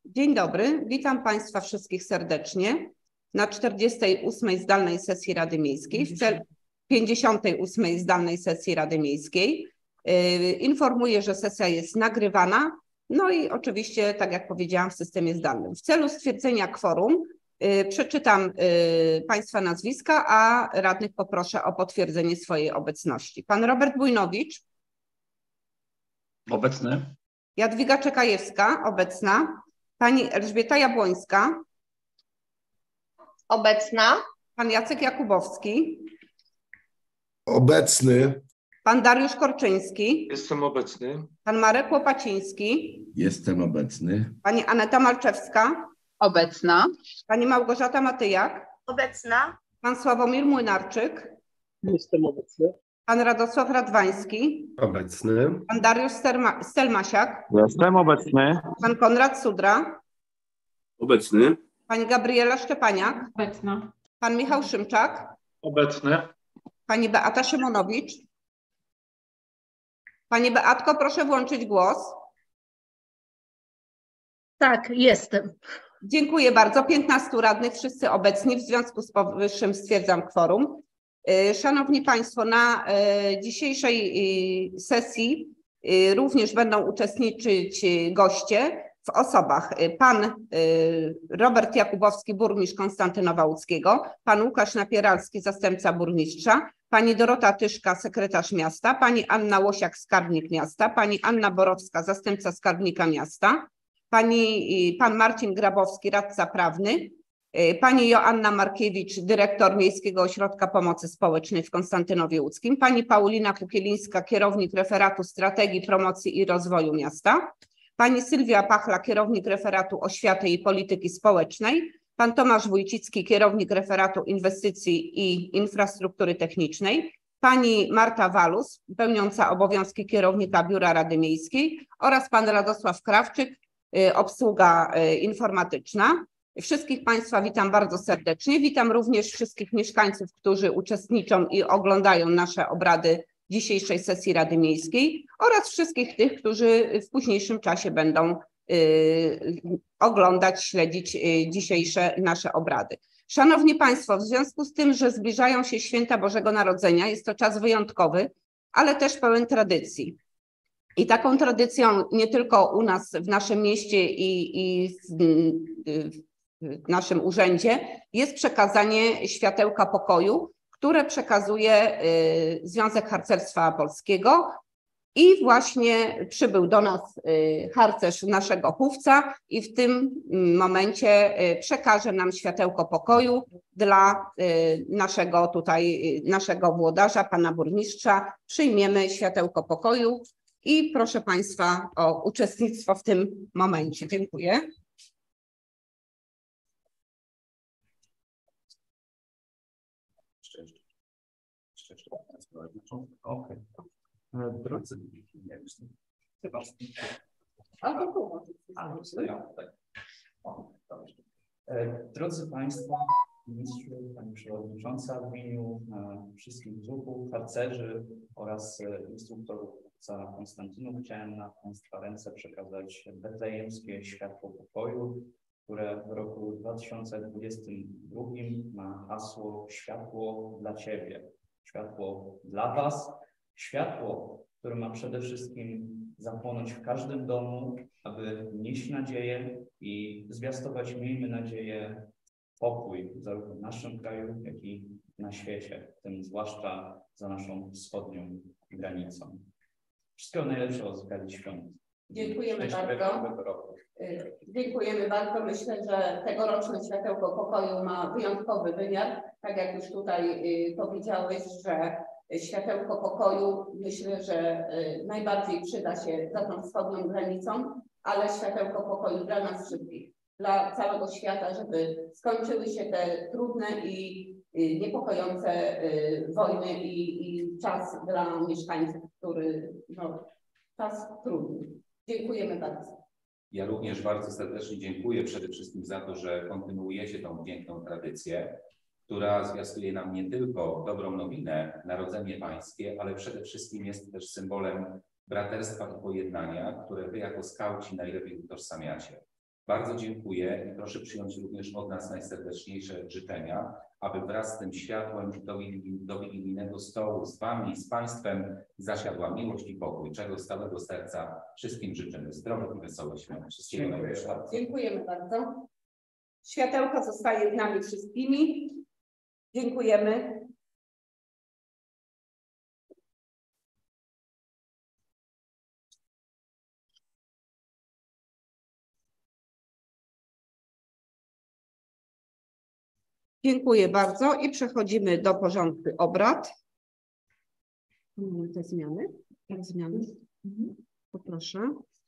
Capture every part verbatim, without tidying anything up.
Dzień dobry, witam Państwa wszystkich serdecznie na czterdziestej ósmej zdalnej sesji Rady Miejskiej, w celu pięćdziesiątej ósmej zdalnej sesji Rady Miejskiej. Informuję, że sesja jest nagrywana, no i oczywiście, tak jak powiedziałam, w systemie zdalnym. W celu stwierdzenia kworum przeczytam Państwa nazwiska, a radnych poproszę o potwierdzenie swojej obecności. Pan Robert Bujnowicz. Obecny. Jadwiga Czekajewska, obecna. Pani Elżbieta Jabłońska. Obecna. Pan Jacek Jakubowski. Obecny. Pan Dariusz Korczyński. Jestem obecny. Pan Marek Łopaciński. Jestem obecny. Pani Aneta Malczewska. Obecna. Pani Małgorzata Matyjak. Obecna. Pan Sławomir Młynarczyk. Jestem obecny. Pan Radosław Radwański. Obecny. Pan Dariusz Sterma, Stelmasiak. Jestem obecny. Pan Konrad Sudra. Obecny. Pani Gabriela Szczepaniak. Obecna. Pan Michał Szymczak. Obecny. Pani Beata Szymonowicz. Pani Beatko, proszę włączyć głos. Tak, jestem. Dziękuję bardzo. piętnastu radnych, wszyscy obecni. W związku z powyższym stwierdzam kworum. Szanowni Państwo, na dzisiejszej sesji również będą uczestniczyć goście w osobach pan Robert Jakubowski, burmistrz Konstantynowa Łódzkiego, pan Łukasz Napieralski, zastępca burmistrza, pani Dorota Tyszka, sekretarz miasta, pani Anna Łosiak, skarbnik miasta, pani Anna Borowska, zastępca skarbnika miasta, pani, pan Marcin Grabowski, radca prawny, pani Joanna Markiewicz, dyrektor Miejskiego Ośrodka Pomocy Społecznej w Konstantynowie Łódzkim, pani Paulina Kukielińska, kierownik referatu strategii, promocji i rozwoju miasta, pani Sylwia Pachla, kierownik referatu oświaty i polityki społecznej, pan Tomasz Wójcicki, kierownik referatu inwestycji i infrastruktury technicznej, pani Marta Walus, pełniąca obowiązki kierownika Biura Rady Miejskiej oraz pan Radosław Krawczyk, obsługa informatyczna. Wszystkich Państwa witam bardzo serdecznie. Witam również wszystkich mieszkańców, którzy uczestniczą i oglądają nasze obrady dzisiejszej sesji Rady Miejskiej oraz wszystkich tych, którzy w późniejszym czasie będą y, oglądać, śledzić y, dzisiejsze nasze obrady. Szanowni Państwo, w związku z tym, że zbliżają się święta Bożego Narodzenia, jest to czas wyjątkowy, ale też pełen tradycji. I taką tradycją nie tylko u nas w naszym mieście i, i w, w w naszym urzędzie jest przekazanie światełka pokoju, które przekazuje Związek Harcerstwa Polskiego i właśnie przybył do nas harcerz naszego chówca i w tym momencie przekaże nam światełko pokoju dla naszego tutaj, naszego włodarza, pana burmistrza. Przyjmiemy światełko pokoju i proszę Państwa o uczestnictwo w tym momencie. Dziękuję. Okay. Drodzy, chyba. Drodzy Państwo, Mistrzu, Pani Przewodnicząca, w imieniu wszystkich druhów, harcerzy oraz instruktorów chówca Konstantynów chciałem na Państwa ręce przekazać betlejemskie światło pokoju, które w roku dwa tysiące dwudziestym drugim ma hasło Światło dla Ciebie. Światło dla Was, światło, które ma przede wszystkim zapłonąć w każdym domu, aby nieść nadzieję i zwiastować, miejmy nadzieję, pokój zarówno w naszym kraju, jak i na świecie, w tym zwłaszcza za naszą wschodnią granicą. Wszystkiego najlepszego z okazji świąt. Dziękujemy bardzo. Dziękujemy bardzo. Myślę, że tegoroczne światełko pokoju ma wyjątkowy wymiar. Tak jak już tutaj powiedziałeś, że światełko pokoju myślę, że najbardziej przyda się za tą wschodnią granicą, ale światełko pokoju dla nas wszystkich, dla całego świata, żeby skończyły się te trudne i niepokojące wojny i, i czas dla mieszkańców, który no, czas trudny. Dziękujemy bardzo. Ja również bardzo serdecznie dziękuję przede wszystkim za to, że kontynuujecie tą piękną tradycję, która zwiastuje nam nie tylko dobrą nowinę, narodzenie pańskie, ale przede wszystkim jest też symbolem braterstwa i pojednania, które wy jako skauci najlepiej utożsamiacie. Bardzo dziękuję i proszę przyjąć również od nas najserdeczniejsze życzenia, aby wraz z tym światłem do, do wigilijnego stołu z Wami, z Państwem zasiadła miłość i pokój, czego z całego serca wszystkim życzymy zdrowych i wesołych świąt. Wszystkiego najlepszego. Dziękujemy bardzo. Światełko zostaje z nami wszystkimi. Dziękujemy. Dziękuję bardzo i przechodzimy do porządku obrad. Mamy te zmiany. Jak zmiany? Mhm. Poproszę.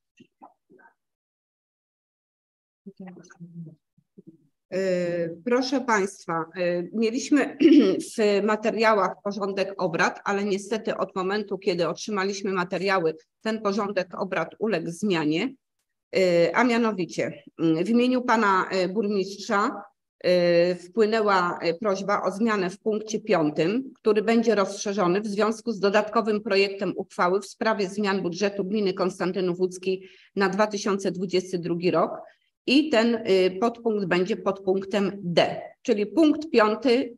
Proszę Państwa, mieliśmy w materiałach porządek obrad, ale niestety od momentu, kiedy otrzymaliśmy materiały, ten porządek obrad uległ zmianie, a mianowicie w imieniu Pana Burmistrza wpłynęła prośba o zmianę w punkcie piątym, który będzie rozszerzony w związku z dodatkowym projektem uchwały w sprawie zmian budżetu gminy Konstantynów Łódzki na dwa tysiące dwudziesty drugi rok. I ten podpunkt będzie podpunktem D, czyli punkt piąty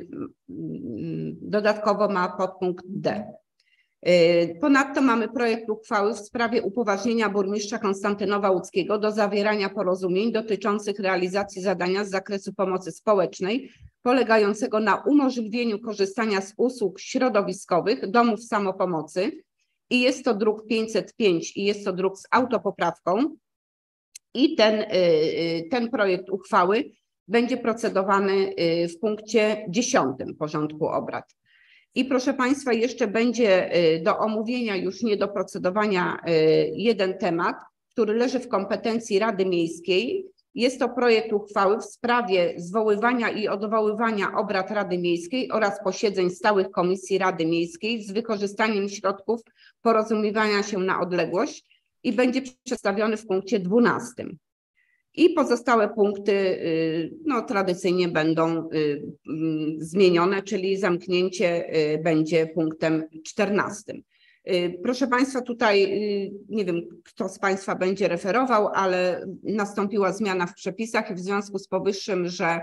dodatkowo ma podpunkt D. Ponadto mamy projekt uchwały w sprawie upoważnienia burmistrza Konstantynowa Łódzkiego do zawierania porozumień dotyczących realizacji zadania z zakresu pomocy społecznej, polegającego na umożliwieniu korzystania z usług środowiskowych domów samopomocy. I jest to druk pięćset pięć i jest to druk z autopoprawką. I ten, ten projekt uchwały będzie procedowany w punkcie dziesiątym porządku obrad. I proszę Państwa, jeszcze będzie do omówienia, już nie do procedowania, jeden temat, który leży w kompetencji Rady Miejskiej. Jest to projekt uchwały w sprawie zwoływania i odwoływania obrad Rady Miejskiej oraz posiedzeń stałych komisji Rady Miejskiej z wykorzystaniem środków porozumiewania się na odległość. I będzie przedstawiony w punkcie dwunastym. I pozostałe punkty no, tradycyjnie będą zmienione, czyli zamknięcie będzie punktem czternastym. Proszę Państwa, tutaj nie wiem, kto z Państwa będzie referował, ale nastąpiła zmiana w przepisach i w związku z powyższym, że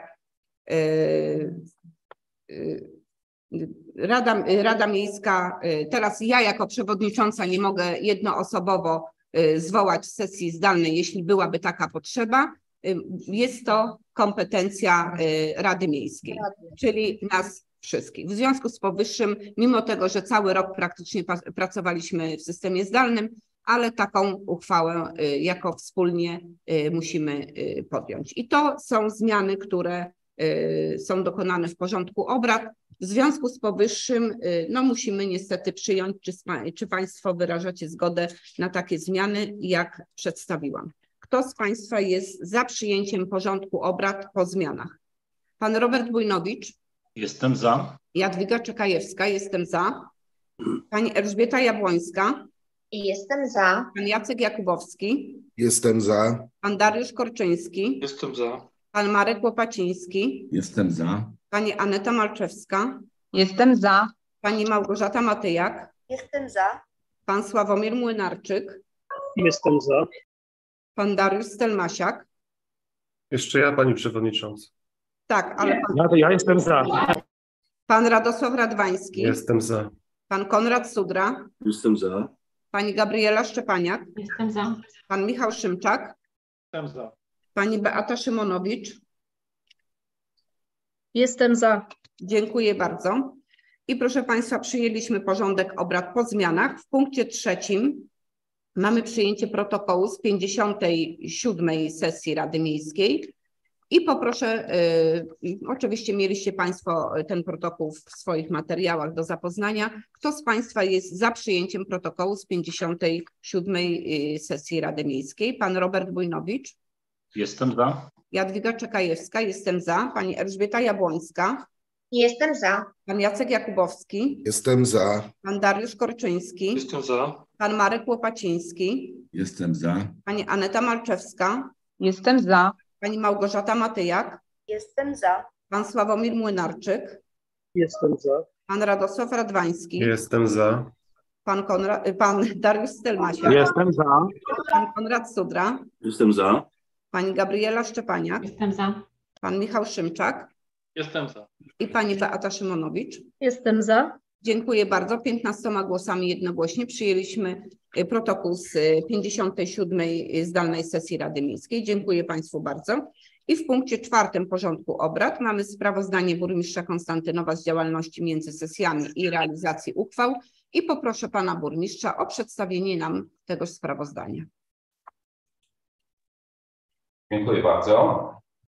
Rada, Rada Miejska, teraz ja jako przewodnicząca nie mogę jednoosobowo zwołać sesji zdalnej, jeśli byłaby taka potrzeba. Jest to kompetencja Rady Miejskiej, czyli nas wszystkich. W związku z powyższym, mimo tego, że cały rok praktycznie pracowaliśmy w systemie zdalnym, ale taką uchwałę jako wspólnie musimy podjąć. I to są zmiany, które są dokonane w porządku obrad. W związku z powyższym no, musimy niestety przyjąć, czy, czy Państwo wyrażacie zgodę na takie zmiany, jak przedstawiłam. Kto z Państwa jest za przyjęciem porządku obrad po zmianach? Pan Robert Bujnowicz? Jestem za. Jadwiga Czekajewska? Jestem za. Pani Elżbieta Jabłońska? Jestem za. Pan Jacek Jakubowski? Jestem za. Pan Dariusz Korczyński? Jestem za. Pan Marek Łopaciński? Jestem za. Pani Aneta Malczewska? Jestem za. Pani Małgorzata Matyjak? Jestem za. Pan Sławomir Młynarczyk? Jestem za. Pan Dariusz Stelmasiak? Jeszcze ja, Pani Przewodnicząca. Tak, ale pan, Ja, ja jestem za. pan Radosław Radwański? Jestem za. Pan Konrad Sudra? Jestem za. Pani Gabriela Szczepaniak? Jestem za. Pan Michał Szymczak? Jestem za. Pani Beata Szymonowicz? Jestem za. Dziękuję bardzo. I proszę Państwa, przyjęliśmy porządek obrad po zmianach. W punkcie trzecim mamy przyjęcie protokołu z pięćdziesiątej siódmej sesji Rady Miejskiej. I poproszę, y, oczywiście mieliście Państwo ten protokół w swoich materiałach do zapoznania. Kto z Państwa jest za przyjęciem protokołu z pięćdziesiątej siódmej sesji Rady Miejskiej? Pan Robert Bujnowicz? Jestem za. Jadwiga Czekajewska, jestem za. Pani Elżbieta Jabłońska? Jestem za. Pan Jacek Jakubowski? Jestem za. Pan Dariusz Korczyński? Jestem za. Pan Marek Łopaciński? Jestem za. Pani Aneta Malczewska? Jestem za. Pani Małgorzata Matyjak? Jestem za. Pan Sławomir Młynarczyk? Jestem za. Pan Radosław Radwański? Jestem za. Pan, Konra- pan Dariusz Stelmasiak? Jestem za. Pan Konrad Sudra? Jestem za. pani Gabriela Szczepaniak, Jestem za. pan Michał Szymczak Jestem za. i pani Beata Szymonowicz. Jestem za. Dziękuję bardzo. piętnastoma głosami jednogłośnie przyjęliśmy protokół z pięćdziesiątej siódmej zdalnej sesji Rady Miejskiej. Dziękuję Państwu bardzo. I w punkcie czwartym porządku obrad mamy sprawozdanie burmistrza Konstantynowa z działalności między sesjami i realizacji uchwał. I poproszę pana burmistrza o przedstawienie nam tegoż sprawozdania. Dziękuję bardzo.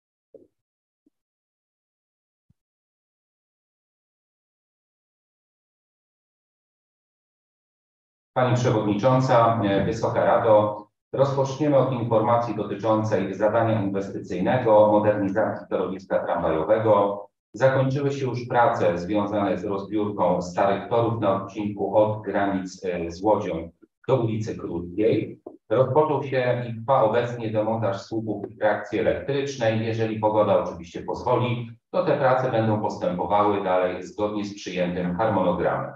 Pani Przewodnicząca, Wysoka Rado, rozpoczniemy od informacji dotyczącej zadania inwestycyjnego modernizacji torowiska tramwajowego. Zakończyły się już prace związane z rozbiórką starych torów na odcinku od granic z Łodzią do ulicy Krótkiej. Rozpoczął się i trwa obecnie demontaż słupów trakcji elektrycznej. Jeżeli pogoda oczywiście pozwoli, to te prace będą postępowały dalej zgodnie z przyjętym harmonogramem.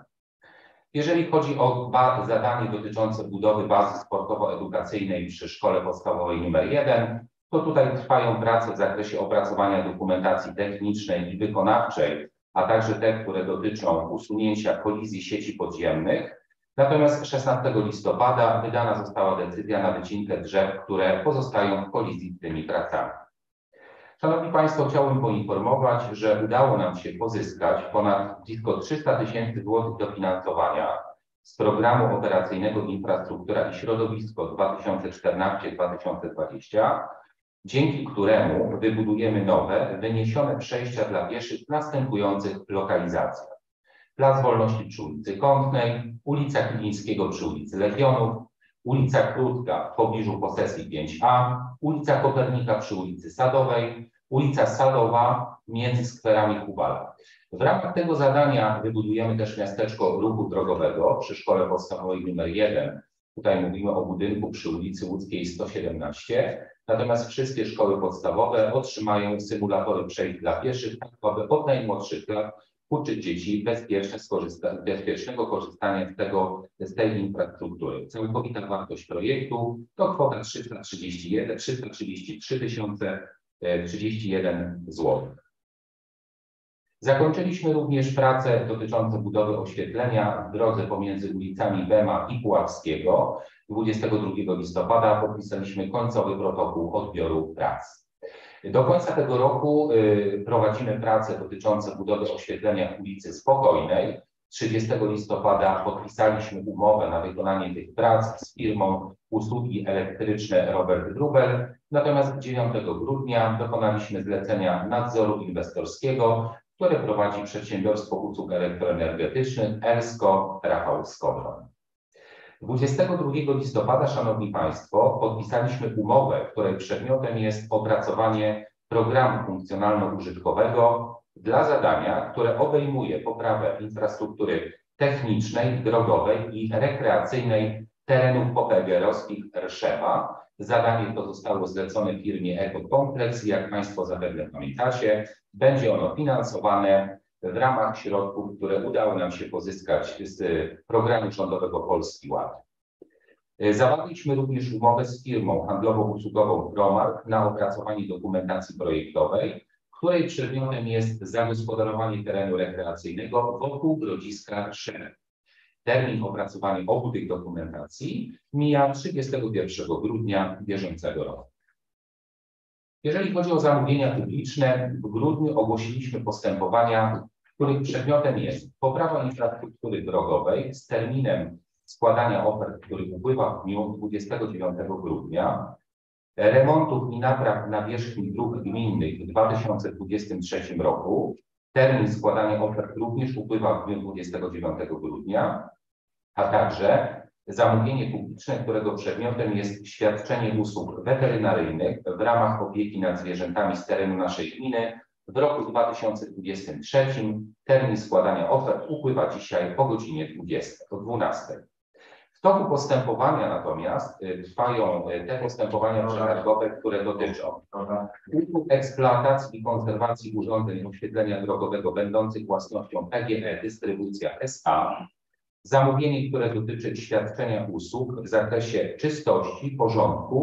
Jeżeli chodzi o zadanie dotyczące budowy bazy sportowo-edukacyjnej przy Szkole Podstawowej nr jeden, to tutaj trwają prace w zakresie opracowania dokumentacji technicznej i wykonawczej, a także te, które dotyczą usunięcia kolizji sieci podziemnych. Natomiast szesnastego listopada wydana została decyzja na wycinkę drzew, które pozostają w kolizji z tymi pracami. Szanowni Państwo, chciałbym poinformować, że udało nam się pozyskać ponad blisko trzysta tysięcy złotych dofinansowania z programu operacyjnego Infrastruktura i Środowisko dwa tysiące czternaście do dwa tysiące dwudziestego, dzięki któremu wybudujemy nowe, wyniesione przejścia dla pieszych w następujących lokalizacjach. Plac Wolności przy ulicy Kątnej, ulica Kilińskiego przy ulicy Legionów, ulica Krótka w pobliżu posesji pięć a, ulica Kopernika przy ulicy Sadowej, ulica Sadowa między skwerami Hubala. W ramach tego zadania wybudujemy też miasteczko ruchu drogowego przy Szkole Podstawowej nr jeden. Tutaj mówimy o budynku przy ulicy Łódzkiej sto siedemnaście. Natomiast wszystkie szkoły podstawowe otrzymają symulatory przejść dla pieszych, tak aby od najmłodszych lat uczyć dzieci bezpieczne skorzysta bezpiecznego korzystania z, tego, z tej infrastruktury. Całkowita wartość projektu to kwota trzysta trzydzieści trzy tysiące trzydzieści jeden złotych. Zakończyliśmy również prace dotyczące budowy oświetlenia w drodze pomiędzy ulicami Bema i Puławskiego. dwudziestego drugiego listopada podpisaliśmy końcowy protokół odbioru prac. Do końca tego roku y, prowadzimy prace dotyczące budowy oświetlenia w ulicy Spokojnej. trzydziestego listopada podpisaliśmy umowę na wykonanie tych prac z firmą Usługi Elektryczne Robert Wróbel. Natomiast dziewiątego grudnia dokonaliśmy zlecenia nadzoru inwestorskiego, które prowadzi Przedsiębiorstwo Usług Elektroenergetycznych Elsko Rafał Skowron. dwudziestego drugiego listopada, Szanowni Państwo, podpisaliśmy umowę, której przedmiotem jest opracowanie programu funkcjonalno-użytkowego dla zadania, które obejmuje poprawę infrastruktury technicznej, drogowej i rekreacyjnej terenów popegeerowskich Rszewa. Zadanie to zostało zlecone firmie Ekokompleks i jak Państwo zapewne pamiętacie, będzie ono finansowane w ramach środków, które udało nam się pozyskać z programu rządowego Polski Ład. Zawarliśmy również umowę z firmą handlowo-usługową Promark na opracowanie dokumentacji projektowej, której przedmiotem jest zagospodarowanie terenu rekreacyjnego wokół Grodziska Szereg. Termin opracowania obu tych dokumentacji mija trzydziestego pierwszego grudnia bieżącego roku. Jeżeli chodzi o zamówienia publiczne, w grudniu ogłosiliśmy postępowania, których przedmiotem jest poprawa infrastruktury drogowej z terminem składania ofert, który upływa w dniu dwudziestego dziewiątego grudnia, remontów i napraw nawierzchni dróg gminnych w dwa tysiące dwudziestym trzecim roku. Termin składania ofert również upływa w dniu dwudziestego dziewiątego grudnia, a także zamówienie publiczne, którego przedmiotem jest świadczenie usług weterynaryjnych w ramach opieki nad zwierzętami z terenu naszej gminy w roku dwa tysiące dwudziestym trzecim. Termin składania ofert upływa dzisiaj o godzinie dwunastej. W toku postępowania natomiast trwają te postępowania przetargowe, które dotyczą usług eksploatacji i konserwacji urządzeń oświetlenia drogowego będących własnością P G E Dystrybucja S A, zamówienie, które dotyczy świadczenia usług w zakresie czystości, porządku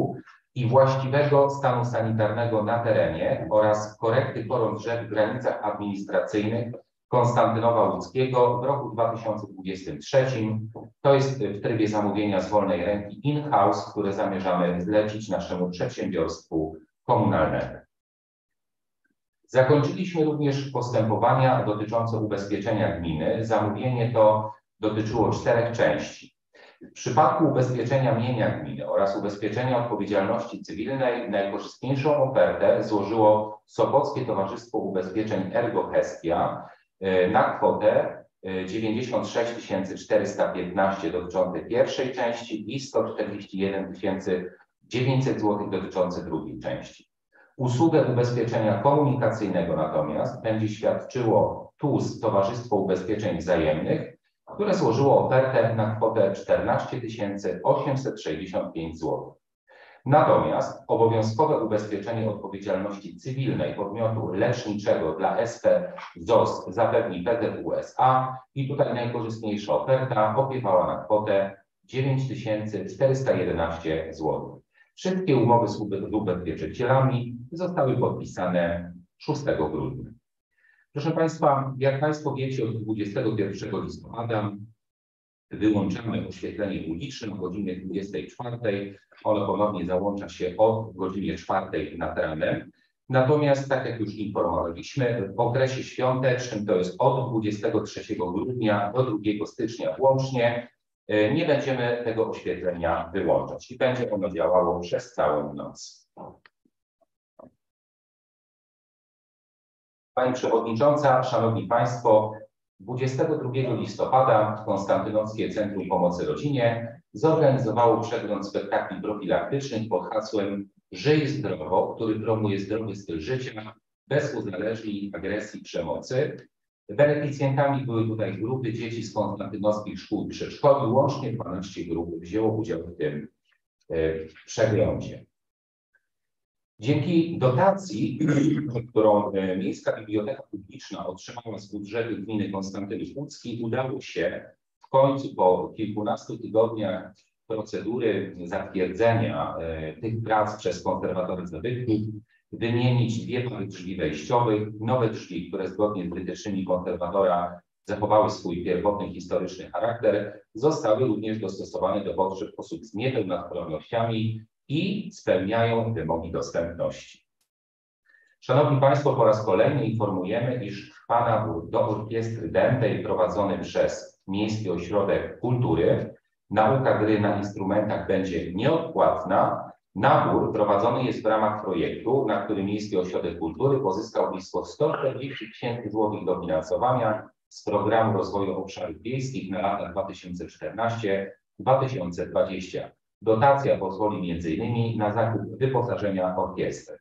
i właściwego stanu sanitarnego na terenie oraz korekty koron drzew w granicach administracyjnych Konstantynowa Łódzkiego w roku dwa tysiące dwudziestym trzecim. To jest w trybie zamówienia z wolnej ręki in-house, które zamierzamy zlecić naszemu przedsiębiorstwu komunalnemu. Zakończyliśmy również postępowania dotyczące ubezpieczenia gminy. Zamówienie to dotyczyło czterech części. W przypadku ubezpieczenia mienia gminy oraz ubezpieczenia odpowiedzialności cywilnej najkorzystniejszą ofertę złożyło Sopockie Towarzystwo Ubezpieczeń Ergo Hestia na kwotę dziewięćdziesiąt sześć tysięcy czterysta piętnaście dotyczącej pierwszej części i sto czterdzieści jeden tysięcy dziewięćset złotych dotyczącej drugiej części. Usługę ubezpieczenia komunikacyjnego natomiast będzie świadczyło T U S Towarzystwo Ubezpieczeń Wzajemnych, które złożyło ofertę na kwotę czternaście tysięcy osiemset sześćdziesiąt pięć złotych. Natomiast obowiązkowe ubezpieczenie odpowiedzialności cywilnej podmiotu leczniczego dla S P Z O S zapewni P Z U S A i tutaj najkorzystniejsza oferta opiewała na kwotę dziewięć tysięcy czterysta jedenaście złotych. Wszystkie umowy z ubezpieczycielami zostały podpisane szóstego grudnia. Proszę Państwa, jak Państwo wiecie, od dwudziestego pierwszego listopada wyłączamy oświetlenie uliczne o godzinie dwudziestej czwartej. Ono ponownie załącza się o godzinie czwartej nad ranem. Natomiast, tak jak już informowaliśmy, w okresie świątecznym, to jest od dwudziestego trzeciego grudnia do drugiego stycznia włącznie, nie będziemy tego oświetlenia wyłączać i będzie ono działało przez całą noc. Pani Przewodnicząca, Szanowni Państwo, dwudziestego drugiego listopada Konstantynowskie Centrum Pomocy Rodzinie zorganizowało przegląd spektakli profilaktycznych pod hasłem Żyj zdrowo, który promuje zdrowy styl życia bez uzależnień, agresji, przemocy. Beneficjentami były tutaj grupy dzieci z konstantynowskich szkół i przedszkoli. Łącznie dwanaście grup wzięło udział w tym przeglądzie. Dzięki dotacji, którą Miejska Biblioteka Publiczna otrzymała z budżetu gminy Konstantynów Łódzki, udało się w końcu po kilkunastu tygodniach procedury zatwierdzenia tych prac przez konserwatora zabytków wymienić dwie pary drzwi wejściowych, nowe drzwi, które zgodnie z wytycznymi konserwatora zachowały swój pierwotny historyczny charakter, zostały również dostosowane do potrzeb osób z niepełnosprawnościami i spełniają wymogi dostępności. Szanowni Państwo, po raz kolejny informujemy, iż trwa nabór do orkiestry dętej prowadzony przez Miejski Ośrodek Kultury. Nauka gry na instrumentach będzie nieodpłatna. Nabór prowadzony jest w ramach projektu, na który Miejski Ośrodek Kultury pozyskał blisko sto czterdzieści tysięcy złotych dofinansowania z Programu Rozwoju Obszarów Wiejskich na lata dwa tysiące czternasty do dwa tysiące dwudziestego. Dotacja pozwoli między innymi na zakup wyposażenia orkiestry.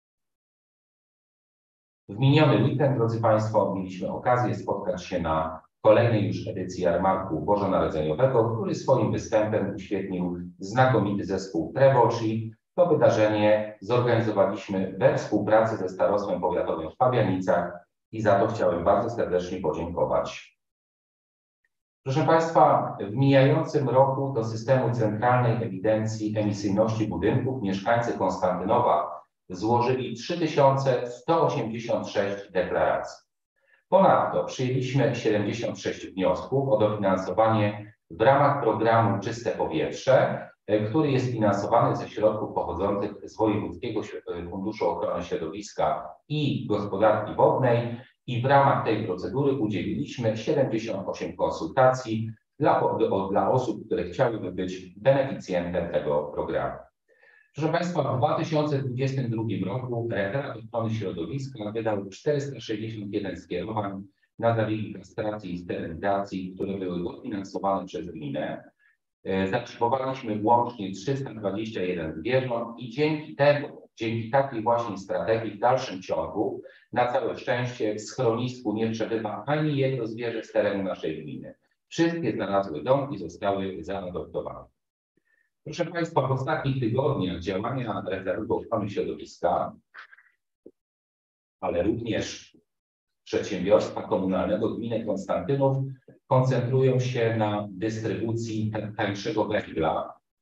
W miniony weekend, drodzy Państwo, mieliśmy okazję spotkać się na kolejnej już edycji Jarmarku Bożonarodzeniowego, który swoim występem uświetnił znakomity zespół Treboci. To wydarzenie zorganizowaliśmy we współpracy ze Starostwem Powiatowym w Pabianicach i za to chciałem bardzo serdecznie podziękować. Proszę Państwa, w mijającym roku do systemu Centralnej Ewidencji Emisyjności Budynków mieszkańcy Konstantynowa złożyli trzy tysiące sto osiemdziesiąt sześć deklaracji. Ponadto przyjęliśmy siedemdziesiąt sześć wniosków o dofinansowanie w ramach programu Czyste Powietrze, który jest finansowany ze środków pochodzących z Wojewódzkiego Funduszu Ochrony Środowiska i Gospodarki Wodnej i w ramach tej procedury udzieliliśmy siedemdziesiąt osiem konsultacji dla, dla osób, które chciałyby być beneficjentem tego programu. Proszę Państwa, w dwa tysiące dwudziestym drugim roku referat ochrony środowiska wydał czterysta sześćdziesiąt jeden skierowań na zabiegi kastracji i sterylizacji, które były dofinansowane przez gminę. Zatrzymowaliśmy łącznie trzysta dwadzieścia jeden zwierząt i dzięki temu, dzięki takiej właśnie strategii w dalszym ciągu, na całe szczęście w schronisku nie przebywa ani jedno zwierzę z terenu naszej gminy. Wszystkie znalazły dom i zostały zaadoptowane. Proszę Państwa, w ostatnich tygodniach działania rezerwy ochrony środowiska, ale również przedsiębiorstwa komunalnego gminy Konstantynów koncentrują się na dystrybucji tańszego węgla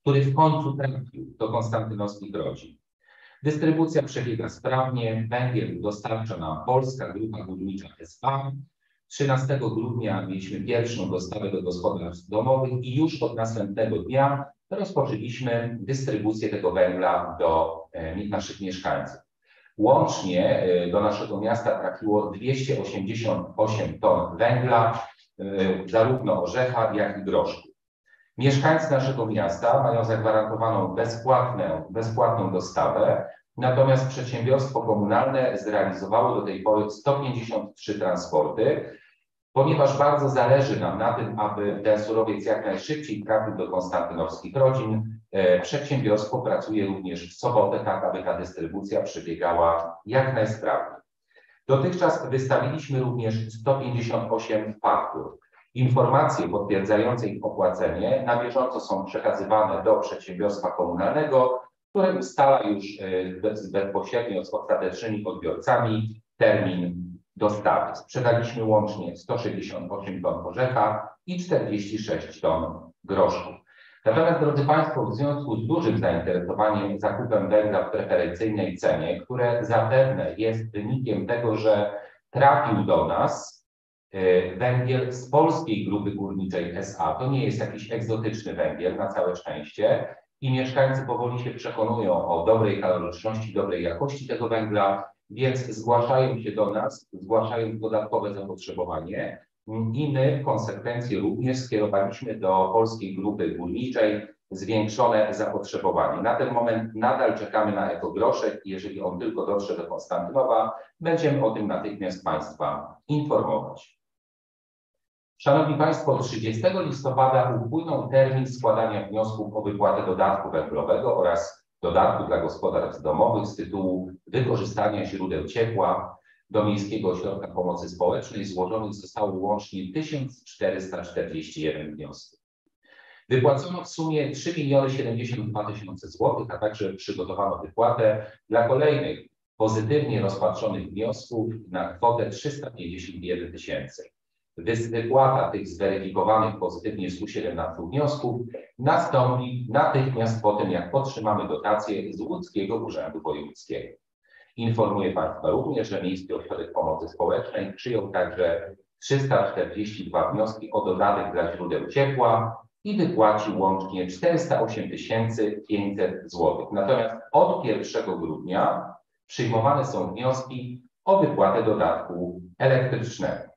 który w końcu trafił do konstantynowskich rodzin. Dystrybucja przebiega sprawnie, węgiel dostarcza nam Polska Grupa Górnicza S A. trzynastego grudnia mieliśmy pierwszą dostawę do gospodarstw domowych i już od następnego dnia rozpoczęliśmy dystrybucję tego węgla do e, naszych mieszkańców. Łącznie e, do naszego miasta trafiło dwieście osiemdziesiąt osiem ton węgla, e, zarówno orzecha, jak i groszku. Mieszkańcy naszego miasta mają zagwarantowaną bezpłatną, bezpłatną dostawę, natomiast przedsiębiorstwo komunalne zrealizowało do tej pory sto pięćdziesiąt trzy transporty, ponieważ bardzo zależy nam na tym, aby ten surowiec jak najszybciej trafił do konstantynowskich rodzin. E, przedsiębiorstwo pracuje również w sobotę, tak aby ta dystrybucja przebiegała jak najsprawniej. Dotychczas wystawiliśmy również sto pięćdziesiąt osiem faktur. Informacje potwierdzające ich opłacenie na bieżąco są przekazywane do przedsiębiorstwa komunalnego, które ustala już bez, bezpośrednio z ostatecznymi odbiorcami termin dostawy. Sprzedaliśmy łącznie sto sześćdziesiąt osiem ton orzecha i czterdzieści sześć ton groszku. Natomiast, drodzy Państwo, w związku z dużym zainteresowaniem zakupem węgla w preferencyjnej cenie, które zapewne jest wynikiem tego, że trafił do nas węgiel z Polskiej Grupy Górniczej S A. To nie jest jakiś egzotyczny węgiel, na całe szczęście. I mieszkańcy powoli się przekonują o dobrej kaloryczności, dobrej jakości tego węgla, więc zgłaszają się do nas, zgłaszają dodatkowe zapotrzebowanie i my w konsekwencji również skierowaliśmy do Polskiej Grupy Górniczej zwiększone zapotrzebowanie. Na ten moment nadal czekamy na ekogroszek. Jeżeli on tylko dotrze do Konstantynowa, będziemy o tym natychmiast Państwa informować. Szanowni Państwo, trzydziestego listopada upłynął termin składania wniosków o wypłatę dodatku węglowego oraz dodatku dla gospodarstw domowych z tytułu wykorzystania źródeł ciepła do Miejskiego Ośrodka Pomocy Społecznej. Złożonych zostało łącznie tysiąc czterysta czterdzieści jeden wniosków. Wypłacono w sumie trzy miliony siedemdziesiąt dwa tysiące złotych, a także przygotowano wypłatę dla kolejnych pozytywnie rozpatrzonych wniosków na kwotę trzysta pięćdziesiąt jeden tysięcy. Wypłata tych zweryfikowanych pozytywnie stu siedemnastu wniosków nastąpi natychmiast po tym, jak otrzymamy dotację z Łódzkiego Urzędu Wojewódzkiego. Informuję Państwa również, że Miejski Ośrodek Pomocy Społecznej przyjął także trzysta czterdzieści dwa wnioski o dodatek dla źródeł ciepła i wypłacił łącznie czterysta osiem tysięcy pięćset złotych. Natomiast od pierwszego grudnia przyjmowane są wnioski o wypłatę dodatku elektrycznego.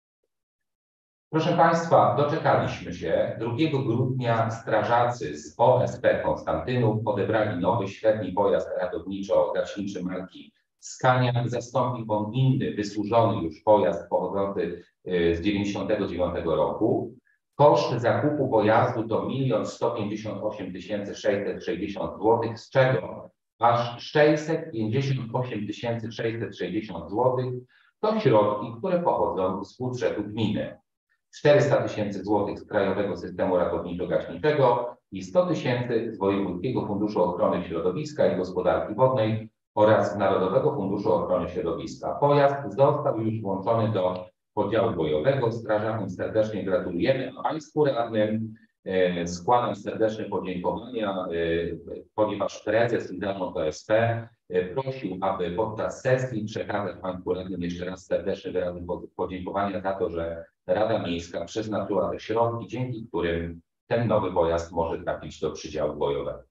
Proszę Państwa, doczekaliśmy się. drugiego grudnia strażacy z O S P Konstantynów odebrali nowy średni pojazd ratowniczo-gaśniczy marki Scania. Zastąpił on inny, wysłużony już pojazd pochodzący z dziewięćdziesiątego dziewiątego roku. Koszt zakupu pojazdu to milion sto pięćdziesiąt osiem tysięcy sześćset sześćdziesiąt złotych, z czego aż sześćset pięćdziesiąt osiem tysięcy sześćset sześćdziesiąt złotych to środki, które pochodzą z budżetu gminy. czterysta tysięcy złotych z Krajowego Systemu Ratowniczo-Gaśniczego i sto tysięcy z Wojewódzkiego Funduszu Ochrony Środowiska i Gospodarki Wodnej oraz Narodowego Funduszu Ochrony Środowiska. Pojazd został już włączony do podziału bojowego. Strażakom serdecznie gratulujemy, a Państwu radnym e, składam serdeczne podziękowania, e, ponieważ prezes i zarząd O S P e, prosił, aby podczas sesji przekazać Państwu radnym jeszcze raz serdeczne wyrazy podziękowania za to, że Rada Miejska przeznaczyła te środki, dzięki którym ten nowy pojazd może trafić do przydziału bojowego.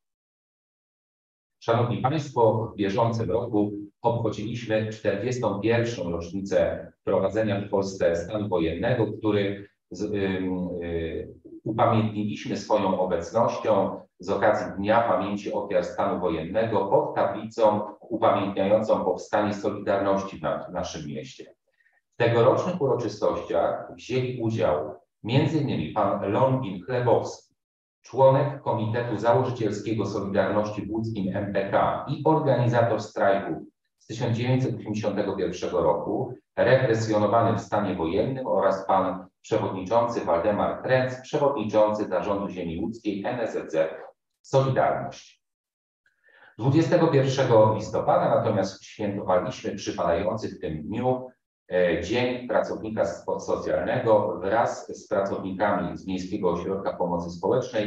Szanowni Państwo, w bieżącym roku obchodziliśmy czterdziestą pierwszą rocznicę wprowadzenia w Polsce stanu wojennego, który z, y, y, upamiętniliśmy swoją obecnością z okazji Dnia Pamięci Ofiar Stanu Wojennego pod tablicą upamiętniającą powstanie Solidarności w, na, w naszym mieście. W tegorocznych uroczystościach wzięli udział między innymi pan Longin Chlebowski, członek Komitetu Założycielskiego Solidarności w łódzkim M P K i organizator strajku z tysiąc dziewięćset osiemdziesiątego pierwszego roku, represjonowany w stanie wojennym, oraz pan przewodniczący Waldemar Krenc, przewodniczący Zarządu Ziemi Łódzkiej N S Z Z Solidarność. dwudziestego pierwszego listopada natomiast świętowaliśmy przypadający w tym dniu Dzień Pracownika Socjalnego wraz z pracownikami z Miejskiego Ośrodka Pomocy Społecznej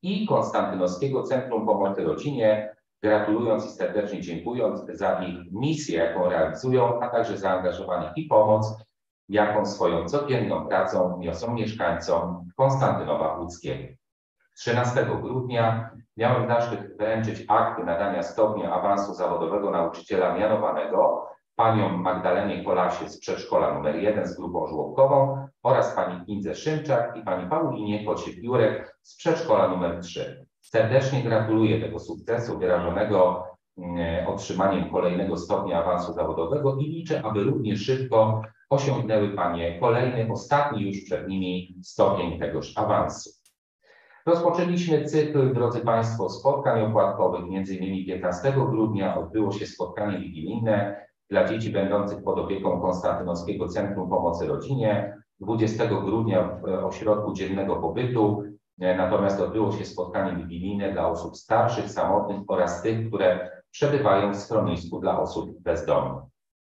i Konstantynowskiego Centrum Pomocy Rodzinie, gratulując i serdecznie dziękując za ich misję, jaką realizują, a także zaangażowanie i pomoc, jaką swoją codzienną pracą niosą mieszkańcom Konstantynowa Łódzkiego. trzynastego grudnia miałem zaszczyt wręczyć akty nadania stopnia awansu zawodowego nauczyciela mianowanego paniom Magdalenie Kolasie z przedszkola numer jeden z grupą żłobkową oraz pani Indze Szymczak i pani Paulinie Kociek-Jurek z przedszkola numer trzy. Serdecznie gratuluję tego sukcesu wyrażonego mm, otrzymaniem kolejnego stopnia awansu zawodowego i liczę, aby równie szybko osiągnęły panie kolejny, ostatni już przed nimi stopień tegoż awansu. Rozpoczęliśmy cykl, drodzy państwo, spotkań opłatkowych. Między innymi piętnastego grudnia odbyło się spotkanie wigilijne dla dzieci będących pod opieką Konstantynowskiego Centrum Pomocy Rodzinie. dwudziestego grudnia w ośrodku dziennego pobytu, natomiast odbyło się spotkanie wigilijne dla osób starszych, samotnych oraz tych, które przebywają w schronisku dla osób bezdomnych.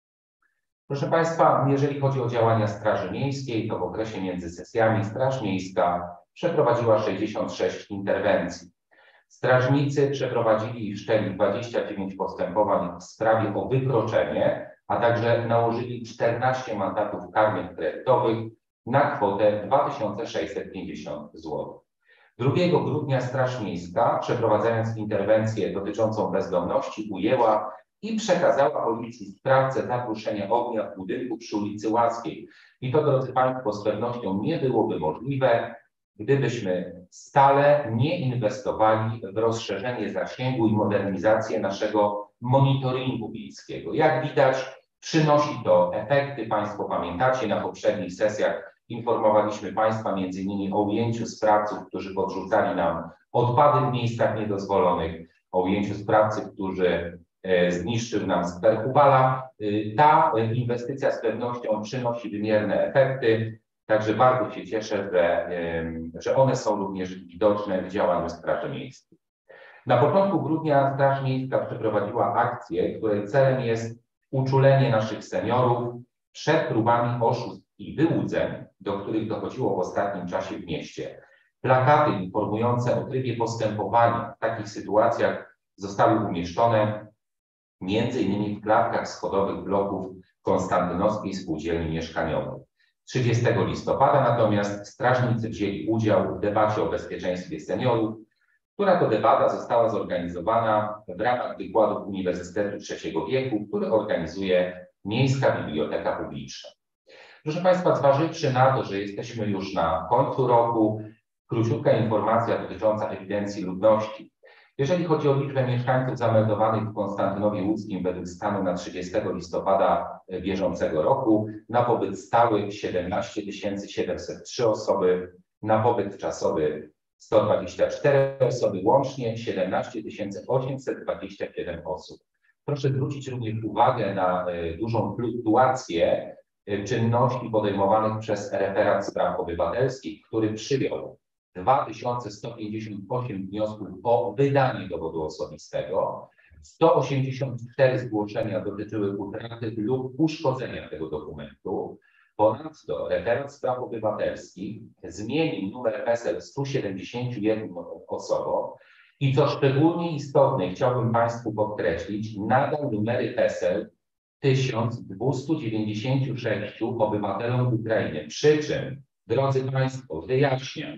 Proszę państwa, jeżeli chodzi o działania Straży Miejskiej, to w okresie między sesjami Straż Miejska przeprowadziła sześćdziesiąt sześć interwencji. Strażnicy przeprowadzili i wszczęli dwadzieścia dziewięć postępowań w sprawie o wykroczenie, a także nałożyli czternaście mandatów karnych kredytowych na kwotę dwa tysiące sześćset pięćdziesiąt złotych. drugiego grudnia Straż Miejska, przeprowadzając interwencję dotyczącą bezdomności, ujęła i przekazała policji sprawcę zatruszenia ognia w budynku przy ulicy Łaskiej. I to, drodzy państwo, z pewnością nie byłoby możliwe, gdybyśmy stale nie inwestowali w rozszerzenie zasięgu i modernizację naszego monitoringu miejskiego. Jak widać, przynosi to efekty. Państwo pamiętacie, na poprzednich sesjach informowaliśmy państwa między innymi o ujęciu sprawców, którzy podrzucali nam odpady w miejscach niedozwolonych, o ujęciu sprawcy, którzy zniszczył nam skwer Hubala. Ta inwestycja z pewnością przynosi wymierne efekty. Także bardzo się cieszę, że, że one są również widoczne w działaniu Straży Miejskiej. Na początku grudnia Straż Miejska przeprowadziła akcję, której celem jest uczulenie naszych seniorów przed próbami oszustw i wyłudzeń, do których dochodziło w ostatnim czasie w mieście. Plakaty informujące o trybie postępowania w takich sytuacjach zostały umieszczone między innymi w klatkach schodowych bloków Konstantynowskiej Spółdzielni Mieszkaniowej. trzydziestego listopada natomiast strażnicy wzięli udział w debacie o bezpieczeństwie seniorów, która to debata została zorganizowana w ramach wykładów Uniwersytetu Trzeciego Wieku, który organizuje Miejska Biblioteka Publiczna. Proszę państwa, zważywszy na to, że jesteśmy już na końcu roku, króciutka informacja dotycząca ewidencji ludności. Jeżeli chodzi o liczbę mieszkańców zameldowanych w Konstantynowie Łódzkim według stanu na trzydziestego listopada bieżącego roku, na pobyt stały siedemnaście tysięcy siedemset trzy osoby, na pobyt czasowy sto dwadzieścia cztery osoby, łącznie siedemnaście tysięcy osiemset dwadzieścia siedem osób. Proszę zwrócić również uwagę na dużą fluktuację czynności podejmowanych przez referat spraw obywatelskich, który przyjął dwa tysiące sto pięćdziesiąt osiem wniosków o wydanie dowodu osobistego, sto osiemdziesiąt cztery zgłoszenia dotyczyły utraty lub uszkodzenia tego dokumentu. Ponadto referat spraw obywatelskich zmienił numer P E S E L stu siedemdziesięciu jednym osobom i co szczególnie istotne, chciałbym państwu podkreślić, nadal numery P E S E L tysiąc dwieście dziewięćdziesięciu sześciu obywatelom Ukrainy. Przy czym, drodzy państwo, wyjaśniam,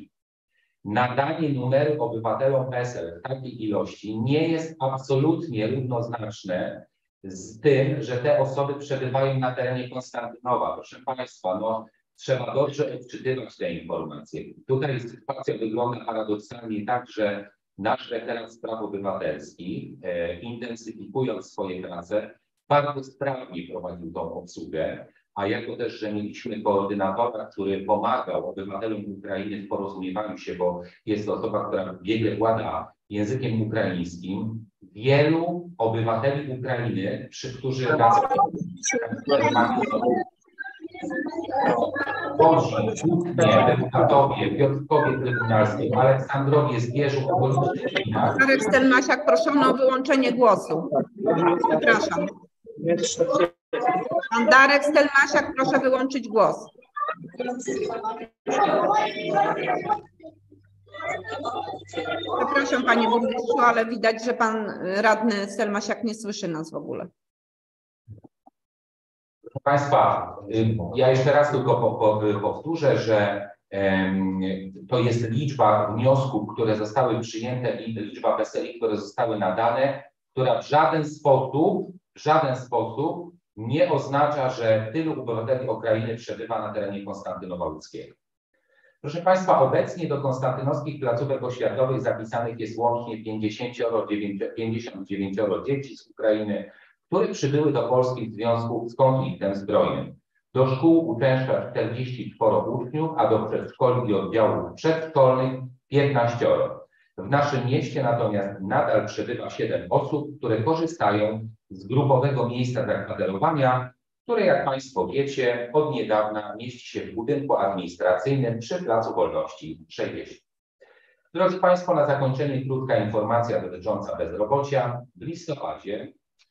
nadanie numeru obywatelom P E S E L w takiej ilości nie jest absolutnie równoznaczne z tym, że te osoby przebywają na terenie Konstantynowa. Proszę państwa, no, trzeba dobrze odczytywać te informacje. Tutaj sytuacja wygląda paradoksalnie tak, że nasz referat spraw obywatelskich, e, intensyfikując swoje prace, bardzo sprawnie prowadził tą obsługę, a jako też, że mieliśmy koordynatora, który pomagał obywatelom Ukrainy w porozumiewaniu się, bo jest to osoba, która biegle włada językiem ukraińskim, wielu obywateli Ukrainy, przy których Łodzi, Kutnie, Bełchatowie, Piotrkowie Trybunalskim, Aleksandrowie, Zbierzu, okolicznych gminach. Darek Stelmasiak, proszę o wyłączenie głosu. Przepraszam. Pan Darek Stelmasiak, proszę wyłączyć głos. Przepraszam Panie Burmistrzu, ale widać, że Pan Radny Stelmasiak nie słyszy nas w ogóle. Proszę Państwa, ja jeszcze raz tylko po, po, powtórzę, że em, to jest liczba wniosków, które zostały przyjęte i liczba P E S E L, które zostały nadane, która w żaden sposób, w żaden sposób nie oznacza, że tylu obywateli Ukrainy przebywa na terenie Konstantynowa Łódzkiego. Proszę Państwa, obecnie do konstantynowskich placówek oświatowych zapisanych jest łącznie pięćdziesiąt dziewięć dzieci z Ukrainy, które przybyły do Polski w związku z konfliktem zbrojnym. Do szkół uczęszcza czterdzieści cztery uczniów, a do przedszkoli i oddziałów przedszkolnych piętnaście. W naszym mieście natomiast nadal przebywa siedem osób, które korzystają z grupowego miejsca zakwaterowania, które, jak Państwo wiecie, od niedawna mieści się w budynku administracyjnym przy Placu Wolności sześćdziesiąt. Drodzy Państwo, na zakończenie krótka informacja dotycząca bezrobocia. W listopadzie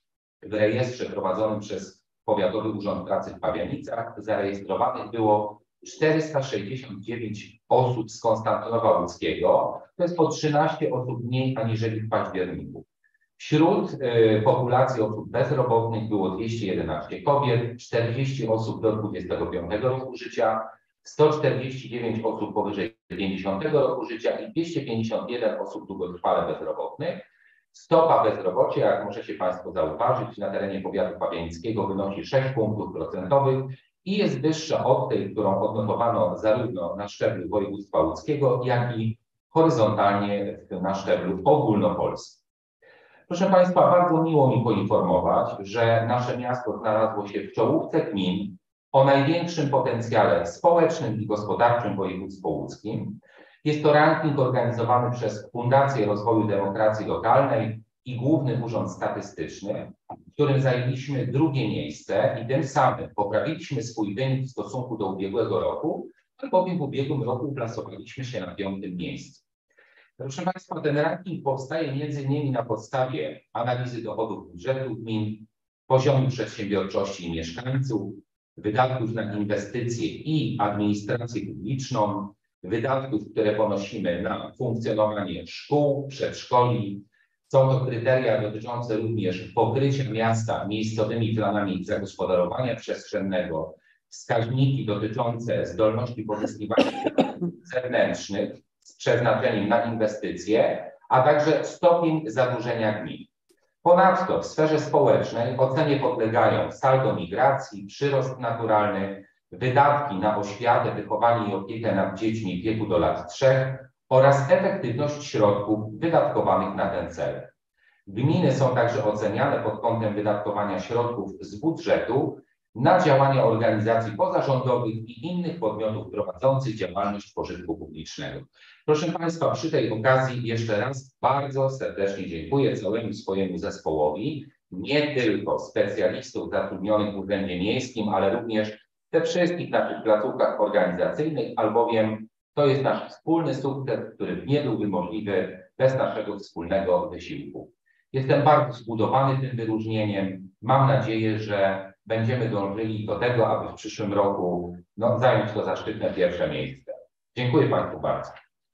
w rejestrze prowadzonym przez Powiatowy Urząd Pracy w Pabianicach zarejestrowanych było czterysta sześćdziesiąt dziewięć osób z Konstantynowa Łódzkiego. To jest po trzynaście osób mniej aniżeli w październiku. Wśród y, populacji osób bezrobotnych było dwieście jedenaście kobiet, czterdzieści osób do dwudziestego piątego roku życia, sto czterdzieści dziewięć osób powyżej pięćdziesiątego roku życia i dwieście pięćdziesiąt jeden osób długotrwale bezrobotnych. Stopa bezrobocia, jak możecie Państwo zauważyć, na terenie powiatu pabianickiego wynosi sześć punktów procentowych i jest wyższa od tej, którą odnotowano zarówno na szczeblu województwa łódzkiego, jak i horyzontalnie na szczeblu ogólnopolskim. Proszę Państwa, bardzo miło mi poinformować, że nasze miasto znalazło się w czołówce gmin o największym potencjale społecznym i gospodarczym w województwie łódzkim. Jest to ranking organizowany przez Fundację Rozwoju Demokracji Lokalnej i Główny Urząd Statystyczny, w którym zajęliśmy drugie miejsce i tym samym poprawiliśmy swój wynik w stosunku do ubiegłego roku, albowiem w ubiegłym roku uplasowaliśmy się na piątym miejscu. Proszę Państwa, ten ranking powstaje między innymi na podstawie analizy dochodów budżetu gmin, poziomu przedsiębiorczości mieszkańców, wydatków na inwestycje i administrację publiczną, wydatków, które ponosimy na funkcjonowanie szkół, przedszkoli. Są to kryteria dotyczące również pokrycia miasta miejscowymi planami zagospodarowania przestrzennego, wskaźniki dotyczące zdolności pozyskiwania zewnętrznych z przeznaczeniem na inwestycje, a także stopień zadłużenia gmin. Ponadto w sferze społecznej ocenie podlegają saldo migracji, przyrost naturalny, wydatki na oświatę, wychowanie i opiekę nad dziećmi w wieku do lat trzech oraz efektywność środków wydatkowanych na ten cel. Gminy są także oceniane pod kątem wydatkowania środków z budżetu na działania organizacji pozarządowych i innych podmiotów prowadzących działalność pożytku publicznego. Proszę Państwa, przy tej okazji jeszcze raz bardzo serdecznie dziękuję całemu swojemu zespołowi, nie tylko specjalistów zatrudnionych w Urzędzie Miejskim, ale również te wszystkich naszych placówkach organizacyjnych, albowiem to jest nasz wspólny sukces, który nie byłby możliwy bez naszego wspólnego wysiłku. Jestem bardzo zbudowany tym wyróżnieniem. Mam nadzieję, że będziemy dążyli do tego, aby w przyszłym roku no, zająć to zaszczytne pierwsze miejsce. Dziękuję Państwu bardzo.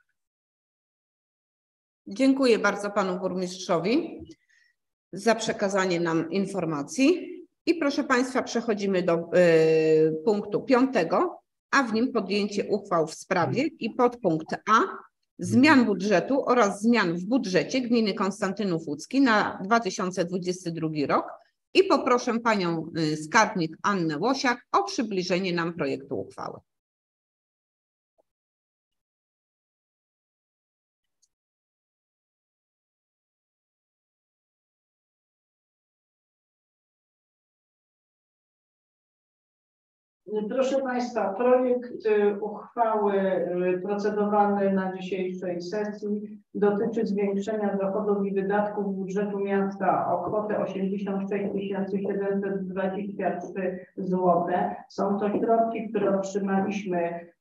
Dziękuję bardzo Panu Burmistrzowi za przekazanie nam informacji. I proszę Państwa, przechodzimy do y, punktu piątego, a w nim podjęcie uchwał w sprawie i podpunkt A zmian budżetu oraz zmian w budżecie gminy Konstantynów Łódzki na dwa tysiące dwudziesty drugi rok. I poproszę Panią y, skarbnik Annę Łosiak o przybliżenie nam projektu uchwały. Proszę Państwa, projekt uchwały procedowany na dzisiejszej sesji dotyczy zwiększenia dochodów i wydatków budżetu miasta o kwotę osiemdziesiąt sześć tysięcy siedemset dwadzieścia trzy złote. Są to środki, które otrzymaliśmy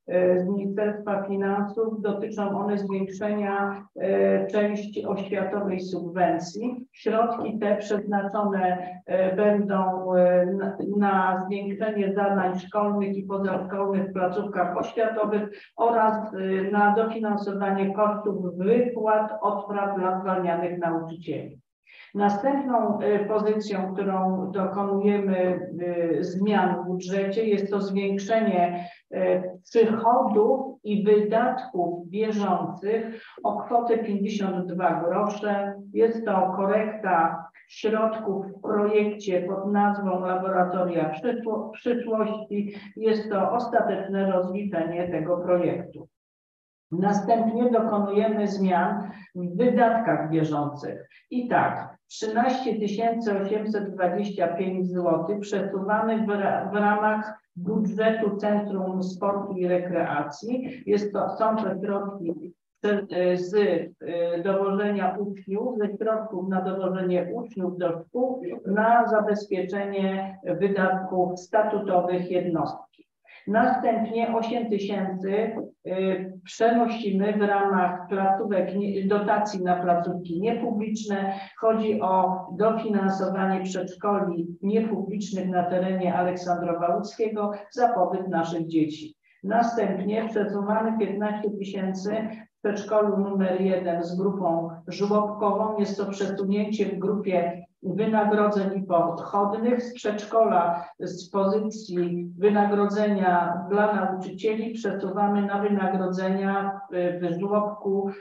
z Ministerstwa Finansów. Dotyczą one zwiększenia części oświatowej subwencji. Środki te przeznaczone będą na, na zwiększenie zadań szkolnych i pozaszkolnych w placówkach oświatowych oraz na dofinansowanie kosztów wypłat odpraw dla zwalnianych nauczycieli. Następną pozycją, którą dokonujemy zmian w budżecie, jest to zwiększenie przychodów i wydatków bieżących o kwotę pięćdziesiąt dwa grosze. Jest to korekta środków w projekcie pod nazwą Laboratoria Przyszłości. Jest to ostateczne rozliczenie tego projektu. Następnie dokonujemy zmian w wydatkach bieżących. I tak, trzynaście tysięcy osiemset dwadzieścia pięć złotych przesuwanych w ramach budżetu Centrum Sportu i Rekreacji. Jest to, są to środki z dowożenia uczniów, ze środków na dowożenie uczniów do szkół na zabezpieczenie wydatków statutowych jednostki. Następnie osiem tysięcy przenosimy w ramach placówek, dotacji na placówki niepubliczne. Chodzi o dofinansowanie przedszkoli niepublicznych na terenie Aleksandrowa Łódzkiego za pobyt naszych dzieci. Następnie przesuwamy piętnaście tysięcy w przedszkolu numer jeden z grupą żłobkową. Jest to przesunięcie w grupie wynagrodzeń i pochodnych z przedszkola z pozycji wynagrodzenia dla nauczycieli przesuwamy na wynagrodzenia w żłobku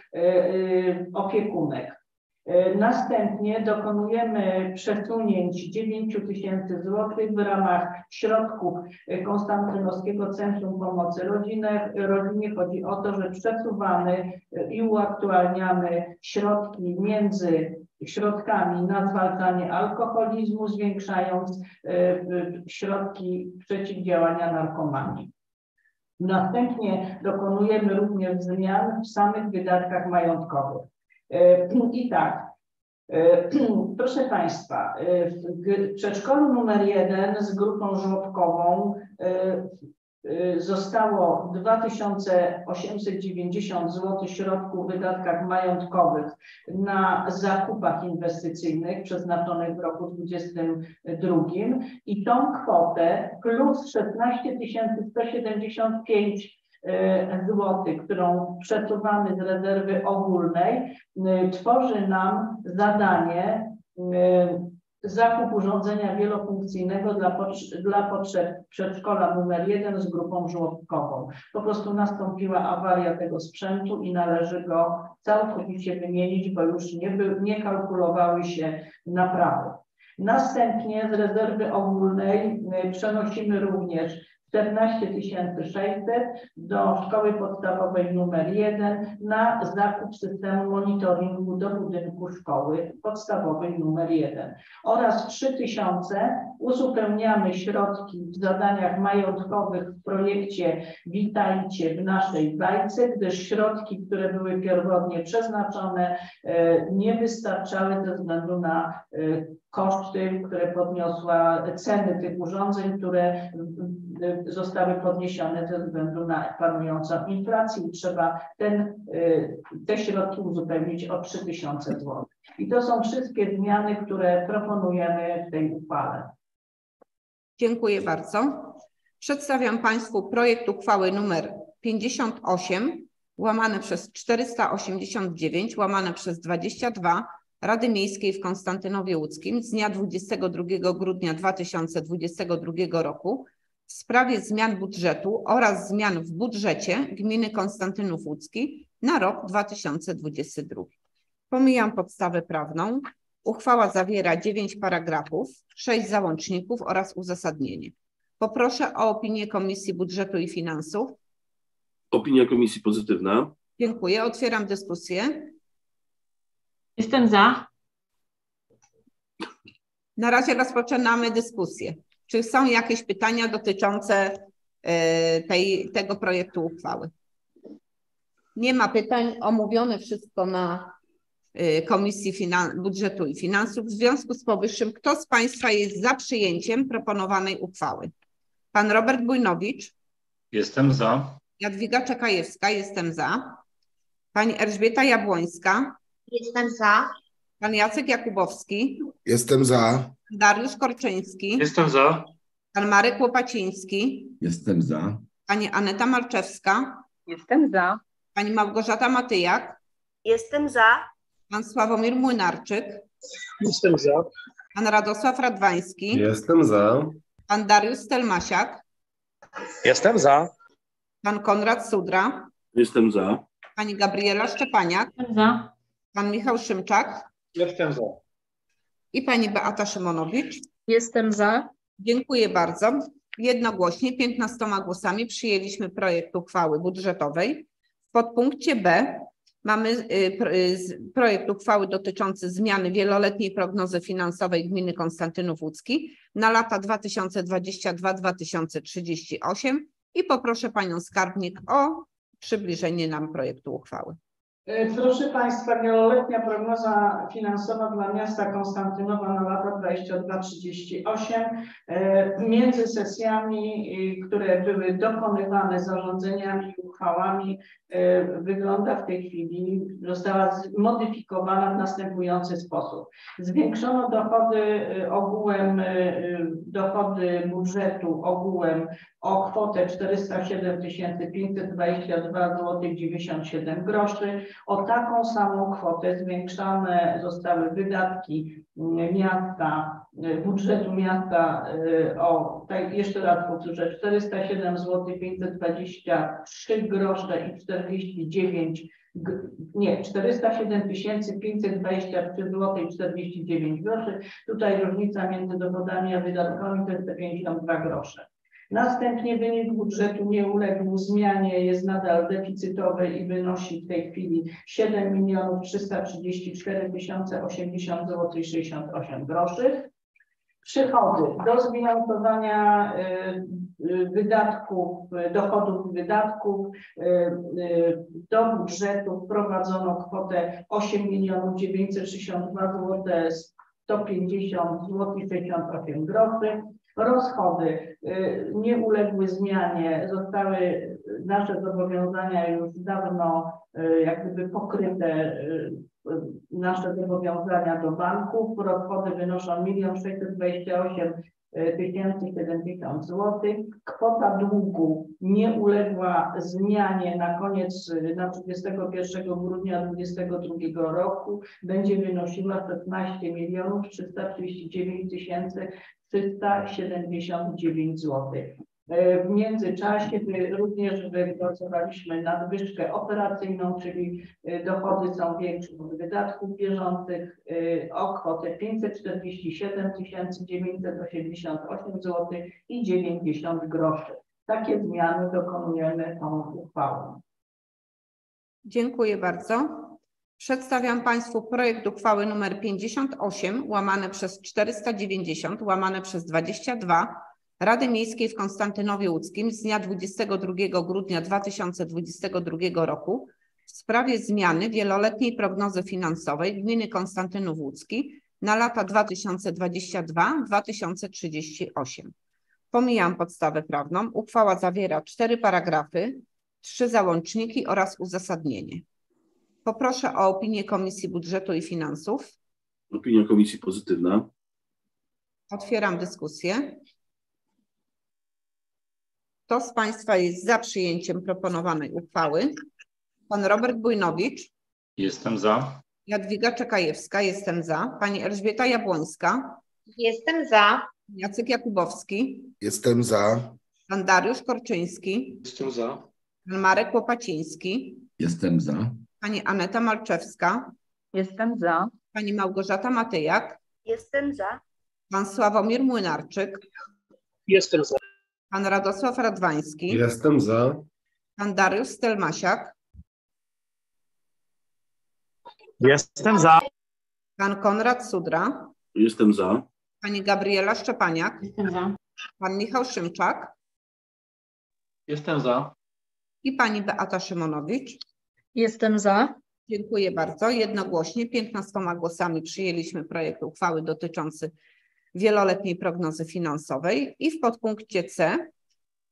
opiekunek. Następnie dokonujemy przesunięć dziewięć tysięcy złotych w ramach środków Konstantynowskiego Centrum Pomocy Rodzinie. Rodzinie chodzi o to, że przesuwamy i uaktualniamy środki między środkami na zwalczanie alkoholizmu, zwiększając środki przeciwdziałania narkomanii. Następnie dokonujemy również zmian w samych wydatkach majątkowych. I tak, proszę Państwa, w przedszkolu numer jeden z grupą żłobkową zostało dwa tysiące osiemset dziewięćdziesiąt złotych środków w wydatkach majątkowych na zakupach inwestycyjnych przeznaczonych w roku dwudziestym drugim i tą kwotę plus szesnaście tysięcy sto siedemdziesiąt pięć złotych, którą przesuwamy z rezerwy ogólnej, tworzy nam zadanie zakup urządzenia wielofunkcyjnego dla, potrze dla potrzeb przedszkola numer jeden z grupą żłobkową. Po prostu nastąpiła awaria tego sprzętu i należy go całkowicie wymienić, bo już nie, by, nie kalkulowały się naprawy. Następnie z rezerwy ogólnej przenosimy również czternaście tysięcy sześćset do szkoły podstawowej numer jeden na zakup systemu monitoringu do budynku szkoły podstawowej numer jeden oraz trzy tysiące uzupełniamy środki w zadaniach majątkowych w projekcie Witajcie w naszej bajce, gdyż środki, które były pierwotnie przeznaczone, nie wystarczały ze względu na koszty, które podniosła ceny tych urządzeń, które zostały podniesione ze względu na panującą inflację i trzeba ten, te środki uzupełnić o trzy tysiące złotych. I to są wszystkie zmiany, które proponujemy w tej uchwale. Dziękuję bardzo. Przedstawiam Państwu projekt uchwały numer pięćdziesiąt osiem łamane przez czterysta osiemdziesiąt dziewięć łamane przez dwadzieścia dwa Rady Miejskiej w Konstantynowie Łódzkim z dnia dwudziestego drugiego grudnia dwa tysiące dwudziestego drugiego roku w sprawie zmian budżetu oraz zmian w budżecie gminy Konstantynów Łódzki na rok dwa tysiące dwudziesty drugi. Pomijam podstawę prawną. Uchwała zawiera dziewięć paragrafów, sześć załączników oraz uzasadnienie. Poproszę o opinię Komisji Budżetu i Finansów. Opinia komisji pozytywna. Dziękuję. Otwieram dyskusję. Jestem za. Na razie rozpoczynamy dyskusję. Czy są jakieś pytania dotyczące tej, tego projektu uchwały? Nie ma pytań. Omówione wszystko na Komisji Finan- Budżetu i Finansów. W związku z powyższym, kto z Państwa jest za przyjęciem proponowanej uchwały? Pan Robert Bujnowicz. Jestem za. Jadwiga Czekajewska, jestem za. Pani Elżbieta Jabłońska. Jestem za. Pan Jacek Jakubowski. Jestem za. Dariusz Korczyński. Jestem za. Pan Marek Łopaciński. Jestem za. Pani Aneta Malczewska. Jestem za. Pani Małgorzata Matyjak. Jestem za. Pan Sławomir Młynarczyk. Jestem za. Pan Radosław Radwański. Jestem za. Pan Dariusz Stelmasiak. Jestem za. Pan Konrad Sudra. Jestem za. Pani Gabriela Szczepaniak. Jestem za. Pan Michał Szymczak. Jestem za. I pani Beata Szymonowicz. Jestem za. Dziękuję bardzo. Jednogłośnie piętnastoma głosami przyjęliśmy projekt uchwały budżetowej. W podpunkcie B mamy projekt uchwały dotyczący zmiany wieloletniej prognozy finansowej gminy Konstantynów Łódzki na lata dwa tysiące dwudziesty drugi do dwa tysiące trzydziestego ósmego i poproszę panią skarbnik o przybliżenie nam projektu uchwały. Proszę Państwa, wieloletnia prognoza finansowa dla miasta Konstantynowa na lata dwudziesty drugi do trzydziestego ósmego. Między sesjami, które były dokonywane zarządzeniami i uchwałami, wygląda w tej chwili, została zmodyfikowana w następujący sposób. Zwiększono dochody ogółem, dochody budżetu ogółem o kwotę czterysta siedem tysięcy pięćset dwadzieścia dwa złotych dziewięćdziesiąt siedem groszy. O taką samą kwotę zwiększane zostały wydatki miasta, budżetu miasta o, tak jeszcze raz powtórzę, czterysta siedem złotych pięćset dwadzieścia trzy grosze i czterdzieści dziewięć, nie, czterysta siedem tysięcy pięćset dwadzieścia trzy złotych i czterdzieści dziewięć groszy. Tutaj różnica między dochodami a wydatkami to jest te pięćdziesiąt dwa grosze. Następnie wynik budżetu nie uległ zmianie, jest nadal deficytowy i wynosi w tej chwili siedem milionów trzysta trzydzieści cztery tysiące osiemdziesiąt złotych i sześćdziesiąt osiem groszy. Przychody do zbilansowania wydatków, dochodów i wydatków do budżetu wprowadzono kwotę osiem milionów dziewięćset sześćdziesiąt dwa złote sto pięćdziesiąt złotych i sześćdziesiąt osiem groszy. Rozchody nie uległy zmianie, zostały nasze zobowiązania już dawno jak gdyby pokryte, nasze zobowiązania do banków. Rozchody wynoszą jeden milion sześćset dwadzieścia osiem tysięcy siedemdziesiąt złotych. Kwota długu nie uległa zmianie na koniec, na trzydziestego pierwszego grudnia dwudziestego drugiego roku. Będzie wynosiła szesnaście milionów trzysta trzydzieści dziewięć tysięcy trzysta siedemdziesiąt dziewięć złotych. W międzyczasie również wypracowaliśmy nadwyżkę operacyjną, czyli dochody są większe od wydatków bieżących o kwotę pięćset czterdzieści siedem tysięcy dziewięćset osiemdziesiąt osiem złotych i dziewięćdziesiąt groszy. Takie zmiany dokonujemy tą uchwałą. Dziękuję bardzo. Przedstawiam Państwu projekt uchwały nr pięćdziesiąt osiem łamane przez czterysta dziewięćdziesiąt łamane przez dwadzieścia dwa Rady Miejskiej w Konstantynowie Łódzkim z dnia dwudziestego drugiego grudnia dwa tysiące dwudziestego drugiego roku w sprawie zmiany wieloletniej prognozy finansowej gminy Konstantynów Łódzki na lata dwa tysiące dwudziesty drugi do dwa tysiące trzydziestego ósmego. Pomijam podstawę prawną. Uchwała zawiera cztery paragrafy, trzy załączniki oraz uzasadnienie. Poproszę o opinię Komisji Budżetu i Finansów. Opinia komisji pozytywna. Otwieram dyskusję. Kto z Państwa jest za przyjęciem proponowanej uchwały? Pan Robert Bujnowicz. Jestem za. Jadwiga Czekajewska. Jestem za. Pani Elżbieta Jabłońska. Jestem za. Jacek Jakubowski. Jestem za. Pan Dariusz Korczyński. Jestem za. Pan Marek Łopaciński. Jestem za. Pani Aneta Malczewska. Jestem za. Pani Małgorzata Matyjak. Jestem za. Pan Sławomir Młynarczyk. Jestem za. Pan Radosław Radwański. Jestem za. Pan Dariusz Stelmasiak. Jestem za. Pan Konrad Sudra. Jestem za. Pani Gabriela Szczepaniak. Jestem za. Pan Michał Szymczak. Jestem za. I pani Beata Szymonowicz. Jestem za. Dziękuję bardzo. Jednogłośnie piętnastoma głosami przyjęliśmy projekt uchwały dotyczący wieloletniej prognozy finansowej i w podpunkcie C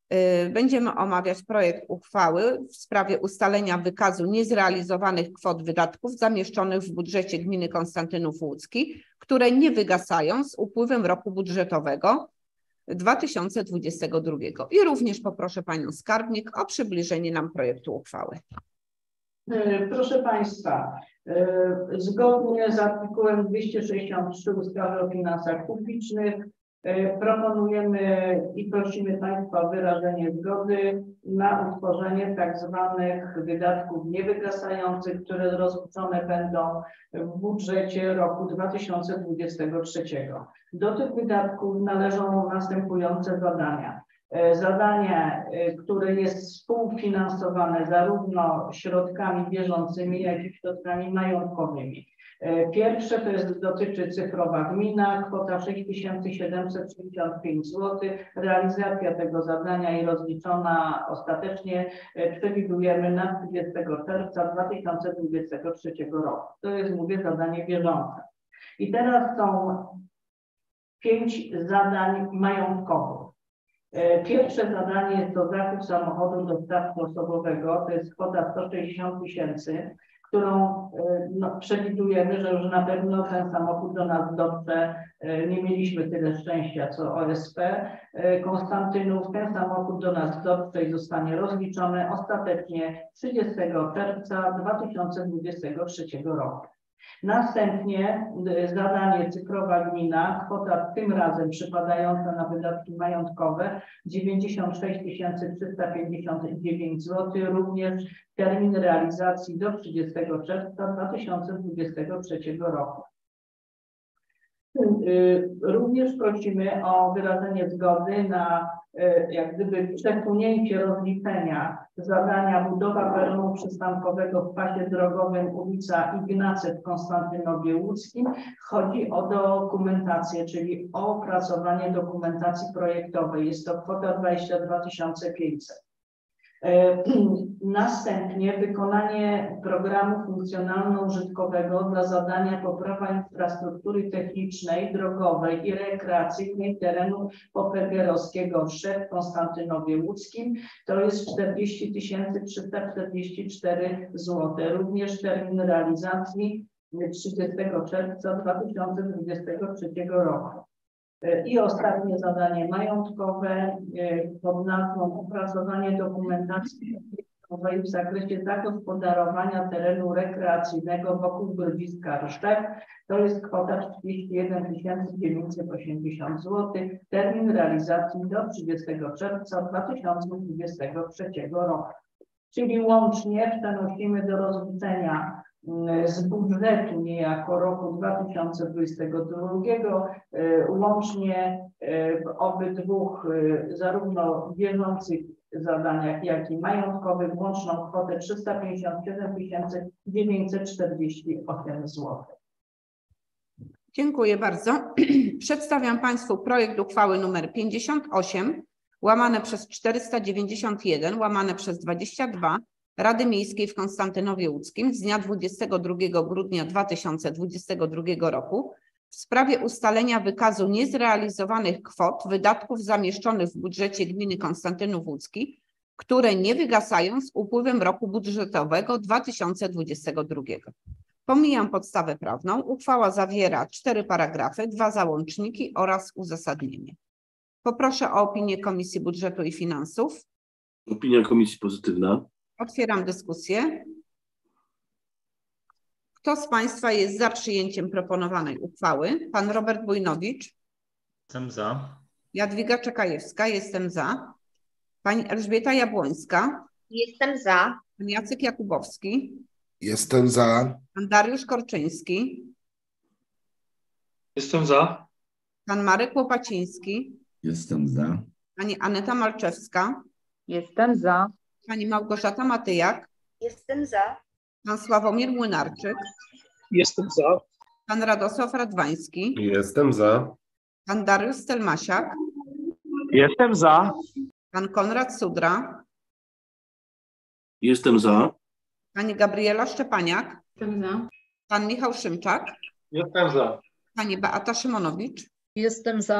Będziemy omawiać projekt uchwały w sprawie ustalenia wykazu niezrealizowanych kwot wydatków zamieszczonych w budżecie gminy Konstantynów Łódzki, które nie wygasają z upływem roku budżetowego dwa tysiące dwudziestego drugiego. I również poproszę Panią Skarbnik o przybliżenie nam projektu uchwały. Proszę Państwa, zgodnie z artykułem dwieście sześćdziesiąt trzy ustawy o finansach publicznych proponujemy i prosimy Państwa o wyrażenie zgody na utworzenie tak zwanych wydatków niewygasających, które rozliczone będą w budżecie roku dwa tysiące dwudziestego trzeciego. Do tych wydatków należą następujące zadania. Zadanie, które jest współfinansowane zarówno środkami bieżącymi, jak i środkami majątkowymi. Pierwsze to jest, dotyczy cyfrowa gmina, kwota sześć tysięcy siedemset sześćdziesiąt pięć złotych. Realizacja tego zadania i rozliczona ostatecznie przewidujemy na trzydziestego czerwca dwa tysiące dwudziestego trzeciego roku. To jest, mówię, zadanie bieżące. I teraz są pięć zadań majątkowych. Pierwsze zadanie jest to zakup samochodu dostawcy osobowego, to jest kwota sto sześćdziesiąt tysięcy, którą no, przewidujemy, że już na pewno ten samochód do nas dotrze. Nie mieliśmy tyle szczęścia co O S P Konstantynów. Ten samochód do nas dotrze i zostanie rozliczony ostatecznie trzydziestego czerwca dwa tysiące dwudziestego trzeciego roku. Następnie zadanie cyfrowa gmina, kwota tym razem przypadająca na wydatki majątkowe dziewięćdziesiąt sześć tysięcy trzysta pięćdziesiąt dziewięć złotych, również termin realizacji do trzydziestego czerwca dwa tysiące dwudziestego trzeciego roku. Również prosimy o wyrażenie zgody na jak gdyby przesunięcie rozliczenia zadania budowa peronu przystankowego w pasie drogowym ulica Ignacy w Konstantynowie Łódzkim. Chodzi o dokumentację, czyli o opracowanie dokumentacji projektowej. Jest to kwota dwadzieścia dwa tysiące pięćset. Następnie wykonanie programu funkcjonalno-użytkowego dla zadania poprawa infrastruktury technicznej, drogowej i rekreacyjnej terenu popegeerowskiego w Konstantynowie Łódzkim. To jest czterdzieści tysięcy trzysta czterdzieści cztery złotych. Również termin realizacji trzydziestego czerwca dwa tysiące dwudziestego trzeciego roku. I ostatnie zadanie majątkowe pod nazwą opracowanie dokumentacji w zakresie zagospodarowania terenu rekreacyjnego wokół Grodziska Rsztek. To jest kwota trzydzieści jeden tysięcy dziewięćset osiemdziesiąt złotych. Termin realizacji do trzydziestego czerwca dwa tysiące dwudziestego trzeciego roku. Czyli łącznie przenosimy do rozliczenia z budżetu niejako roku dwa tysiące dwudziestego drugiego łącznie w obydwu zarówno bieżących zadaniach, jak i majątkowych łączną kwotę trzysta pięćdziesiąt siedem tysięcy dziewięćset czterdzieści osiem złotych. Dziękuję bardzo. Przedstawiam Państwu projekt uchwały nr pięćdziesiąt osiem łamane przez czterysta dziewięćdziesiąt jeden łamane przez dwadzieścia dwa Rady Miejskiej w Konstantynowie Łódzkim z dnia dwudziestego drugiego grudnia dwa tysiące dwudziestego drugiego roku w sprawie ustalenia wykazu niezrealizowanych kwot wydatków zamieszczonych w budżecie gminy Konstantynów Łódzki, które nie wygasają z upływem roku budżetowego dwa tysiące dwudziestego drugiego. Pomijam podstawę prawną. Uchwała zawiera cztery paragrafy, dwa załączniki oraz uzasadnienie. Poproszę o opinię Komisji Budżetu i Finansów. Opinia komisji pozytywna. Otwieram dyskusję. Kto z Państwa jest za przyjęciem proponowanej uchwały? Pan Robert Bujnowicz. Jestem za. Jadwiga Czekajewska. Jestem za. Pani Elżbieta Jabłońska. Jestem za. Pan Jacek Jakubowski. Jestem za. Pan Dariusz Korczyński. Jestem za. Pan Marek Łopaciński. Jestem za. Pani Aneta Malczewska. Jestem za. Pani Małgorzata Matyjak. Jestem za. Pan Sławomir Młynarczyk. Jestem za. Pan Radosław Radwański. Jestem za. Pan Dariusz Stelmasiak. Jestem za. Pan Konrad Sudra. Jestem za. Pani Gabriela Szczepaniak. Jestem za. Pan Michał Szymczak. Jestem za. Pani Beata Szymonowicz. Jestem za.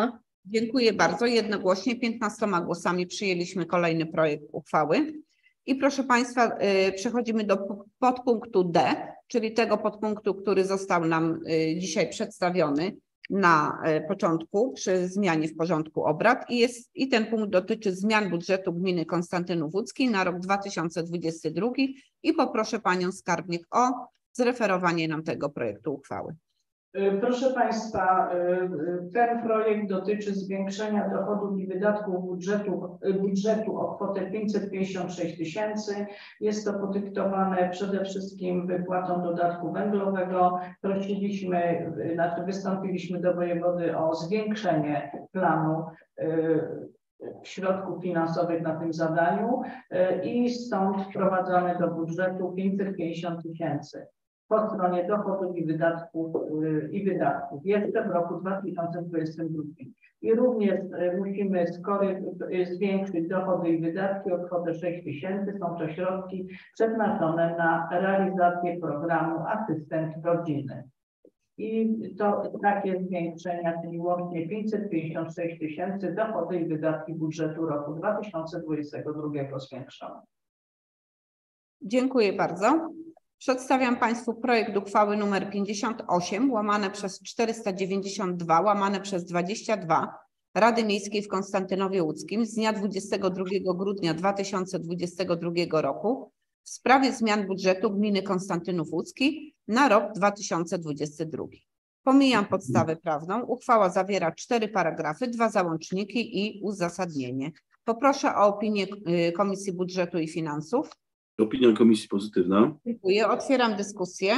Dziękuję bardzo. Jednogłośnie piętnastoma głosami przyjęliśmy kolejny projekt uchwały. I proszę Państwa, y, przechodzimy do podpunktu D, czyli tego podpunktu, który został nam y, dzisiaj przedstawiony na y, początku przy zmianie w porządku obrad. I, jest, I ten punkt dotyczy zmian budżetu gminy Konstantynów Łódzki na rok dwa tysiące dwudziesty drugi. I poproszę Panią Skarbnik o zreferowanie nam tego projektu uchwały. Proszę Państwa, ten projekt dotyczy zwiększenia dochodów i wydatków budżetu, budżetu o kwotę pięćset pięćdziesiąt sześć tysięcy. Jest to podyktowane przede wszystkim wypłatą dodatku węglowego. Prosiliśmy, znaczy wystąpiliśmy do wojewody o zwiększenie planu środków finansowych na tym zadaniu i stąd wprowadzamy do budżetu pięćset pięćdziesiąt tysięcy. Po stronie dochodów i wydatków, i wydatków jeszcze w roku dwa tysiące dwudziestym drugim. I również musimy zwiększyć dochody i wydatki o kwotę sześć tysięcy. Są to środki przeznaczone na realizację programu Asystent Rodziny. I to takie zwiększenia, czyli łącznie pięćset pięćdziesiąt sześć tysięcy dochody i wydatki budżetu roku dwa tysiące dwudziestego drugiego zwiększone. Dziękuję bardzo. Przedstawiam Państwu projekt uchwały nr pięćdziesiąt osiem łamane przez czterysta dziewięćdziesiąt dwa łamane przez dwadzieścia dwa Rady Miejskiej w Konstantynowie Łódzkim z dnia dwudziestego drugiego grudnia dwa tysiące dwudziestego drugiego roku w sprawie zmian budżetu gminy Konstantynów Łódzki na rok dwa tysiące dwudziesty drugi. Pomijam podstawę prawną. Uchwała zawiera cztery paragrafy, dwa załączniki i uzasadnienie. Poproszę o opinię Komisji Budżetu i Finansów. Opinia komisji pozytywna. Dziękuję. Otwieram dyskusję.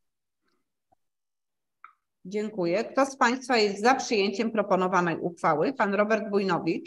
Dziękuję. Kto z Państwa jest za przyjęciem proponowanej uchwały? Pan Robert Bujnowicz.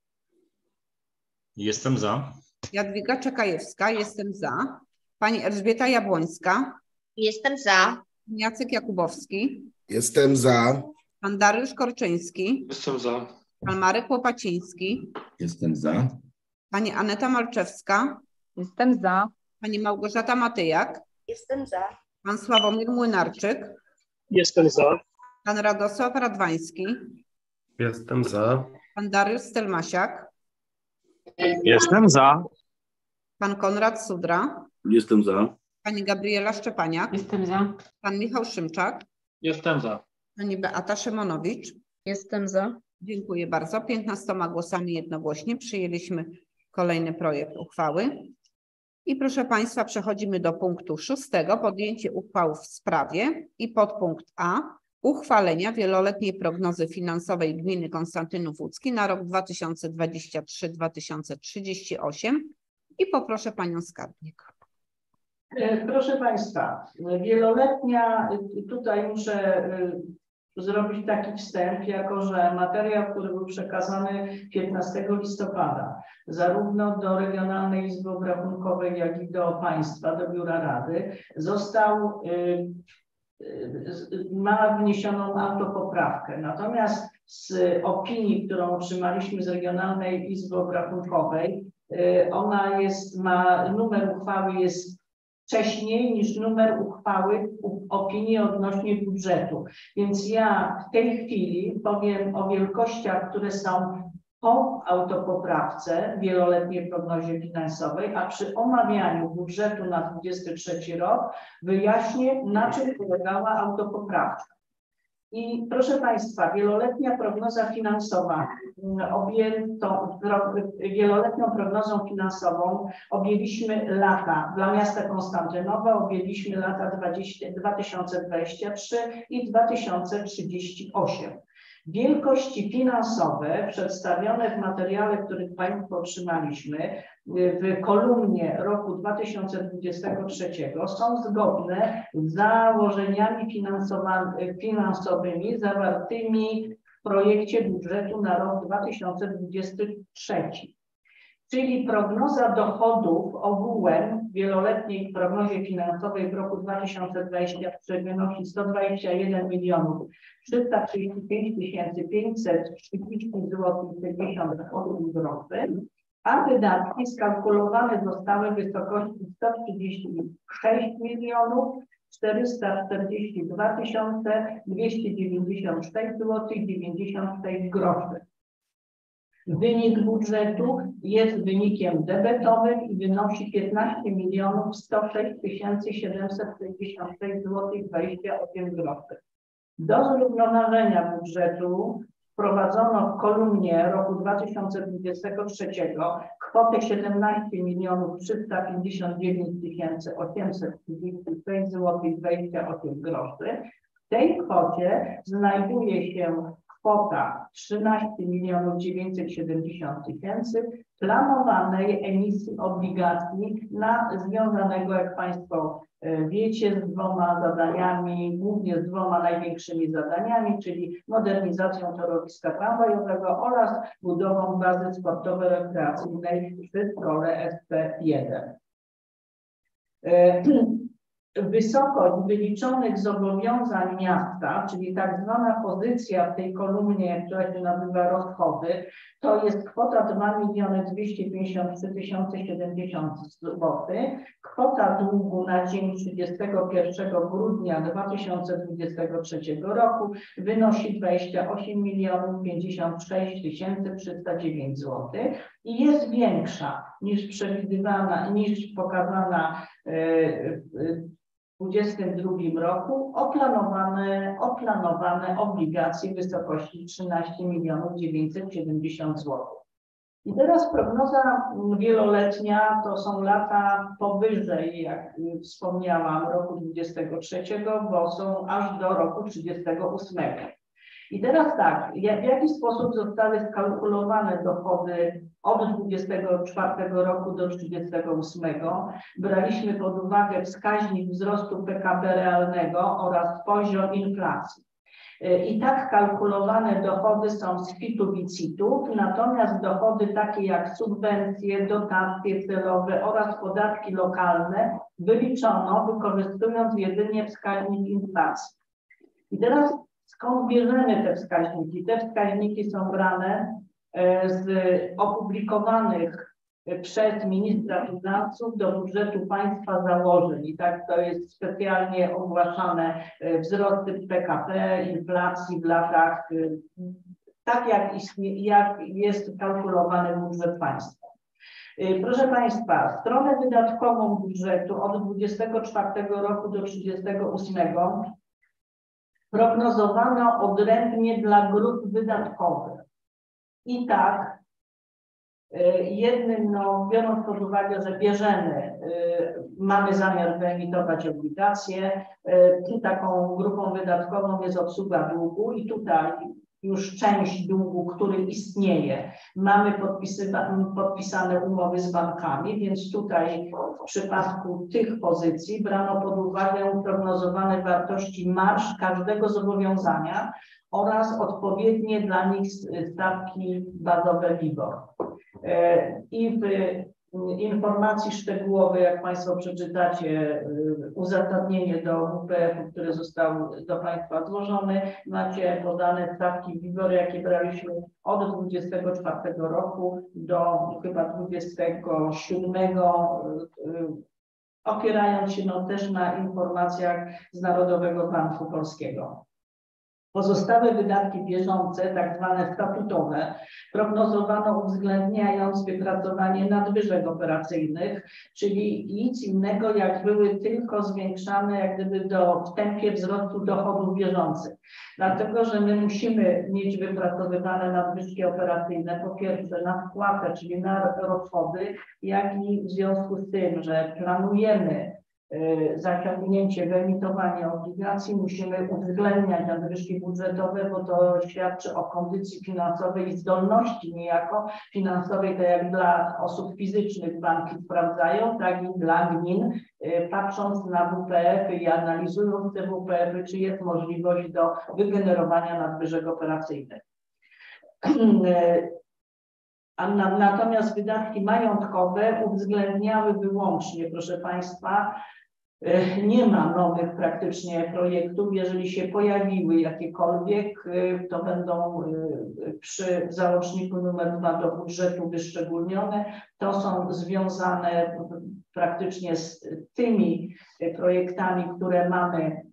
Jestem za. Jadwiga Czekajewska. Jestem za. Pani Elżbieta Jabłońska. Jestem za. Jacek Jakubowski. Jestem za. Pan Dariusz Korczyński. Jestem za. Pan Marek Łopaciński. Jestem za. Pani Aneta Malczewska. Jestem za. Pani Małgorzata Matyjak. Jestem za. Pan Sławomir Młynarczyk. Jestem za. Pan Radosław Radwański. Jestem za. Pan Dariusz Stelmasiak. Jestem za. Pan Konrad Sudra. Jestem za. Pani Gabriela Szczepaniak. Jestem za. Pan Michał Szymczak. Jestem za. Pani Beata Szymonowicz. Jestem za. Dziękuję bardzo. piętnastoma głosami jednogłośnie przyjęliśmy kolejny projekt uchwały. I proszę Państwa, przechodzimy do punktu szóstego. Podjęcie uchwał w sprawie i podpunkt A. Uchwalenia wieloletniej prognozy finansowej gminy Konstantynów Łódzki na rok dwa tysiące dwudziesty trzeci do dwa tysiące trzydziestego ósmego. I poproszę Panią Skarbnik. Proszę Państwa, wieloletnia, tutaj muszę zrobić taki wstęp, jako że materiał, który był przekazany piętnastego listopada, zarówno do Regionalnej Izby Obrachunkowej, jak i do Państwa, do Biura Rady, został, ma wniesioną autopoprawkę. Natomiast z opinii, którą otrzymaliśmy z Regionalnej Izby Obrachunkowej, ona jest, ma, numer uchwały jest wcześniej niż numer uchwały opinii odnośnie budżetu. Więc ja w tej chwili powiem o wielkościach, które są po autopoprawce wieloletniej prognozie finansowej, a przy omawianiu budżetu na dwudziesty trzeci rok wyjaśnię, na czym polegała autopoprawka. I proszę Państwa, wieloletnia prognoza finansowa, objęto, wieloletnią prognozą finansową objęliśmy lata dla miasta Konstantynowa, objęliśmy lata dwa tysiące dwudziesty trzeci i dwa tysiące trzydziesty ósmy. Wielkości finansowe przedstawione w materiale, który Państwo otrzymaliśmy w kolumnie roku dwa tysiące dwudziestego trzeciego są zgodne z założeniami finansowymi zawartymi w projekcie budżetu na rok dwa tysiące dwudziesty trzeci. Czyli prognoza dochodów ogółem w wieloletniej prognozie finansowej w roku dwa tysiące dwudziestym trzecim wynosi sto dwadzieścia jeden milionów trzysta trzydzieści pięć tysięcy pięćset trzydzieści złotych sześćdziesiąt osiem groszy, a wydatki skalkulowane zostały w wysokości sto trzydzieści sześć milionów czterysta czterdzieści dwa tysiące dwieście dziewięćdziesiąt sześć złotych dziewięćdziesiąt sześć groszy. Wynik budżetu jest wynikiem debetowym i wynosi piętnaście milionów sto sześć tysięcy siedemset sześćdziesiąt sześć złotych dwadzieścia osiem groszy. Do zrównoważenia budżetu wprowadzono w kolumnie roku dwa tysiące dwudziestego trzeciego kwotę siedemnaście milionów trzysta pięćdziesiąt dziewięć tysięcy osiemset trzydzieści sześć złotych dwadzieścia osiem groszy. W tej kwocie znajduje się kwota trzynaście milionów dziewięćset siedemdziesiąt tysięcy planowanej emisji obligacji na związanego, jak Państwo wiecie, z dwoma zadaniami, głównie z dwoma największymi zadaniami, czyli modernizacją torowiska tramwajowego oraz budową bazy sportowo-rekreacyjnej przy szkole S P jeden. Wysokość wyliczonych zobowiązań miasta, czyli tak zwana pozycja w tej kolumnie, która się nazywa rozchody, to jest kwota dwa miliony dwieście pięćdziesiąt trzy tysiące siedemdziesiąt złotych. Kwota długu na dzień trzydziestego pierwszego grudnia dwa tysiące dwudziestego trzeciego roku wynosi dwadzieścia osiem milionów pięćdziesiąt sześć tysięcy trzysta dziewięć złotych i jest większa niż przewidywana, niż pokazana w dwudziestym drugim roku oplanowane, oplanowane obligacje w wysokości trzynaście milionów dziewięćset siedemdziesiąt złotych. I teraz prognoza wieloletnia to są lata powyżej, jak wspomniałam, roku dwudziestego trzeciego, bo są aż do roku trzydziestego ósmego. I teraz tak, w jaki sposób zostały skalkulowane dochody od dwudziestego czwartego roku do trzydziestego ósmego? Braliśmy pod uwagę wskaźnik wzrostu P K B realnego oraz poziom inflacji. I tak kalkulowane dochody są z fitu i citów, natomiast dochody takie jak subwencje, dotacje celowe oraz podatki lokalne wyliczono wykorzystując jedynie wskaźnik inflacji. I teraz skąd bierzemy te wskaźniki? Te wskaźniki są brane z opublikowanych przez ministra finansów do budżetu państwa założeń. I tak to jest specjalnie ogłaszane wzrosty P K B, inflacji w latach, tak jak, istnie, jak jest kalkulowany budżet państwa. Proszę Państwa, stronę wydatkową budżetu od dwudziestego czwartego roku do trzydziestego ósmego prognozowano odrębnie dla grup wydatkowych. I tak, jednym, no, biorąc pod uwagę, że bierzemy, mamy zamiar wyemitować obligacje, i taką grupą wydatkową jest obsługa długu i tutaj już część długu, który istnieje, mamy podpisane umowy z bankami, więc tutaj w przypadku tych pozycji brano pod uwagę prognozowane wartości marż każdego zobowiązania oraz odpowiednie dla nich stawki bazowe WIBOR. I w informacji szczegółowej, jak Państwo przeczytacie uzasadnienie do W P F-u, które zostało do Państwa złożone, macie podane stawki WIBOR, jakie braliśmy od dwudziestego czwartego roku do chyba dwudziestego siódmego, opierając się no, też na informacjach z Narodowego Banku Polskiego. Pozostałe wydatki bieżące, tak zwane statutowe, prognozowano uwzględniając wypracowanie nadwyżek operacyjnych, czyli nic innego jak były tylko zwiększane jak gdyby do, w tempie wzrostu dochodów bieżących. Dlatego, że my musimy mieć wypracowywane nadwyżki operacyjne, po pierwsze na wpłatę, czyli na rozchody, jak i w związku z tym, że planujemy zaciągnięcie, wyemitowanie obligacji, musimy uwzględniać nadwyżki budżetowe, bo to świadczy o kondycji finansowej i zdolności niejako finansowej, tak jak dla osób fizycznych banki sprawdzają, tak i dla gmin, patrząc na W P F-y i analizując te W P F-y, czy jest możliwość do wygenerowania nadwyżek operacyjnych. A na, natomiast wydatki majątkowe uwzględniały wyłącznie, proszę Państwa, nie ma nowych praktycznie projektów. Jeżeli się pojawiły jakiekolwiek, to będą przy załączniku numer dwa do budżetu wyszczególnione. To są związane praktycznie z tymi projektami, które mamy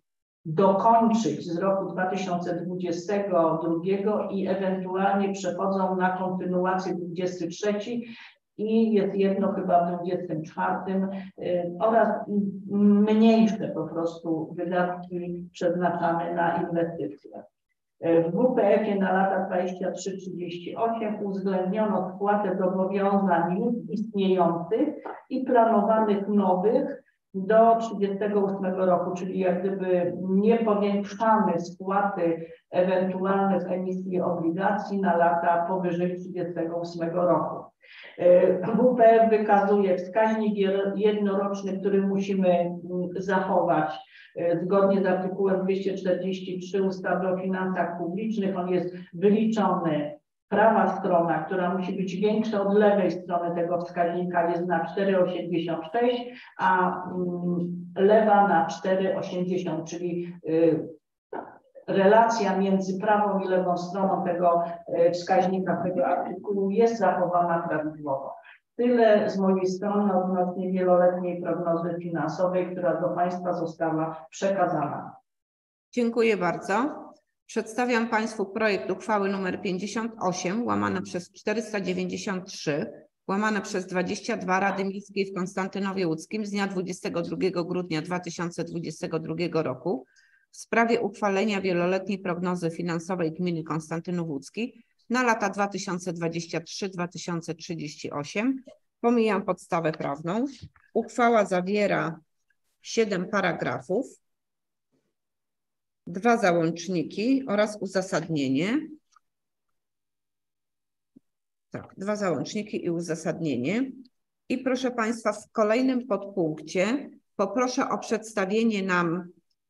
dokończyć z roku dwa tysiące dwudziestego drugiego i ewentualnie przechodzą na kontynuację dwudziesty trzeci i jest jedno chyba w dwudziestym czwartym oraz mniejsze po prostu wydatki przeznaczamy na inwestycje. W W P F-ie na lata dwadzieścia trzy trzydzieści osiem uwzględniono spłatę zobowiązań już istniejących i planowanych nowych do trzydziestego ósmego roku, czyli jak gdyby nie powiększamy spłaty ewentualnych emisji obligacji na lata powyżej trzydziestego ósmego roku. W P F wykazuje wskaźnik jednoroczny, który musimy zachować zgodnie z artykułem dwieście czterdzieści trzy ustawy o finansach publicznych. On jest wyliczony. Prawa strona, która musi być większa od lewej strony tego wskaźnika, jest na cztery przecinek osiemdziesiąt sześć, a lewa na cztery przecinek osiemdziesiąt, czyli relacja między prawą i lewą stroną tego wskaźnika, tego artykułu jest zachowana prawidłowo. Tyle z mojej strony odnośnie wieloletniej prognozy finansowej, która do Państwa została przekazana. Dziękuję bardzo. Przedstawiam Państwu projekt uchwały nr pięćdziesiąt osiem łamane przez czterysta dziewięćdziesiąt trzy łamane przez dwadzieścia dwa Rady Miejskiej w Konstantynowie Łódzkim z dnia dwudziestego drugiego grudnia dwa tysiące dwudziestego drugiego roku w sprawie uchwalenia wieloletniej prognozy finansowej gminy Konstantynów Łódzki na lata dwa tysiące dwudziesty trzeci do dwa tysiące trzydziestego ósmego. Pomijam podstawę prawną. Uchwała zawiera siedem paragrafów, dwa załączniki oraz uzasadnienie. Tak, dwa załączniki i uzasadnienie. I proszę Państwa, w kolejnym podpunkcie poproszę o przedstawienie nam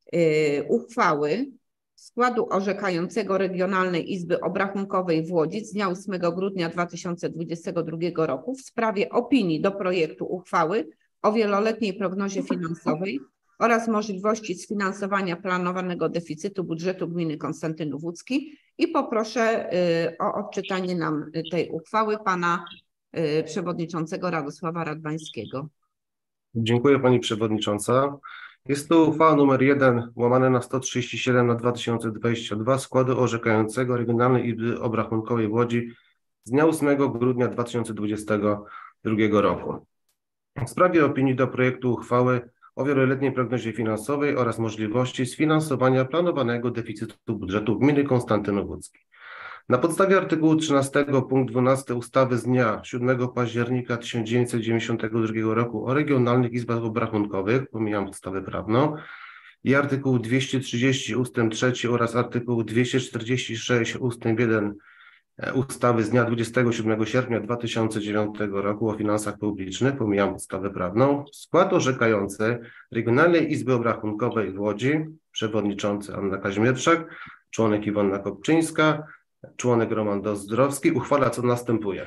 y, uchwały składu orzekającego Regionalnej Izby Obrachunkowej w Łodzi z dnia ósmego grudnia dwa tysiące dwudziestego drugiego roku w sprawie opinii do projektu uchwały o wieloletniej prognozie finansowej oraz możliwości sfinansowania planowanego deficytu budżetu gminy Konstantynów Łódzki i poproszę y, o odczytanie nam tej uchwały pana y, przewodniczącego Radosława Radwańskiego. Dziękuję Pani Przewodnicząca. Jest to uchwała numer jeden łamane na sto trzydzieści siedem na dwa tysiące dwadzieścia dwa składu orzekającego Regionalnej Izby Obrachunkowej w Łodzi z dnia ósmego grudnia dwa tysiące dwudziestego drugiego roku. W sprawie opinii do projektu uchwały o wieloletniej prognozie finansowej oraz możliwości sfinansowania planowanego deficytu budżetu gminy Konstantynów Łódzki. Na podstawie artykułu trzynastego punkt dwunasty ustawy z dnia siódmego października tysiąc dziewięćset dziewięćdziesiątego drugiego roku o regionalnych izbach obrachunkowych, pomijam podstawę prawną, i artykułu dwieście trzydzieści ustęp trzeci oraz artykułu dwieście czterdzieści sześć ustęp jeden ustawy z dnia dwudziestego siódmego sierpnia dwa tysiące dziewiątego roku o finansach publicznych, pomijam podstawę prawną, skład orzekający Regionalnej Izby Obrachunkowej w Łodzi, przewodniczący Anna Kazimierczak, członek Iwona Kopczyńska, członek Roman Dozdrowski uchwala, co następuje.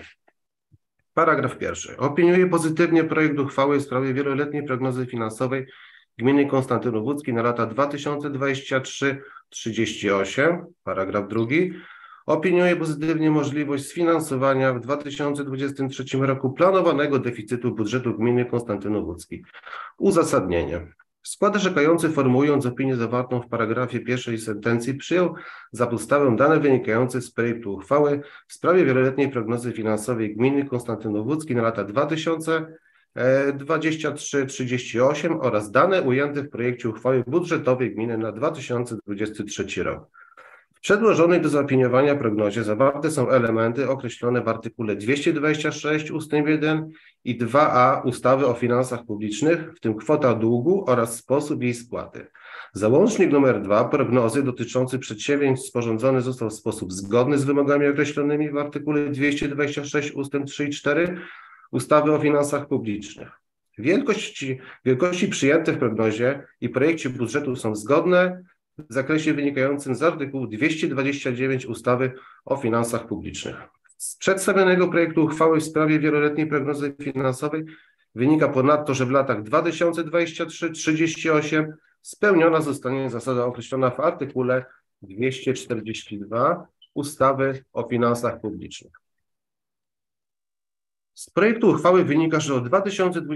Paragraf pierwszy. Opiniuje pozytywnie projekt uchwały w sprawie wieloletniej prognozy finansowej gminy Konstantynów Łódzki na lata dwa tysiące dwadzieścia trzy do trzydziestego ósmego. Paragraf drugi. Opiniuje pozytywnie możliwość sfinansowania w dwa tysiące dwudziestym trzecim roku planowanego deficytu budżetu gminy Konstantynów Łódzki. Uzasadnienie. Skład orzekający, formułując opinię zawartą w paragrafie pierwszej sentencji, przyjął za podstawę dane wynikające z projektu uchwały w sprawie wieloletniej prognozy finansowej gminy Konstantynów Łódzki na lata dwa tysiące dwudziesty trzeci do trzydziestego ósmego oraz dane ujęte w projekcie uchwały budżetowej gminy na dwa tysiące dwudziesty trzeci rok. W przedłożonej do zaopiniowania prognozie zawarte są elementy określone w artykule dwieście dwadzieścia sześć ustęp jeden i dwa a ustawy o finansach publicznych, w tym kwota długu oraz sposób jej spłaty. Załącznik numer dwa prognozy dotyczący przedsięwzięć sporządzony został w sposób zgodny z wymogami określonymi w artykule dwieście dwadzieścia sześć ustęp trzy i cztery ustawy o finansach publicznych. Wielkości, wielkości przyjęte w prognozie i projekcie budżetu są zgodne w zakresie wynikającym z artykułu dwieście dwadzieścia dziewięć ustawy o finansach publicznych. Z przedstawionego projektu uchwały w sprawie wieloletniej prognozy finansowej wynika ponadto, że w latach dwa tysiące dwudziestym trzecim do trzydziestego ósmego spełniona zostanie zasada określona w artykule dwieście czterdzieści dwa ustawy o finansach publicznych. Z projektu uchwały wynika, że od dwa tysiące dwudziestego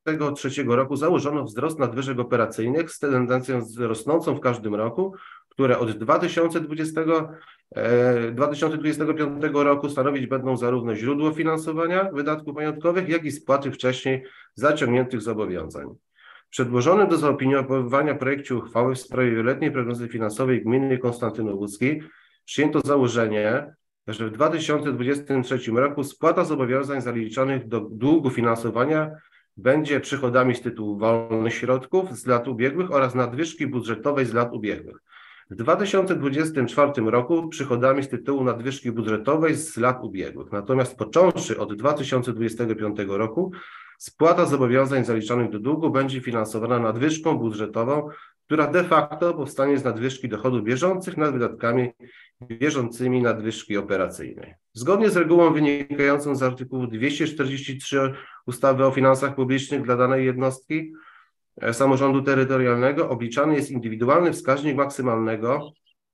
dwutysięcznego trzeciego roku założono wzrost nadwyżek operacyjnych z tendencją rosnącą w każdym roku, które od dwa tysiące dwudziestego, dwa tysiące dwudziestego piątego roku stanowić będą zarówno źródło finansowania wydatków majątkowych, jak i spłaty wcześniej zaciągniętych zobowiązań. W przedłożonym do zaopiniowania projekcie uchwały w sprawie wieloletniej prognozy finansowej gminy Konstantynów Łódzki przyjęto założenie, że w dwa tysiące dwudziestym trzecim roku spłata zobowiązań zaliczonych do długu finansowania będzie przychodami z tytułu wolnych środków z lat ubiegłych oraz nadwyżki budżetowej z lat ubiegłych. W dwa tysiące dwudziestym czwartym roku przychodami z tytułu nadwyżki budżetowej z lat ubiegłych. Natomiast począwszy od dwa tysiące dwudziestego piątego roku spłata zobowiązań zaliczonych do długu będzie finansowana nadwyżką budżetową, która de facto powstanie z nadwyżki dochodów bieżących nad wydatkami bieżącymi nadwyżki operacyjnej. Zgodnie z regułą wynikającą z artykułu dwieście czterdzieści trzy ustawy o finansach publicznych dla danej jednostki samorządu terytorialnego obliczany jest indywidualny wskaźnik maksymalnego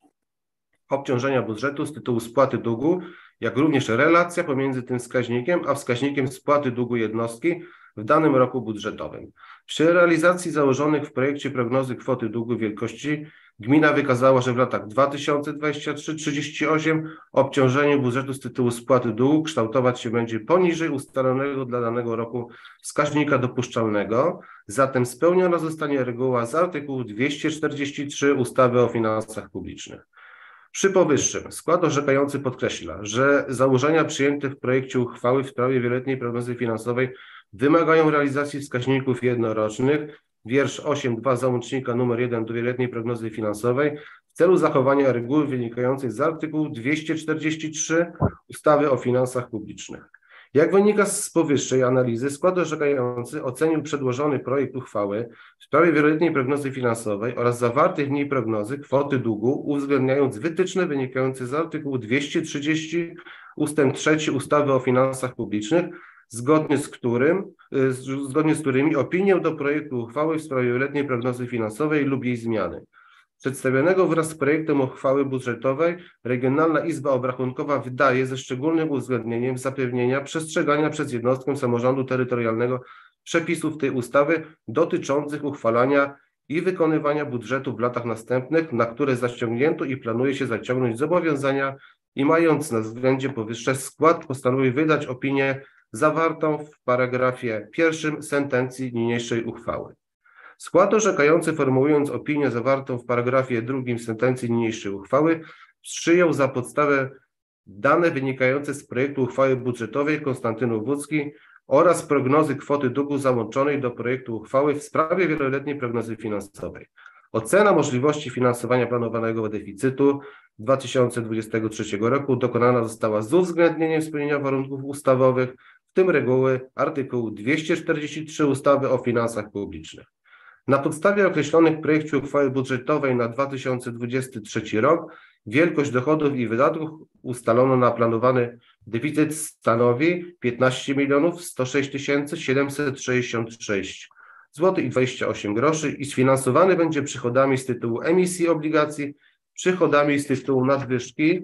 obciążenia budżetu z tytułu spłaty długu, jak również relacja pomiędzy tym wskaźnikiem a wskaźnikiem spłaty długu jednostki w danym roku budżetowym. Przy realizacji założonych w projekcie prognozy kwoty długu wielkości gmina wykazała, że w latach dwa tysiące dwudziestym trzecim do trzydziestego ósmego obciążenie budżetu z tytułu spłaty długu kształtować się będzie poniżej ustalonego dla danego roku wskaźnika dopuszczalnego, zatem spełniona zostanie reguła z artykułu dwieście czterdzieści trzy ustawy o finansach publicznych. Przy powyższym skład orzekający podkreśla, że założenia przyjęte w projekcie uchwały w sprawie wieloletniej prognozy finansowej wymagają realizacji wskaźników jednorocznych, wiersz osiem dwa załącznika nr jeden do wieloletniej prognozy finansowej w celu zachowania reguły wynikającej z artykułu dwieście czterdzieści trzy ustawy o finansach publicznych. Jak wynika z powyższej analizy, skład orzekający ocenił przedłożony projekt uchwały w sprawie wieloletniej prognozy finansowej oraz zawartych w niej prognozy kwoty długu, uwzględniając wytyczne wynikające z artykułu dwieście trzydzieści ustęp trzeci ustawy o finansach publicznych, zgodnie z, którym, zgodnie z którymi opinię do projektu uchwały w sprawie wieloletniej prognozy finansowej lub jej zmiany przedstawionego wraz z projektem uchwały budżetowej Regionalna Izba Obrachunkowa wydaje ze szczególnym uwzględnieniem zapewnienia przestrzegania przez jednostkę samorządu terytorialnego przepisów tej ustawy dotyczących uchwalania i wykonywania budżetu w latach następnych, na które zaciągnięto i planuje się zaciągnąć zobowiązania i mając na względzie powyższe skład postanowi wydać opinię zawartą w paragrafie pierwszym sentencji niniejszej uchwały. Skład orzekający, formułując opinię zawartą w paragrafie drugim sentencji niniejszej uchwały, przyjął za podstawę dane wynikające z projektu uchwały budżetowej Konstantynów Łódzki oraz prognozy kwoty długu załączonej do projektu uchwały w sprawie wieloletniej prognozy finansowej. Ocena możliwości finansowania planowanego deficytu dwa tysiące dwudziestego trzeciego roku dokonana została z uwzględnieniem spełnienia warunków ustawowych, w tym reguły artykułu dwieście czterdzieści trzy ustawy o finansach publicznych. Na podstawie określonych w projekcie uchwały budżetowej na dwa tysiące dwudziesty trzeci rok wielkość dochodów i wydatków ustalono na planowany deficyt stanowi piętnaście milionów sto sześć tysięcy siedemset sześćdziesiąt sześć złotych i dwadzieścia osiem groszy i sfinansowany będzie przychodami z tytułu emisji obligacji, przychodami z tytułu nadwyżki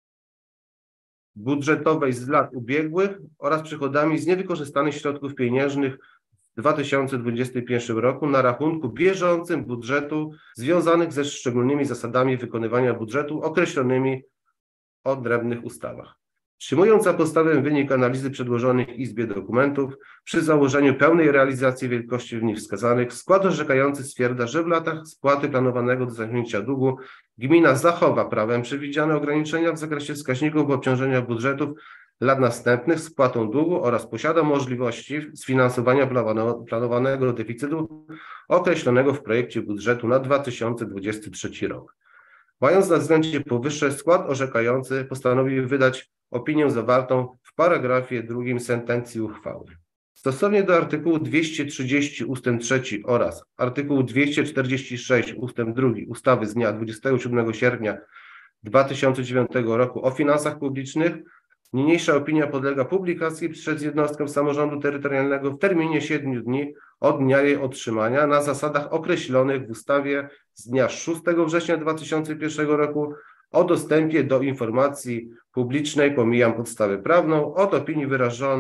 budżetowej z lat ubiegłych oraz przychodami z niewykorzystanych środków pieniężnych w dwa tysiące dwudziestym pierwszym roku na rachunku bieżącym budżetu związanych ze szczególnymi zasadami wykonywania budżetu określonymi w odrębnych ustawach. Przyjmując za podstawę wynik analizy przedłożonych Izbie dokumentów, przy założeniu pełnej realizacji wielkości w nich wskazanych, skład orzekający stwierdza, że w latach spłaty planowanego do zaciągnięcia długu gmina zachowa prawem przewidziane ograniczenia w zakresie wskaźników obciążenia budżetów lat następnych spłatą długu oraz posiada możliwości sfinansowania planowanego deficytu określonego w projekcie budżetu na dwa tysiące dwudziesty trzeci rok. Mając na względzie powyższe, skład orzekający postanowił wydać opinię zawartą w paragrafie drugim sentencji uchwały. Stosownie do artykułu dwieście trzydzieści ustęp trzeci oraz artykułu dwieście czterdzieści sześć ustęp drugi ustawy z dnia dwudziestego siódmego sierpnia dwa tysiące dziewiątego roku o finansach publicznych, niniejsza opinia podlega publikacji przez jednostkę samorządu terytorialnego w terminie siedmiu dni od dnia jej otrzymania na zasadach określonych w ustawie z dnia szóstego września dwa tysiące pierwszego roku o dostępie do informacji publicznej, pomijam podstawę prawną, od opinii wyrażonych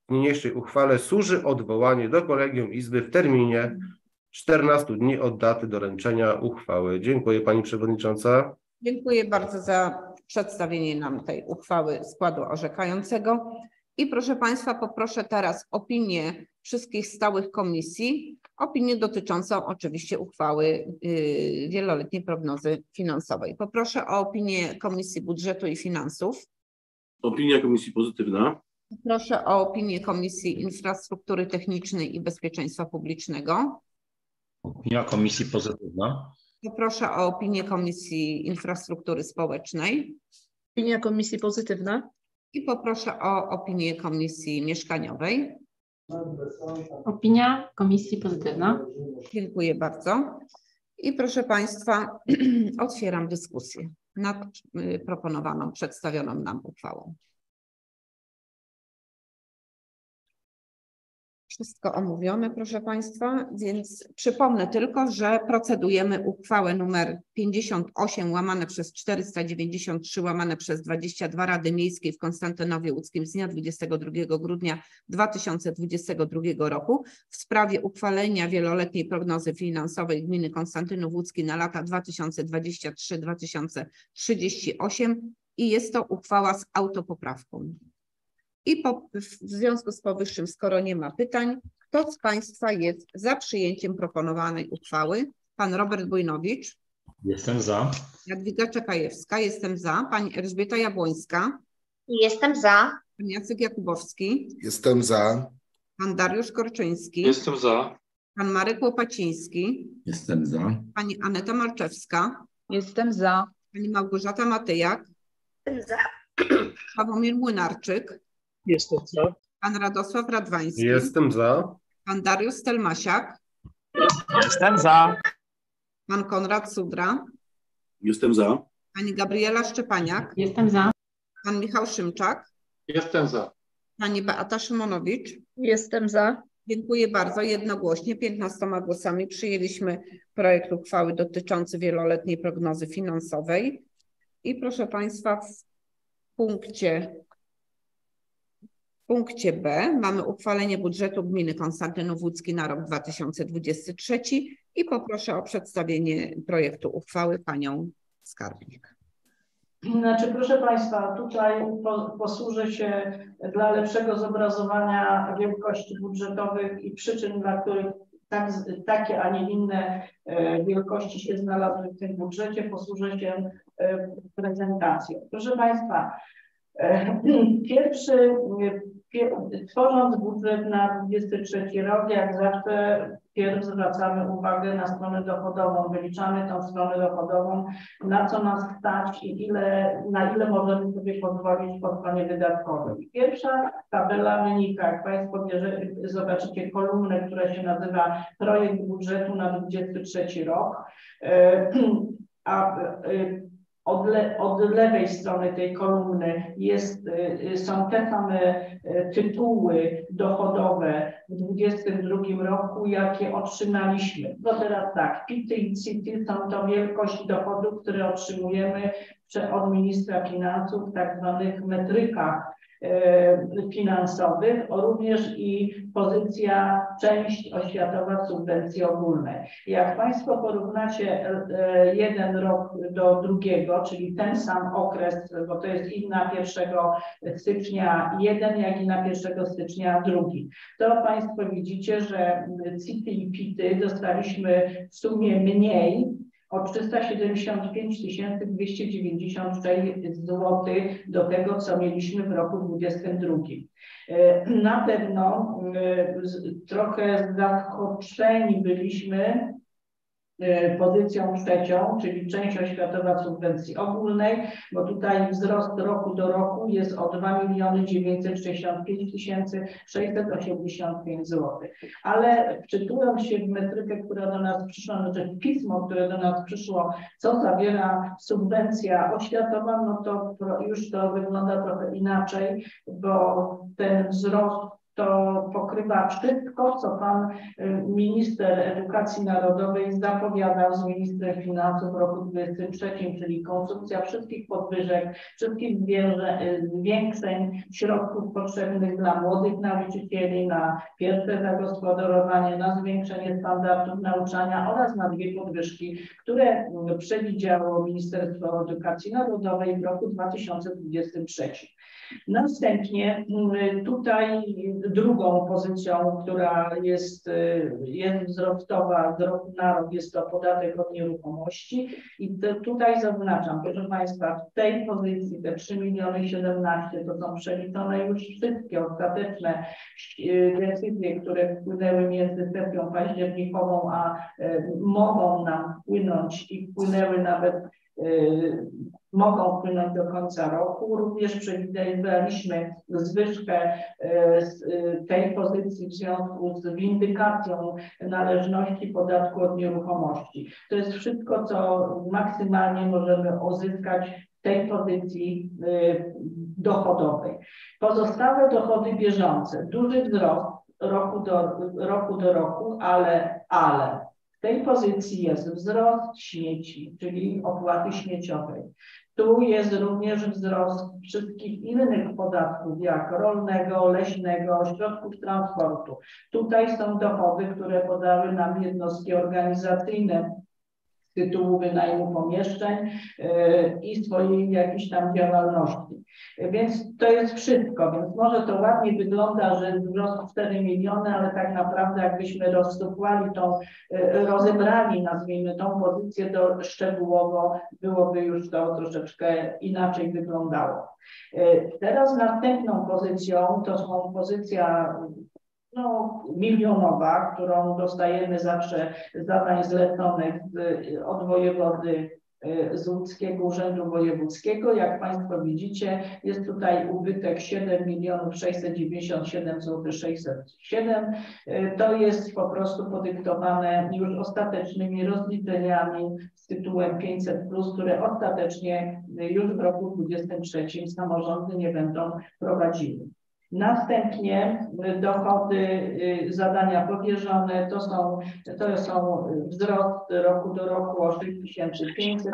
w niniejszej uchwale służy odwołanie do Kolegium Izby w terminie czternastu dni od daty doręczenia uchwały. Dziękuję Pani Przewodnicząca. Dziękuję bardzo za przedstawienie nam tej uchwały składu orzekającego. I proszę Państwa, poproszę teraz opinię wszystkich stałych komisji, opinię dotyczącą oczywiście uchwały yy, wieloletniej prognozy finansowej. Poproszę o opinię Komisji Budżetu i Finansów. Opinia komisji pozytywna. Proszę o opinię Komisji Infrastruktury Technicznej i Bezpieczeństwa Publicznego. Opinia komisji pozytywna. Poproszę o opinię Komisji Infrastruktury Społecznej. Opinia komisji pozytywna. I poproszę o opinię Komisji Mieszkaniowej. Opinia komisji pozytywna. Dziękuję bardzo. I proszę Państwa, otwieram dyskusję nad y, proponowaną, przedstawioną nam uchwałą. Wszystko omówione, proszę Państwa, więc przypomnę tylko, że procedujemy uchwałę numer pięćdziesiąt osiem łamane przez czterysta dziewięćdziesiąt trzy łamane przez dwadzieścia dwa Rady Miejskiej w Konstantynowie Łódzkim z dnia dwudziestego drugiego grudnia dwa tysiące dwudziestego drugiego roku w sprawie uchwalenia wieloletniej prognozy finansowej gminy Konstantynów Łódzki na lata dwa tysiące dwudziesty trzeci do dwa tysiące trzydziestego ósmego i jest to uchwała z autopoprawką. I po, w związku z powyższym, skoro nie ma pytań, kto z Państwa jest za przyjęciem proponowanej uchwały? Pan Robert Bujnowicz. Jestem za. Jadwiga Czekajewska. Jestem za. Pani Elżbieta Jabłońska. Jestem za. Pan Jacek Jakubowski. Jestem za. Pan Dariusz Korczyński. Jestem za. Pan Marek Łopaciński. Jestem za. Pani Aneta Marczewska. Jestem za. Pani Małgorzata Matyjak. Jestem za. Sławomir Młynarczyk. Jestem za. Pan Radosław Radwański. Jestem za. Pan Dariusz Stelmasiak. Jestem za. Pan Konrad Sudra. Jestem za. Pani Gabriela Szczepaniak. Jestem za. Pan Michał Szymczak. Jestem za. Pani Beata Szymonowicz. Jestem za. Dziękuję bardzo. Jednogłośnie piętnastoma głosami przyjęliśmy projekt uchwały dotyczący wieloletniej prognozy finansowej. I proszę Państwa, w punkcie, w punkcie B mamy uchwalenie budżetu gminy Konstantynów Łódzki na rok dwa tysiące dwudziesty trzeci i poproszę o przedstawienie projektu uchwały panią skarbnik. Znaczy, proszę Państwa, tutaj po, posłużę się dla lepszego zobrazowania wielkości budżetowych i przyczyn, dla których tak, takie, a nie inne e, wielkości się znalazły w tym budżecie, posłużę się e, prezentacją. Proszę Państwa, e, pierwszy, pier, tworząc budżet na dwudziesty trzeci rok, jak zawsze pierw zwracamy uwagę na stronę dochodową, wyliczamy tą stronę dochodową, na co nas stać i ile, na ile możemy sobie pozwolić po stronie wydatkowej. Pierwsza tabela wynika, jak Państwo bierze, zobaczycie kolumnę, która się nazywa projekt budżetu na dwudziesty trzeci rok, a Od, le, od lewej strony tej kolumny jest, są te same tytuły dochodowe w dwudziestym drugim roku, jakie otrzymaliśmy. No teraz tak, P I T-y i C I T-y są to wielkość dochodów, które otrzymujemy od ministra finansów w tak zwanych metrykach finansowych, również i pozycja część oświatowa subwencji ogólnej. Jak Państwo porównacie jeden rok do drugiego, czyli ten sam okres, bo to jest i na pierwszego stycznia jeden, jak i na pierwszego stycznia drugi, to Państwo widzicie, że C I T-y i P I T-y dostaliśmy w sumie mniej o trzysta siedemdziesiąt pięć tysięcy dwieście dziewięćdziesiąt sześć złotych do tego, co mieliśmy w roku dwudziestym drugim. Na pewno trochę zaskoczeni byliśmy pozycją trzecią, czyli część oświatowa subwencji ogólnej, bo tutaj wzrost roku do roku jest o dwa miliony dziewięćset sześćdziesiąt pięć tysięcy sześćset osiemdziesiąt pięć złotych. Ale wczytując się w metrykę, która do nas przyszła, znaczy w pismo, które do nas przyszło, co zawiera subwencja oświatowa, no to już to wygląda trochę inaczej, bo ten wzrost to pokrywa wszystko, co pan minister edukacji narodowej zapowiadał z ministrem finansów w roku dwa tysiące dwudziestym trzecim, czyli konsumpcja wszystkich podwyżek, wszystkich zwiększeń środków potrzebnych dla młodych nauczycieli, na pierwsze zagospodarowanie, na zwiększenie standardów nauczania oraz na dwie podwyżki, które przewidziało Ministerstwo Edukacji Narodowej w roku dwa tysiące dwudziestym trzecim. Następnie tutaj drugą pozycją, która jest, jest wzrostowa z roku na rok, jest to podatek od nieruchomości i te, tutaj zaznaczam, proszę Państwa, w tej pozycji te trzy miliony siedemnaście to są przeliczone już wszystkie ostateczne decyzje, które wpłynęły między sesją październikową a mogą nam wpłynąć i wpłynęły nawet mogą wpłynąć do końca roku. Również przewidywaliśmy zwyżkę z tej pozycji w związku z windykacją należności podatku od nieruchomości. To jest wszystko, co maksymalnie możemy uzyskać w tej pozycji dochodowej. Pozostałe dochody bieżące, duży wzrost roku do roku, do roku ale, ale w tej pozycji jest wzrost śmieci, czyli opłaty śmieciowej. Tu jest również wzrost wszystkich innych podatków, jak rolnego, leśnego, środków transportu. Tutaj są dochody, które podały nam jednostki organizacyjne z tytułu wynajmu pomieszczeń yy, i swojej jakiejś tam działalności. Więc to jest wszystko, więc może to ładnie wygląda, że wzrost cztery miliony, ale tak naprawdę jakbyśmy rozsupłali tą, rozebrali, nazwijmy tą pozycję do szczegółowo, byłoby już to troszeczkę inaczej wyglądało. Teraz następną pozycją to są pozycja no, milionowa, którą dostajemy zawsze z zadań zleconych od wojewody z Łódzkiego Urzędu Wojewódzkiego. Jak Państwo widzicie, jest tutaj ubytek siedem milionów sześćset dziewięćdziesiąt siedem złotych sześćset siedem. To jest po prostu podyktowane już ostatecznymi rozliczeniami z tytułem pięćset plus, które ostatecznie już w roku dwudziestym trzecim samorządy nie będą prowadziły. Następnie dochody, zadania powierzone, to są, to są wzrost roku do roku o sześć tysięcy pięćset.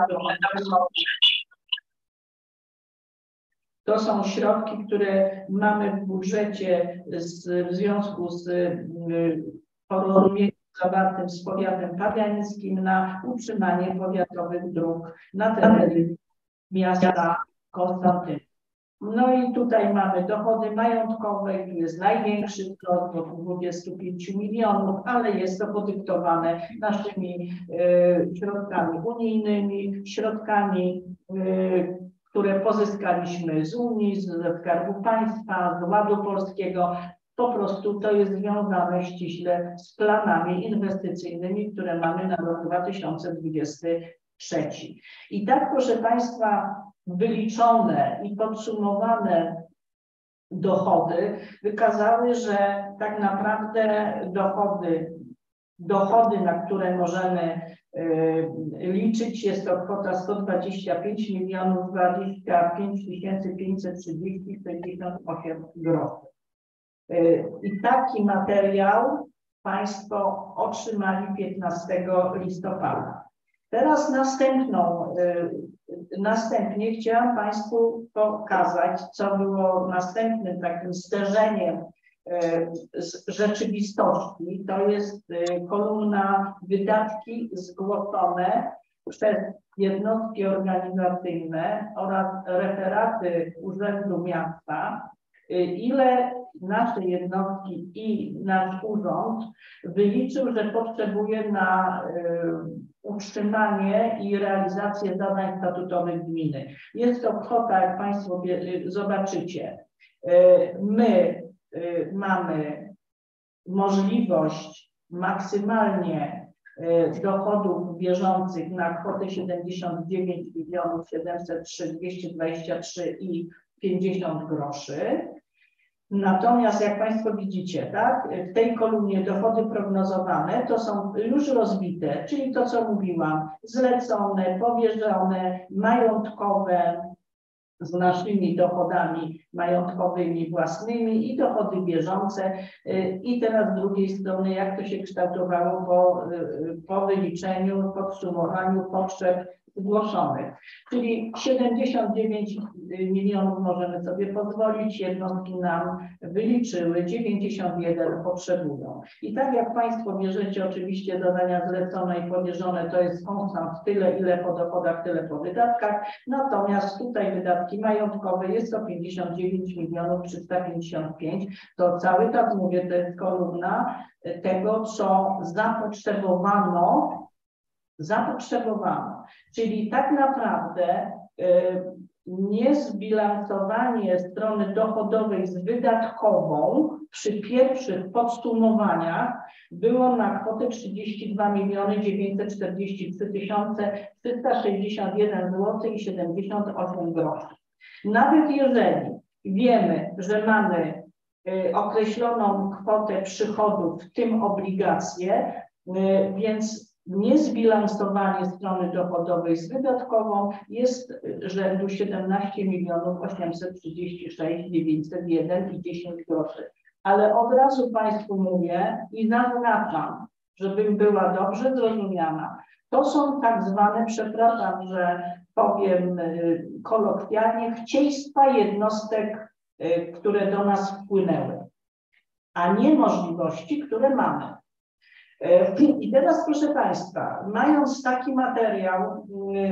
To są środki, które mamy w budżecie z, w związku z porozumieniem zawartym z powiatem pabiańskim na utrzymanie powiatowych dróg na terenie miasta Konstantyna. No i tutaj mamy dochody majątkowe, tu jest największy wzrost do dwudziestu pięciu milionów, ale jest to podyktowane naszymi y, środkami unijnymi, środkami, y, które pozyskaliśmy z Unii, ze Skarbu Państwa, z Ładu Polskiego. Po prostu to jest związane ściśle z planami inwestycyjnymi, które mamy na rok dwa tysiące dwudziesty trzeci. I tak, proszę Państwa, wyliczone i podsumowane dochody wykazały, że tak naprawdę dochody, dochody, na które możemy y, liczyć, jest to kwota sto dwadzieścia pięć milionów dwadzieścia pięć tysięcy pięćset trzydzieści sześćdziesiąt osiem groszy. Y, I taki materiał Państwo otrzymali piętnastego listopada. Teraz następną, y, następnie chciałam Państwu pokazać, co było następnym takim zderzeniem y, z rzeczywistości. To jest y, kolumna wydatki zgłoszone przez jednostki organizacyjne oraz referaty Urzędu Miasta, y, ile nasze jednostki i nasz urząd wyliczył, że potrzebuje na y, utrzymanie i realizację zadań statutowych gminy. Jest to kwota, jak Państwo zobaczycie. My mamy możliwość maksymalnie dochodów bieżących na kwotę siedemdziesiąt dziewięć milionów siedemset trzy tysiące dwieście dwadzieścia trzy i pięćdziesiąt groszy. Natomiast jak Państwo widzicie, tak, w tej kolumnie dochody prognozowane to są już rozbite, czyli to, co mówiłam, zlecone, powierzone, majątkowe, z naszymi dochodami majątkowymi własnymi i dochody bieżące. I teraz z drugiej strony, jak to się kształtowało po, po wyliczeniu, podsumowaniu potrzeb zgłoszonych. Czyli siedemdziesiąt dziewięć milionów możemy sobie pozwolić, jednostki nam wyliczyły, dziewięćdziesiąt jeden potrzebują. I tak jak Państwo bierzecie oczywiście zadania zlecone i powierzone, to jest konstant tyle, ile po dochodach, tyle po wydatkach, natomiast tutaj wydatki majątkowe jest to pięćdziesiąt dziewięć milionów trzysta pięćdziesiąt pięć, to cały czas mówię, to jest kolumna tego, co zapotrzebowano zapotrzebowano. Czyli tak naprawdę y, niezbilansowanie strony dochodowej z wydatkową przy pierwszych podsumowaniach było na kwotę trzydzieści dwa miliony dziewięćset czterdzieści trzy tysiące trzysta sześćdziesiąt jeden złotych i siedemdziesiąt osiem groszy. Nawet jeżeli wiemy, że mamy y, określoną kwotę przychodów, w tym obligacje, y, więc niezbilansowanie strony dochodowej z wydatkową jest rzędu siedemnaście milionów osiemset trzydzieści sześć tysięcy dziewięćset jeden i dziesięć groszy. Ale od razu Państwu mówię i zaznaczam, żebym była dobrze zrozumiana, to są tak zwane, przepraszam, że powiem kolokwialnie, chcieństwa jednostek, które do nas wpłynęły, a nie możliwości, które mamy. I teraz, proszę Państwa, mając taki materiał,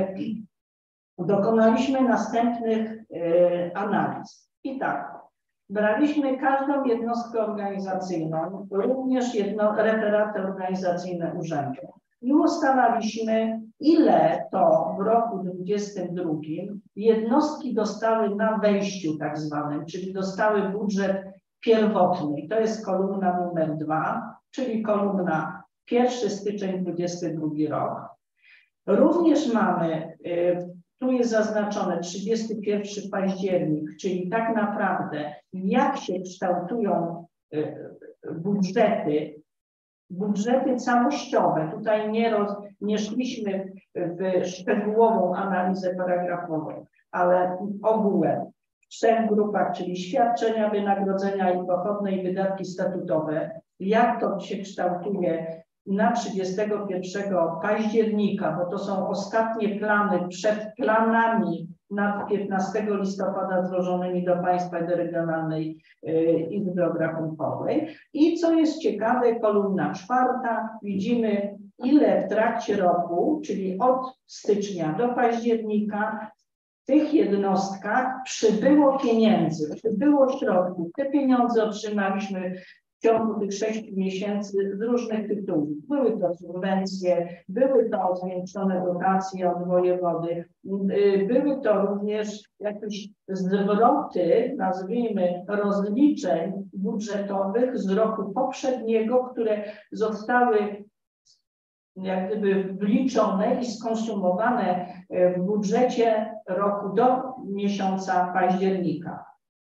dokonaliśmy następnych analiz. I tak, braliśmy każdą jednostkę organizacyjną, również jedno, referaty organizacyjne urzędu i ustalaliśmy, ile to w roku dwudziestym drugim jednostki dostały na wejściu tak zwanym, czyli dostały budżet pierwotny. To jest kolumna numer dwa, czyli kolumna pierwszy styczeń dwudziesty drugi rok. Również mamy, tu jest zaznaczone trzydziesty pierwszy październik, czyli tak naprawdę jak się kształtują budżety, budżety całościowe. Tutaj nie, roz, nie szliśmy w szczegółową analizę paragrafową, ale ogółem w trzech grupach, czyli świadczenia, wynagrodzenia i pochodne i wydatki statutowe. Jak to się kształtuje na trzydziestego pierwszego października, bo to są ostatnie plany przed planami na piętnastego listopada złożonymi do Państwa i do Regionalnej Izby Obrachunkowej. I co jest ciekawe, kolumna czwarta, widzimy ile w trakcie roku, czyli od stycznia do października, w tych jednostkach przybyło pieniędzy, przybyło środków. Te pieniądze otrzymaliśmy w ciągu tych sześciu miesięcy z różnych tytułów. Były to subwencje, były to zwiększone dotacje od wojewody, były to również jakieś zwroty, nazwijmy, rozliczeń budżetowych z roku poprzedniego, które zostały jak gdyby wliczone i skonsumowane w budżecie roku do miesiąca października.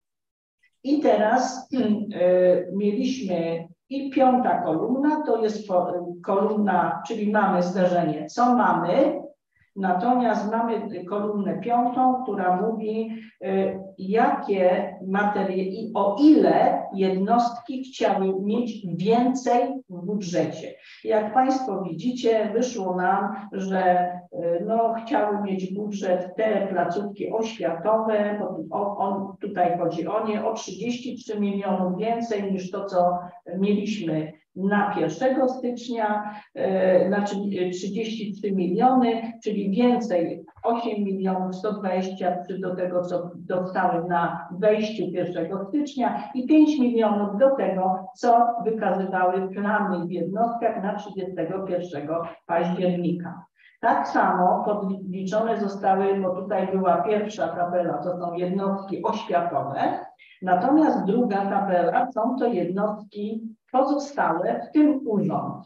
I teraz y, mieliśmy i piąta kolumna, to jest kolumna, czyli mamy zdarzenie, co mamy, natomiast mamy kolumnę piątą, która mówi, y, jakie materie i o ile jednostki chciały mieć więcej w budżecie. Jak Państwo widzicie, wyszło nam, że y, no, chciały mieć budżet te placówki oświatowe, bo o, on, tutaj chodzi o nie, o trzydzieści trzy milionów więcej niż to, co mieliśmy na pierwszego stycznia, yy, znaczy trzydzieści trzy miliony, czyli więcej osiem milionów sto dwadzieścia trzy do tego, co dostały na wejściu pierwszego stycznia i pięć milionów do tego, co wykazywały plany w jednostkach na trzydziestego pierwszego października. Tak samo podliczone zostały, bo tutaj była pierwsza tabela, to są jednostki oświatowe, natomiast druga tabela są to jednostki pozostałe, w tym urząd.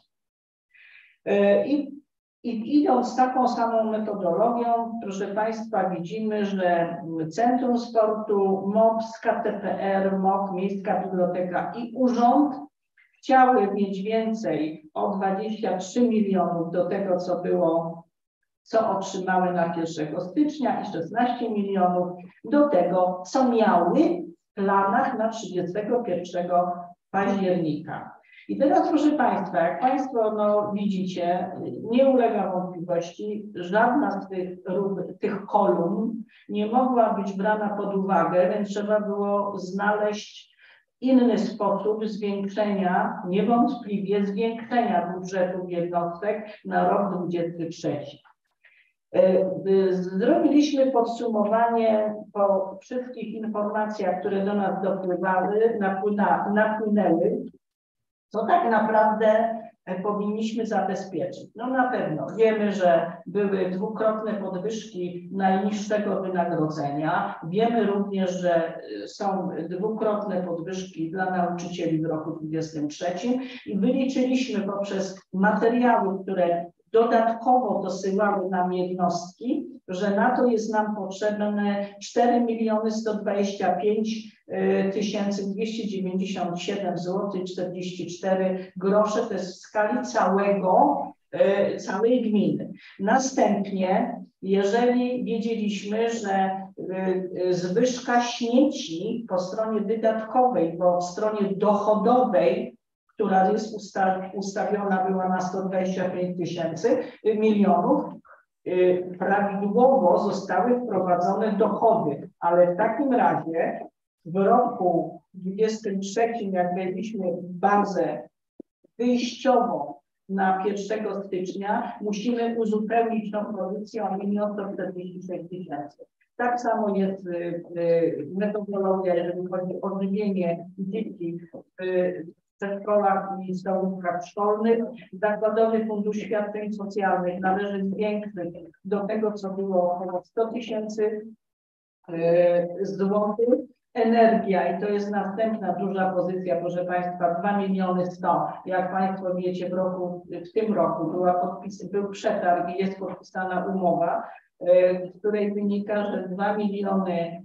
I, I idąc taką samą metodologią, proszę Państwa, widzimy, że Centrum Sportu, M O P S, K T P R, M O K, Miejska Biblioteka i Urząd chciały mieć więcej o dwadzieścia trzy milionów do tego, co było co otrzymały na pierwszego stycznia i szesnaście milionów do tego, co miały w planach na trzydziestego pierwszego października. I teraz, proszę Państwa, jak Państwo no, widzicie, nie ulega wątpliwości, żadna z tych, tych kolumn nie mogła być brana pod uwagę, więc trzeba było znaleźć inny sposób zwiększenia, niewątpliwie zwiększenia budżetu jednostek na rok dwudziesty trzeci. Zrobiliśmy podsumowanie po wszystkich informacjach, które do nas dopływały, napłyna, napłynęły, co tak naprawdę powinniśmy zabezpieczyć. No na pewno wiemy, że były dwukrotne podwyżki najniższego wynagrodzenia. Wiemy również, że są dwukrotne podwyżki dla nauczycieli w roku dwudziestym trzecim i wyliczyliśmy poprzez materiały, które dodatkowo dosyłały nam jednostki, że na to jest nam potrzebne cztery miliony sto dwadzieścia pięć tysięcy dwieście dziewięćdziesiąt siedem złotych czterdzieści cztery grosze, to jest w skali całego, całej gminy. Następnie, jeżeli wiedzieliśmy, że zwyżka śmieci po stronie wydatkowej, po stronie dochodowej, która jest ustawiona była na sto dwadzieścia pięć tysięcy milionów, prawidłowo zostały wprowadzone dochody, ale w takim razie w roku dwudziestym trzecim, jak mieliśmy bazę wyjściową na pierwszego stycznia, musimy uzupełnić tą pozycję o milion sto czterdzieści sześć tysięcy. Tak samo jest metodologia, jeżeli chodzi o żywienie dzieci w przedszkolach i stołówkach szkolnych. Zakładowy Fundusz Świadczeń Socjalnych należy zwiększyć do tego, co było około sto tysięcy złotych. Energia, i to jest następna duża pozycja, proszę Państwa, dwa miliony sto. Jak Państwo wiecie, w roku, w tym roku była podpis, był przetarg i jest podpisana umowa, z której wynika, że dwa miliony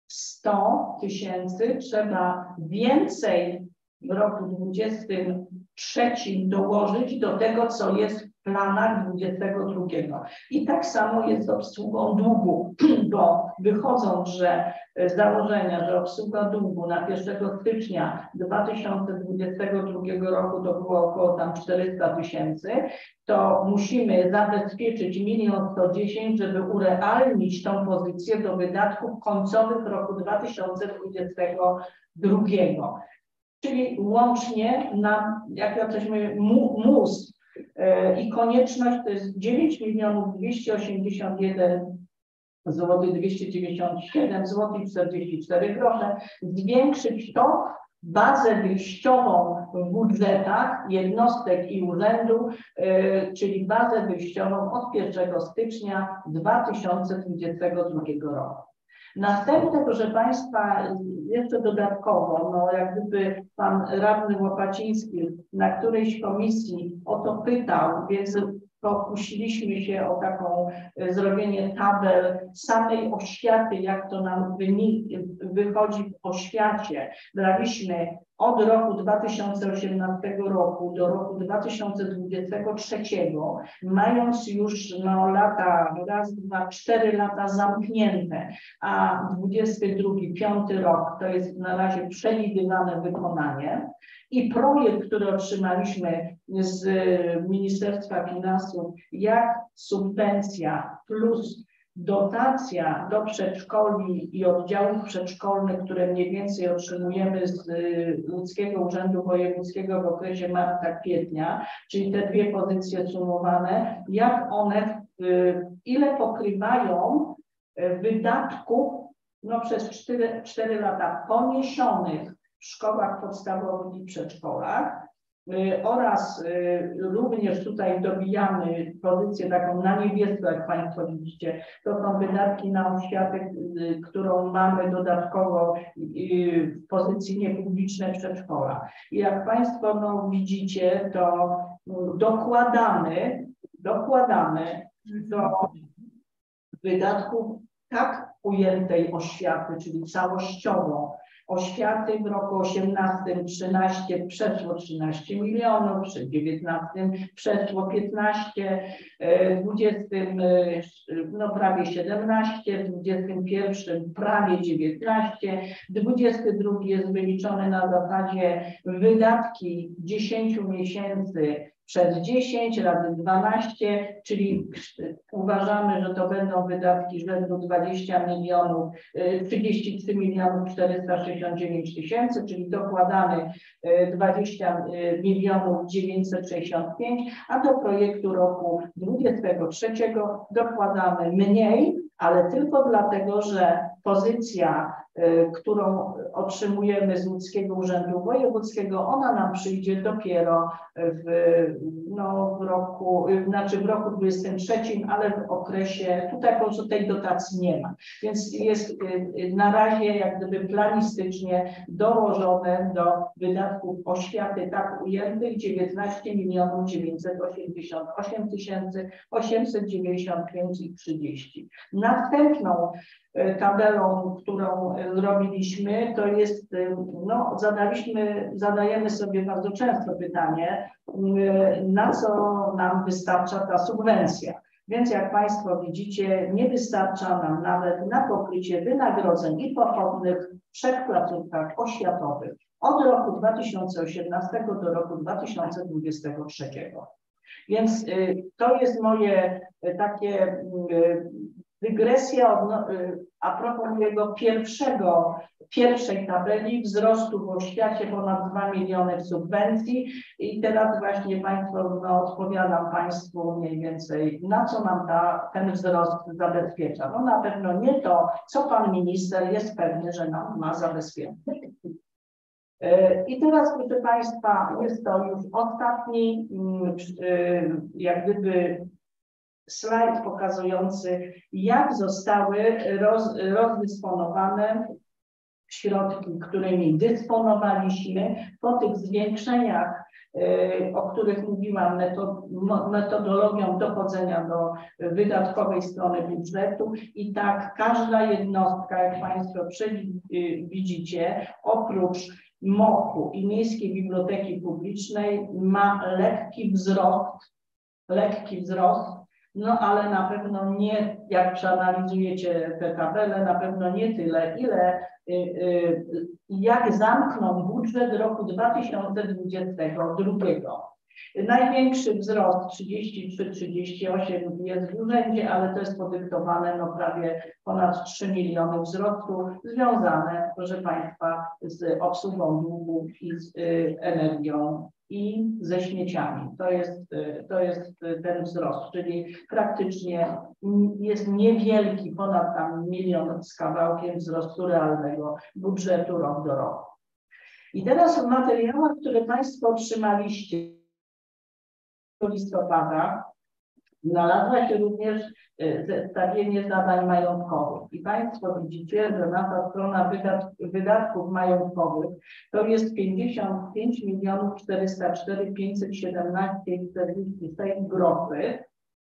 sto tysięcy trzeba więcej w roku dwudziestym trzecim dołożyć do tego, co jest w planach dwudziestego drugiego. I tak samo jest z obsługą długu, bo wychodząc, że z założenia, że obsługa długu na pierwszego stycznia dwa tysiące dwudziestego drugiego roku to było około tam czterysta tysięcy, to musimy zabezpieczyć milion sto dziesięć, żeby urealnić tą pozycję do wydatków końcowych roku dwa tysiące dwudziestego drugiego. Czyli łącznie nam, jak ja coś mówię, mus yy, i konieczność to jest dziewięć milionów dwieście osiemdziesiąt jeden złotych dwieście dziewięćdziesiąt siedem złotych czterdzieści cztery grosze, zwiększyć to bazę wyjściową w budżetach jednostek i urzędu, yy, czyli bazę wyjściową od pierwszego stycznia dwa tysiące dwudziestego drugiego roku. Następne, proszę Państwa, jeszcze dodatkowo, no jak gdyby pan radny Łopaciński na którejś komisji o to pytał, więc pokusiliśmy się o taką zrobienie tabel samej oświaty, jak to nam wychodzi w oświacie. Braliśmy od roku dwa tysiące osiemnastego roku do roku dwa tysiące dwudziestego trzeciego, mając już no, lata, raz, dwa, cztery lata zamknięte, a dwudziesty drugi, piąty rok to jest na razie przewidywane wykonanie. I projekt, który otrzymaliśmy z Ministerstwa Finansów, jak subwencja plus dotacja do przedszkoli i oddziałów przedszkolnych, które mniej więcej otrzymujemy z Łódzkiego Urzędu Wojewódzkiego w okresie marca-kwietnia, czyli te dwie pozycje sumowane, jak one, ile pokrywają wydatków no, przez cztery lata poniesionych w szkołach podstawowych i przedszkolach oraz również tutaj dobijamy pozycję taką na niebiesko, jak Państwo widzicie, to są wydatki na oświatę, którą mamy dodatkowo w pozycji niepubliczne przedszkola. I jak Państwo no, widzicie, to dokładamy, dokładamy do wydatków tak ujętej oświaty, czyli całościowo oświaty w roku osiemnastym trzynaście przeszło trzynaście milionów, w dziewiętnastym przeszło piętnaście, w dwudziestym no prawie siedemnaście, w dwudziestym pierwszym prawie dziewiętnaście, dwudziesty drugi jest wyliczony na zasadzie wydatki dziesięciu miesięcy przez dziesięć razy dwanaście, czyli uważamy, że to będą wydatki rzędu dwadzieścia milionów, trzydzieści trzy milionów czterysta sześćdziesiąt dziewięć tysięcy, czyli dokładamy dwadzieścia milionów dziewięćset sześćdziesiąt pięć, a do projektu roku dwudziestego trzeciego dokładamy mniej, ale tylko dlatego, że pozycja, którą otrzymujemy z Łódzkiego Urzędu Wojewódzkiego, ona nam przyjdzie dopiero w, no, w roku, znaczy w roku dwudziestym trzecim, ale w okresie, tutaj po prostu tej dotacji nie ma. Więc jest na razie jak gdyby planistycznie dołożone do wydatków oświaty tak ujętych dziewiętnaście milionów dziewięćset osiemdziesiąt osiem tysięcy osiemset dziewięćdziesiąt pięć i trzydzieści. Następną tabelą, którą zrobiliśmy, to jest, no zadaliśmy, zadajemy sobie bardzo często pytanie, na co nam wystarcza ta subwencja. Więc jak Państwo widzicie, nie wystarcza nam nawet na pokrycie wynagrodzeń i pochodnych w trzech placówkach oświatowych od roku dwa tysiące osiemnastego do roku dwa tysiące dwudziestego trzeciego. Więc to jest moje takie dygresja a propos mojego pierwszego, pierwszej tabeli wzrostu w oświacie ponad dwa miliony w subwencji i teraz właśnie Państwo, no, odpowiadam Państwu mniej więcej, na co nam ta, ten wzrost zabezpiecza. No na pewno nie to, co Pan Minister jest pewny, że nam ma zabezpieczyć. I teraz, proszę Państwa, jest to już ostatni, jak gdyby, slajd pokazujący, jak zostały roz, rozdysponowane środki, którymi dysponowaliśmy po tych zwiększeniach, o których mówiłam, metodologią dochodzenia do wydatkowej strony budżetu. I tak każda jednostka, jak Państwo widzicie, oprócz M O K-u i Miejskiej Biblioteki Publicznej ma lekki wzrost, lekki wzrost, no ale na pewno nie, jak przeanalizujecie te tabele, na pewno nie tyle, ile y, y, jak zamknął budżet roku dwa tysiące dwudziestego drugiego. Największy wzrost trzydzieści trzy trzydzieści osiem jest w urzędzie, ale to jest podyktowane no prawie ponad trzy miliony wzrostu związane, proszę Państwa, z obsługą długu i z y, energią i ze śmieciami. To jest, to jest ten wzrost, czyli praktycznie jest niewielki, ponad tam milion z kawałkiem wzrostu realnego budżetu rok do roku. I teraz w materiałach, które Państwo otrzymaliście listopada, znalazła się również zestawienie zadań majątkowych. I Państwo widzicie, że nasza strona wydatków majątkowych to jest pięćdziesiąt pięć milionów czterysta cztery tysiące pięćset siedemnaście i czterdzieści sześć groszy.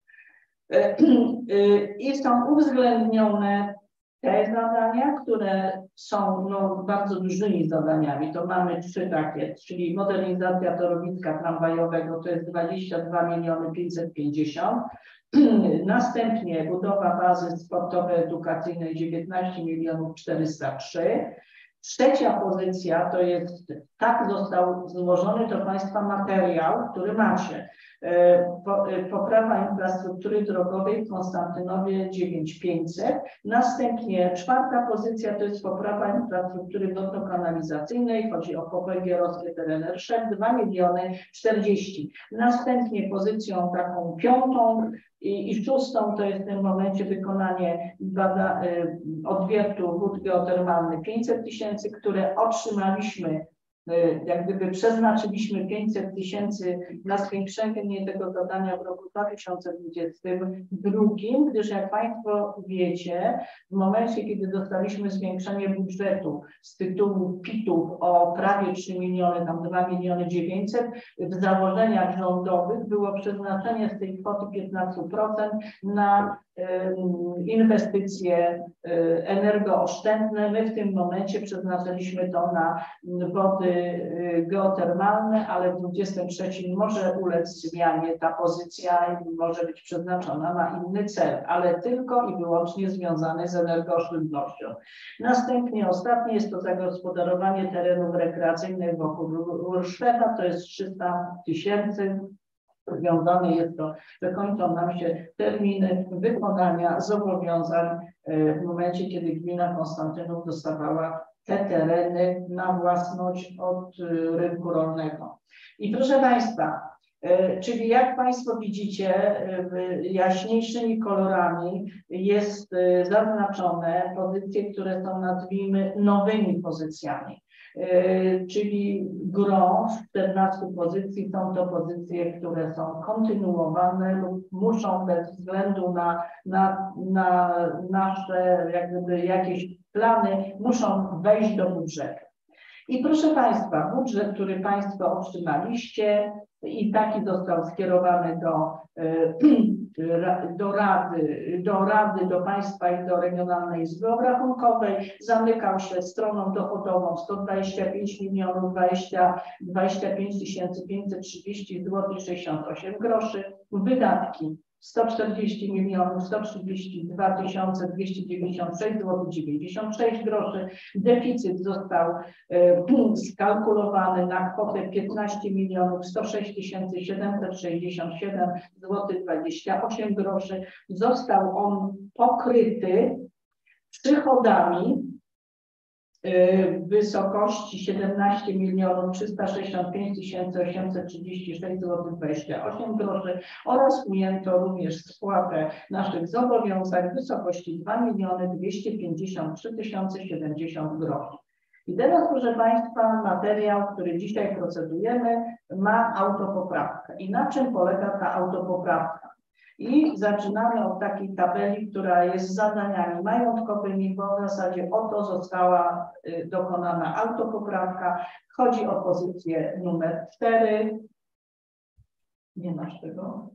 I są uwzględnione te zadania, które są no, bardzo dużymi zadaniami. To mamy trzy takie, czyli modernizacja torowiska tramwajowego to jest dwadzieścia dwa miliony pięćset pięćdziesiąt. Następnie budowa bazy sportowej edukacyjnej dziewiętnaście milionów czterysta trzy. Trzecia pozycja to jest, tak został złożony do Państwa materiał, który macie. Poprawa infrastruktury drogowej w Konstantynowie dziewięć tysięcy pięćset. Następnie czwarta pozycja to jest poprawa infrastruktury wodno-kanalizacyjnej. Chodzi o P P G rozwój R N R sześć, dwa miliony czterdzieści. Następnie pozycją taką piątą i, i szóstą to jest w tym momencie wykonanie bada, y, odwiertu wód geotermalnych pięćset tysięcy, które otrzymaliśmy jak gdyby przeznaczyliśmy pięćset tysięcy na zwiększenie tego zadania w roku dwa tysiące dwudziestym drugim, gdyż jak Państwo wiecie, w momencie, kiedy dostaliśmy zwiększenie budżetu z tytułu P I T-ów o prawie trzy miliony, tam dwa miliony dziewięćset, w założeniach rządowych było przeznaczenie z tej kwoty piętnaście procent na inwestycje energooszczędne. My w tym momencie przeznaczyliśmy to na wody geotermalne, ale w dwudziestym trzecim może ulec zmianie ta pozycja i może być przeznaczona na inny cel, ale tylko i wyłącznie związany z energooszczędnością. Następnie ostatnie jest to zagospodarowanie terenów rekreacyjnych wokół Urszlewa, to jest trzysta tysięcy. Związane jest to, że kończą nam się terminy wykonania zobowiązań w momencie, kiedy gmina Konstantynów dostawała te tereny na własność od rynku rolnego. I proszę Państwa, czyli jak Państwo widzicie, jaśniejszymi kolorami jest zaznaczone pozycje, które są, nazwijmy, nowymi pozycjami. Czyli gro z czternastu pozycji są to pozycje, które są kontynuowane lub muszą bez względu na, na, na nasze jak gdyby jakieś plany, muszą wejść do budżetu. I proszę Państwa, budżet, który Państwo otrzymaliście i taki został skierowany do, do Rady, do Rady, do Państwa i do Regionalnej Izby Obrachunkowej, zamykał się stroną dochodową sto dwadzieścia pięć milionów dwadzieścia pięć tysięcy pięćset trzydzieści złotych sześćdziesiąt osiem groszy, wydatki sto czterdzieści milionów sto trzydzieści dwa tysiące dwieście dziewięćdziesiąt sześć złotych dziewięćdziesiąt sześć groszy. Deficyt został e, skalkulowany na kwotę piętnaście milionów sto sześć tysięcy siedemset sześćdziesiąt siedem złotych dwadzieścia osiem groszy. Został on pokryty przychodami w wysokości siedemnaście milionów trzysta sześćdziesiąt pięć tysięcy osiemset trzydzieści sześć złotych dwadzieścia osiem groszy oraz ujęto również spłatę naszych zobowiązań w wysokości dwa miliony dwieście pięćdziesiąt trzy tysiące siedemdziesiąt groszy. I teraz, proszę Państwa, materiał, który dzisiaj procedujemy, ma autopoprawkę. I na czym polega ta autopoprawka? I zaczynamy od takiej tabeli, która jest z zadaniami majątkowymi, bo w zasadzie o to została dokonana autopoprawka. Chodzi o pozycję numer cztery. Nie masz tego?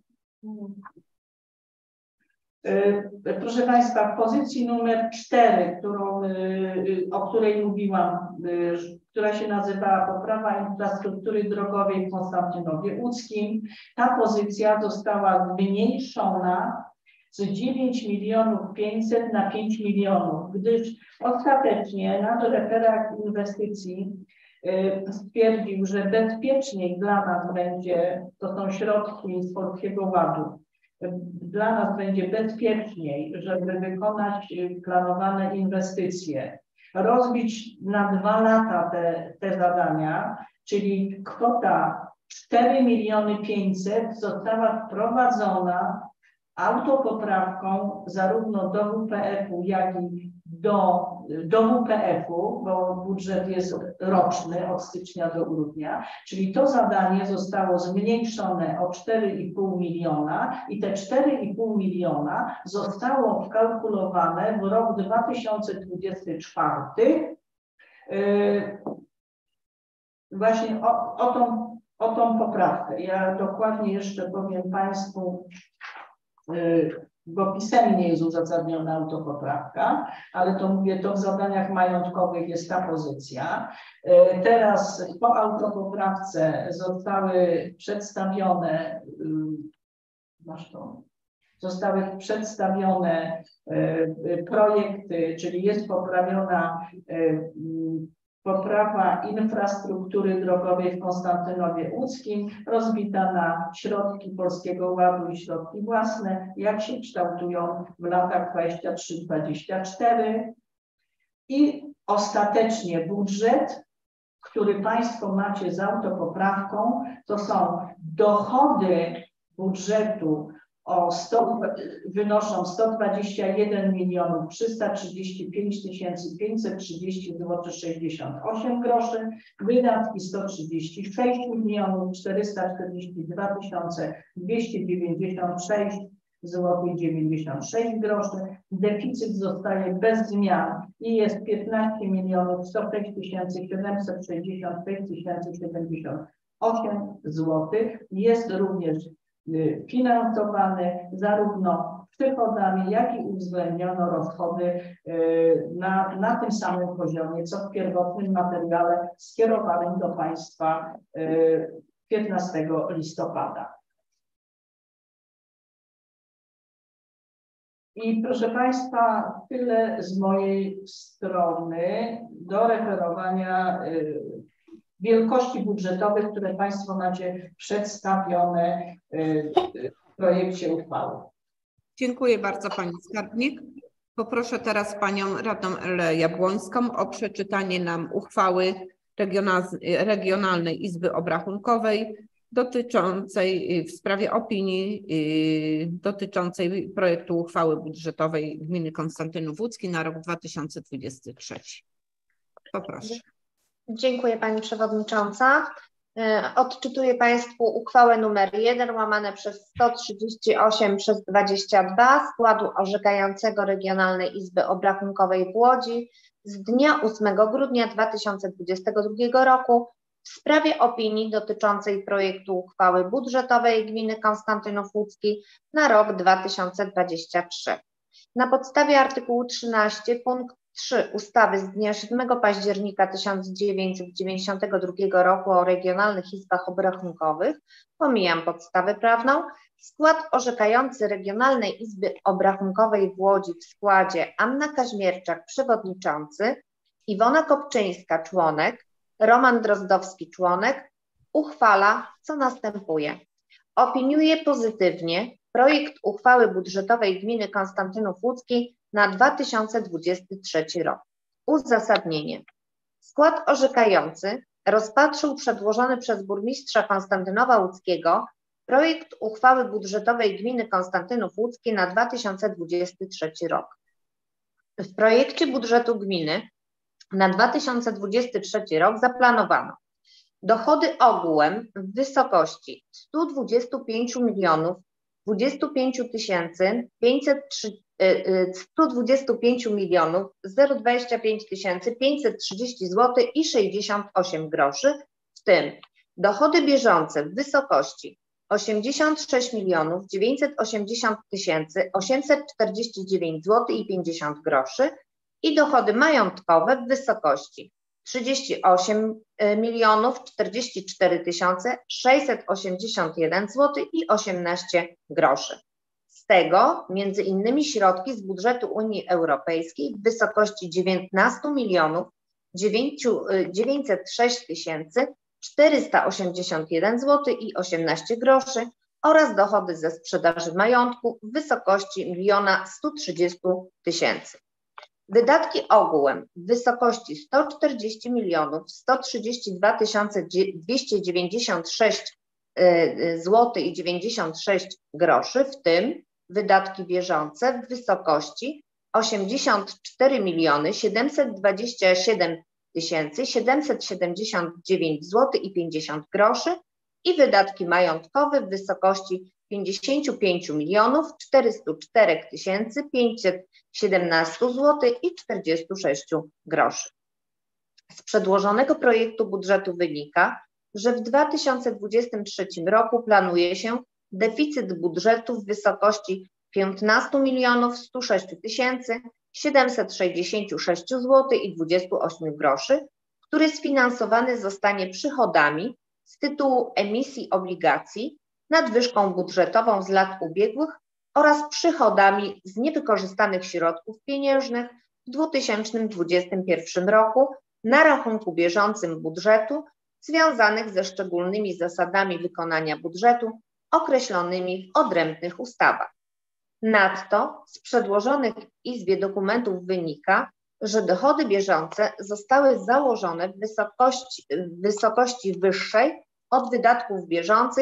Proszę Państwa, w pozycji numer cztery, którą, o której mówiłam, która się nazywała Poprawa infrastruktury drogowej w Konstantynowie Łódzkim, ta pozycja została zmniejszona z dziewięć milionów pięćset na pięć milionów, gdyż ostatecznie nasz referat inwestycji stwierdził, że bezpieczniej dla nas będzie, to są środki z Polskiego Ładu, dla nas będzie bezpieczniej, żeby wykonać planowane inwestycje, rozbić na dwa lata te, te zadania, czyli kwota cztery miliony pięćset została wprowadzona autopoprawką zarówno do W P F-u, jak i do, do W P F-u, bo budżet jest roczny od stycznia do grudnia, czyli to zadanie zostało zmniejszone o cztery i pół miliona i te cztery i pół miliona zostało wkalkulowane w rok dwa tysiące dwudziesty czwarty yy, właśnie o, o, tą, o tą poprawkę. Ja dokładnie jeszcze powiem Państwu, yy, bo pisemnie jest uzasadniona autopoprawka, ale to mówię, to w zadaniach majątkowych jest ta pozycja. Teraz po autopoprawce zostały przedstawione, masz to, zostały przedstawione projekty, czyli jest poprawiona poprawa infrastruktury drogowej w Konstantynowie Łódzkim, rozbita na środki Polskiego Ładu i środki własne, jak się kształtują w latach dwudziestym trzecim dwudziestym czwartym. I ostatecznie budżet, który Państwo macie z autopoprawką, to są dochody budżetu o sto, wynoszą sto dwadzieścia jeden milionów trzysta trzydzieści pięć tysięcy pięćset trzydzieści złotych sześćdziesiąt osiem groszy, wydatki sto trzydzieści sześć milionów czterysta czterdzieści dwa tysiące dwieście dziewięćdziesiąt sześć złotych dziewięćdziesiąt sześć groszy, deficyt zostaje bez zmian i jest piętnaście milionów sto sześć tysięcy siedemset sześćdziesiąt sześć tysięcy siedemdziesiąt osiem złotych. Jest również finansowany zarówno przychodami, jak i uwzględniono rozchody na, na tym samym poziomie, co w pierwotnym materiale skierowanym do Państwa piętnastego listopada. I proszę Państwa, tyle z mojej strony do referowania wielkości budżetowych, które Państwo macie przedstawione w projekcie uchwały. Dziękuję bardzo Pani Skarbnik. Poproszę teraz Panią Radną Elę Jabłońską o przeczytanie nam uchwały Regionalnej Izby Obrachunkowej dotyczącej w sprawie opinii dotyczącej projektu uchwały budżetowej gminy Konstantynów Łódzki na rok dwa tysiące dwudziesty trzeci. Poproszę. Dziękuję Pani Przewodnicząca. Odczytuję Państwu uchwałę numer jeden łamane przez sto trzydzieści osiem przez dwadzieścia dwa składu orzekającego Regionalnej Izby Obrachunkowej w Łodzi z dnia ósmego grudnia dwa tysiące dwudziestego drugiego roku w sprawie opinii dotyczącej projektu uchwały budżetowej gminy Konstantynów Łódzki na rok dwa tysiące dwudziesty trzeci. Na podstawie artykułu trzynaście punkt trzy ustawy z dnia siódmego października tysiąc dziewięćset dziewięćdziesiątego drugiego roku o regionalnych izbach obrachunkowych, pomijam podstawę prawną, skład orzekający Regionalnej Izby Obrachunkowej w Łodzi w składzie Anna Kaźmierczak, przewodniczący, Iwona Kopczyńska, członek, Roman Drozdowski, członek, uchwala, co następuje. Opiniuje pozytywnie projekt uchwały budżetowej gminy Konstantynów Łódzki na dwa tysiące dwudziesty trzeci rok. Uzasadnienie. Skład orzekający rozpatrzył przedłożony przez burmistrza Konstantynowa Łódzkiego projekt uchwały budżetowej gminy Konstantynów Łódzki na dwa tysiące dwudziesty trzeci rok. W projekcie budżetu gminy na dwa tysiące dwudziesty trzeci rok zaplanowano dochody ogółem w wysokości sto dwadzieścia pięć milionów dwadzieścia pięć tysięcy pięćset trzy sto dwadzieścia pięć milionów zero dwadzieścia pięć tysięcy pięćset trzydzieści złotych i sześćdziesiąt osiem groszy, w tym dochody bieżące w wysokości osiemdziesiąt sześć milionów dziewięćset osiemdziesiąt tysięcy osiemset czterdzieści dziewięć złotych i pięćdziesiąt groszy i dochody majątkowe w wysokości trzydzieści osiem milionów czterdzieści cztery tysiące sześćset osiemdziesiąt jeden złotych i osiemnaście groszy. Z tego między innymi środki z budżetu Unii Europejskiej w wysokości dziewiętnaście milionów dziewięćset sześć tysięcy czterysta osiemdziesiąt jeden złotych i osiemnaście groszy oraz dochody ze sprzedaży majątku w wysokości jeden sto trzydzieści tysięcy. Wydatki ogółem w wysokości sto czterdzieści milionów sto trzydzieści dwa tysiące dwieście dziewięćdziesiąt sześć złotych i dziewięćdziesiąt sześć groszy, w tym wydatki bieżące w wysokości osiemdziesiąt cztery miliony siedemset dwadzieścia siedem tysięcy siedemset siedemdziesiąt dziewięć złotych i pięćdziesiąt groszy i wydatki majątkowe w wysokości pięćdziesiąt pięć milionów czterysta cztery tysięcy pięćset siedemnaście złotych i czterdzieści sześć groszy. Z przedłożonego projektu budżetu wynika, że w dwa tysiące dwudziestym trzecim roku planuje się deficyt budżetu w wysokości piętnaście milionów sto sześć tysięcy siedemset sześćdziesiąt sześć złotych i dwadzieścia osiem groszy, który sfinansowany zostanie przychodami z tytułu emisji obligacji, nadwyżką budżetową z lat ubiegłych oraz przychodami z niewykorzystanych środków pieniężnych w dwa tysiące dwudziestym pierwszym roku na rachunku bieżącym budżetu związanych ze szczególnymi zasadami wykonania budżetu określonymi w odrębnych ustawach. Nadto z przedłożonych Izbie dokumentów wynika, że dochody bieżące zostały założone w wysokości, w wysokości wyższej od wydatków bieżących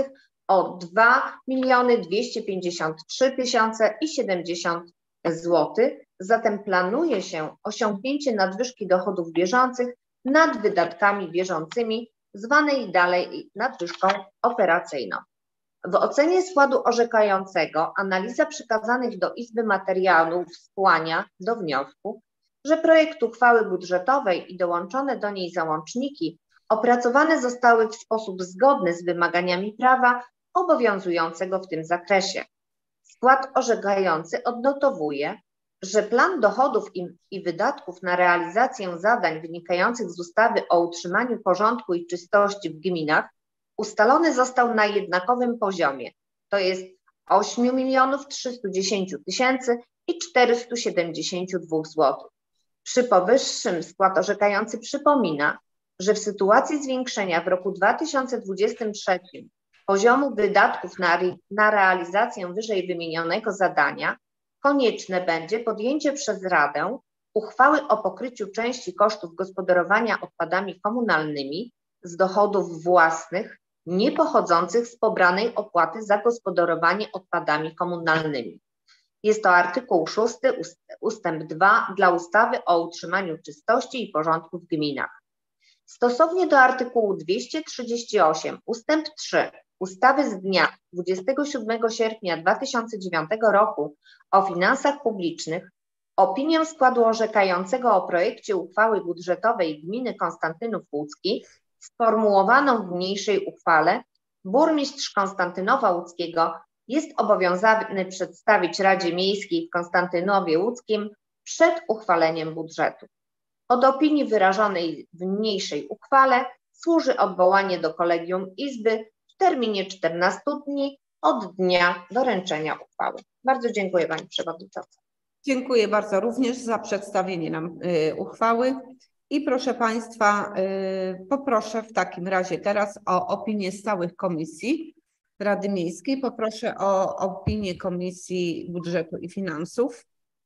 o dwa miliony dwieście pięćdziesiąt trzy tysiące i siedemdziesiąt złotych. Zatem planuje się osiągnięcie nadwyżki dochodów bieżących nad wydatkami bieżącymi, zwanej dalej nadwyżką operacyjną. W ocenie składu orzekającego analiza przekazanych do Izby materiałów skłania do wniosku, że projekt uchwały budżetowej i dołączone do niej załączniki opracowane zostały w sposób zgodny z wymaganiami prawa obowiązującego w tym zakresie. Skład orzekający odnotowuje, że plan dochodów i, i wydatków na realizację zadań wynikających z ustawy o utrzymaniu porządku i czystości w gminach ustalony został na jednakowym poziomie, to jest osiem milionów trzysta dziesięć tysięcy i czterysta siedemdziesiąt dwa złotych. Przy powyższym skład orzekający przypomina, że w sytuacji zwiększenia w roku dwa tysiące dwudziestym trzecim poziomu wydatków na, na realizację wyżej wymienionego zadania konieczne będzie podjęcie przez Radę uchwały o pokryciu części kosztów gospodarowania odpadami komunalnymi z dochodów własnych niepochodzących z pobranej opłaty za gospodarowanie odpadami komunalnymi. Jest to artykuł szósty ust, ustęp dwa dla ustawy o utrzymaniu czystości i porządku w gminach. Stosownie do artykułu dwieście trzydzieści osiem ustęp trzy ustawy z dnia dwudziestego siódmego sierpnia dwa tysiące dziewiątego roku o finansach publicznych, opinię składu orzekającego o projekcie uchwały budżetowej gminy Konstantynów Łódzki sformułowaną w niniejszej uchwale, burmistrz Konstantynowa Łódzkiego jest obowiązany przedstawić Radzie Miejskiej w Konstantynowie Łódzkim przed uchwaleniem budżetu. Od opinii wyrażonej w niniejszej uchwale służy odwołanie do Kolegium Izby w terminie czternastu dni od dnia doręczenia uchwały. Bardzo dziękuję Pani Przewodnicząca. Dziękuję bardzo również za przedstawienie nam y, uchwały. I proszę Państwa, y, poproszę w takim razie teraz o opinię stałych komisji Rady Miejskiej. Poproszę o opinię Komisji Budżetu i Finansów.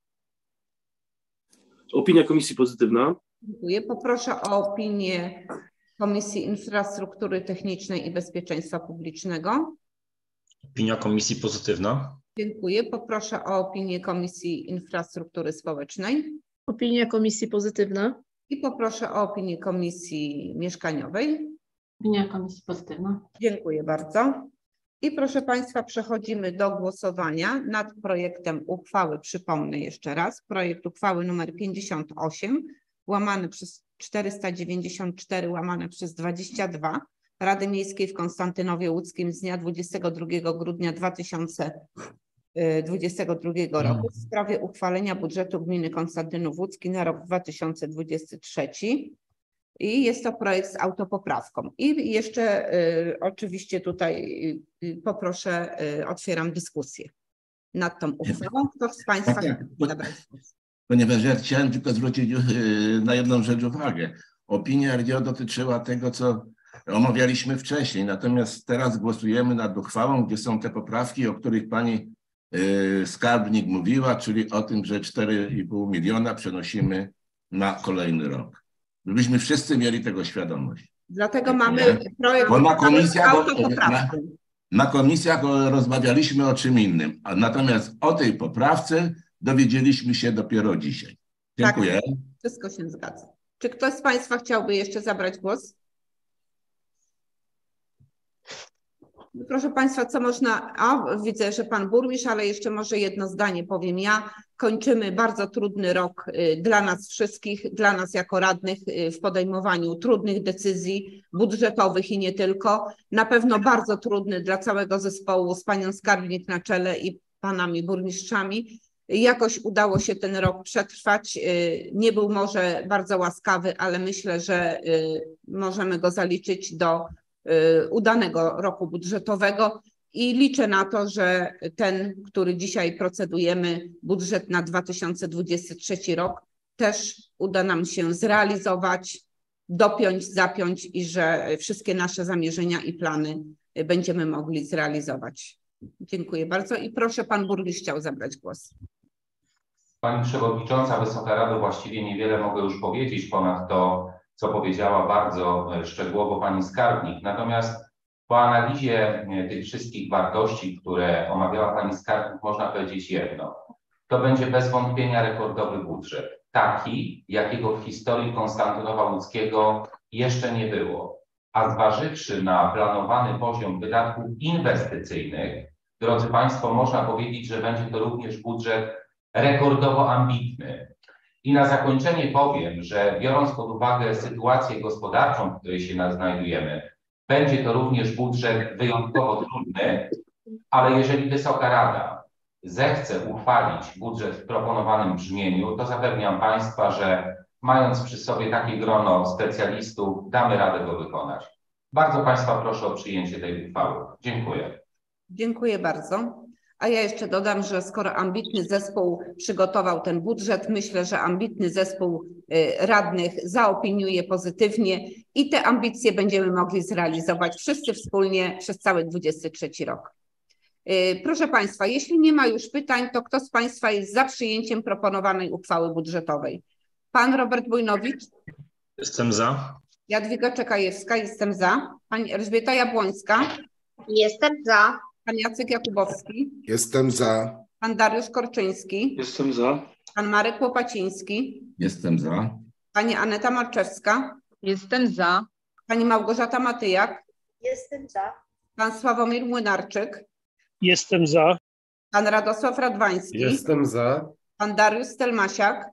Opinia komisji pozytywna. Dziękuję. Poproszę o opinię Komisji Infrastruktury Technicznej i Bezpieczeństwa Publicznego. Opinia komisji pozytywna. Dziękuję. Poproszę o opinię Komisji Infrastruktury Społecznej. Opinia komisji pozytywna. I poproszę o opinię Komisji Mieszkaniowej. Opinia komisji pozytywna. Dziękuję bardzo. I proszę Państwa, przechodzimy do głosowania nad projektem uchwały. Przypomnę jeszcze raz, projekt uchwały numer pięćdziesiąt osiem, łamany przez czterysta dziewięćdziesiąt cztery, łamane przez dwadzieścia dwa Rady Miejskiej w Konstantynowie Łódzkim z dnia dwudziestego drugiego grudnia dwa tysiące dwudziestego drugiego roku w sprawie uchwalenia budżetu gminy Konstantynów Łódzki na rok dwa tysiące dwudziesty trzeci. I jest to projekt z autopoprawką. I jeszcze y, oczywiście tutaj y, poproszę, y, otwieram dyskusję nad tą uchwałą. Kto z Państwa chce zabrać głos? Ponieważ ja chciałem tylko zwrócić y, na jedną rzecz uwagę. Opinia R D O dotyczyła tego, co omawialiśmy wcześniej, natomiast teraz głosujemy nad uchwałą, gdzie są te poprawki, o których Pani y, skarbnik mówiła, czyli o tym, że cztery i pół miliona przenosimy na kolejny rok. Żebyśmy wszyscy mieli tego świadomość. Dlatego mamy projekt Bo na komisjach, na, autopoprawką. na komisjach rozmawialiśmy o czym innym, a natomiast o tej poprawce dowiedzieliśmy się dopiero dzisiaj. Dziękuję. Tak, wszystko się zgadza. Czy ktoś z Państwa chciałby jeszcze zabrać głos? Proszę Państwa, co można... O, widzę, że Pan Burmistrz, ale jeszcze może jedno zdanie powiem ja. Kończymy bardzo trudny rok dla nas wszystkich, dla nas jako radnych w podejmowaniu trudnych decyzji budżetowych i nie tylko. Na pewno bardzo trudny dla całego zespołu z Panią Skarbnik na czele i Panami burmistrzami. Jakoś udało się ten rok przetrwać. Nie był może bardzo łaskawy, ale myślę, że możemy go zaliczyć do udanego roku budżetowego i liczę na to, że ten, który dzisiaj procedujemy, budżet na dwa tysiące dwudziesty trzeci rok, też uda nam się zrealizować, dopiąć, zapiąć i że wszystkie nasze zamierzenia i plany będziemy mogli zrealizować. Dziękuję bardzo i proszę, Pan Burmistrz chciał zabrać głos. Pani Przewodnicząca, Wysoka Rado, właściwie niewiele mogę już powiedzieć ponad to, co powiedziała bardzo szczegółowo Pani Skarbnik. Natomiast Po analizie tych wszystkich wartości, które omawiała Pani Skarbnik, można powiedzieć jedno. To będzie bez wątpienia rekordowy budżet. Taki, jakiego w historii Konstantynowa Łódzkiego jeszcze nie było. A zważywszy na planowany poziom wydatków inwestycyjnych, drodzy Państwo, można powiedzieć, że będzie to również budżet rekordowo ambitny. I na zakończenie powiem, że biorąc pod uwagę sytuację gospodarczą, w której się znajdujemy, będzie to również budżet wyjątkowo trudny, ale jeżeli Wysoka Rada zechce uchwalić budżet w proponowanym brzmieniu, to zapewniam Państwa, że mając przy sobie takie grono specjalistów, damy radę go wykonać. Bardzo Państwa proszę o przyjęcie tej uchwały. Dziękuję. Dziękuję bardzo. A ja jeszcze dodam, że skoro ambitny zespół przygotował ten budżet, myślę, że ambitny zespół radnych zaopiniuje pozytywnie i te ambicje będziemy mogli zrealizować wszyscy wspólnie przez cały dwudziesty trzeci rok. Proszę Państwa, jeśli nie ma już pytań, to kto z Państwa jest za przyjęciem proponowanej uchwały budżetowej? Pan Robert Bujnowicz? Jestem za. Jadwiga Czekajewska, jestem za. Pani Elżbieta Jabłońska? Jestem za. Pan Jacek Jakubowski? Jestem za. Pan Dariusz Korczyński? Jestem za. Pan Marek Łopaciński? Jestem za. Pani Aneta Marczewska? Jestem za. Pani Małgorzata Matyjak? Jestem za. Pan Sławomir Młynarczyk? Jestem za. Pan Radosław Radwański? Jestem za. Pan Dariusz Stelmasiak?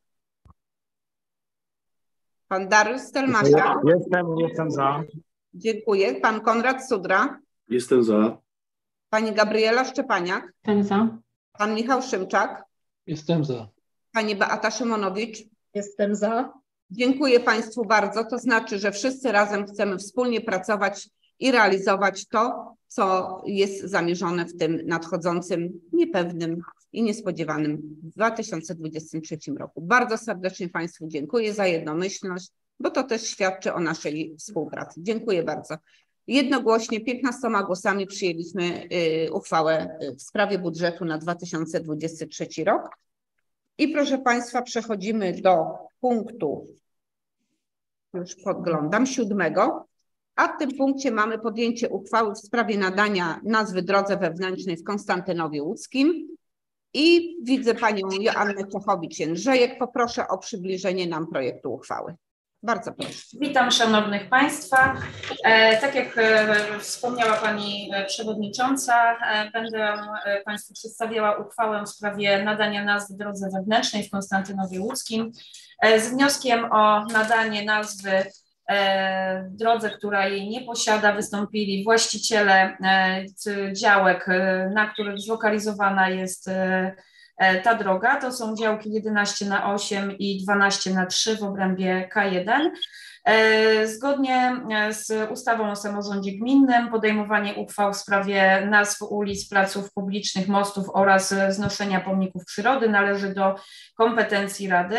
Pan Dariusz Stelmasiak? Jestem, jestem za. Dziękuję. Pan Konrad Sudra? Jestem za. Pani Gabriela Szczepaniak? Jestem za. Pan Michał Szymczak? Jestem za. Pani Beata Szymonowicz? Jestem za. Dziękuję Państwu bardzo. To znaczy, że wszyscy razem chcemy wspólnie pracować i realizować to, co jest zamierzone w tym nadchodzącym, niepewnym i niespodziewanym dwa tysiące dwudziestym trzecim roku. Bardzo serdecznie Państwu dziękuję za jednomyślność, bo to też świadczy o naszej współpracy. Dziękuję bardzo. Jednogłośnie piętnastoma głosami przyjęliśmy y, uchwałę w sprawie budżetu na dwa tysiące dwudziesty trzeci rok. I proszę Państwa, przechodzimy do punktu, już podglądam, siódmego. A w tym punkcie mamy podjęcie uchwały w sprawie nadania nazwy drodze wewnętrznej w Konstantynowie Łódzkim. I widzę Panią Joannę Czechowicz-Jędrzejek. Poproszę o przybliżenie nam projektu uchwały. Bardzo proszę. Witam Szanownych Państwa. E, tak jak e, wspomniała Pani Przewodnicząca, e, będę e, Państwu przedstawiała uchwałę w sprawie nadania nazwy drodze wewnętrznej w Konstantynowie Łódzkim e, z wnioskiem o nadanie nazwy e, drodze, która jej nie posiada. Wystąpili właściciele e, działek, e, na których zlokalizowana jest e, ta droga. To są działki jedenaście na osiem i dwanaście na trzy w obrębie K jeden. Zgodnie z ustawą o samorządzie gminnym podejmowanie uchwał w sprawie nazw ulic, placów publicznych, mostów oraz wznoszenia pomników przyrody należy do kompetencji Rady.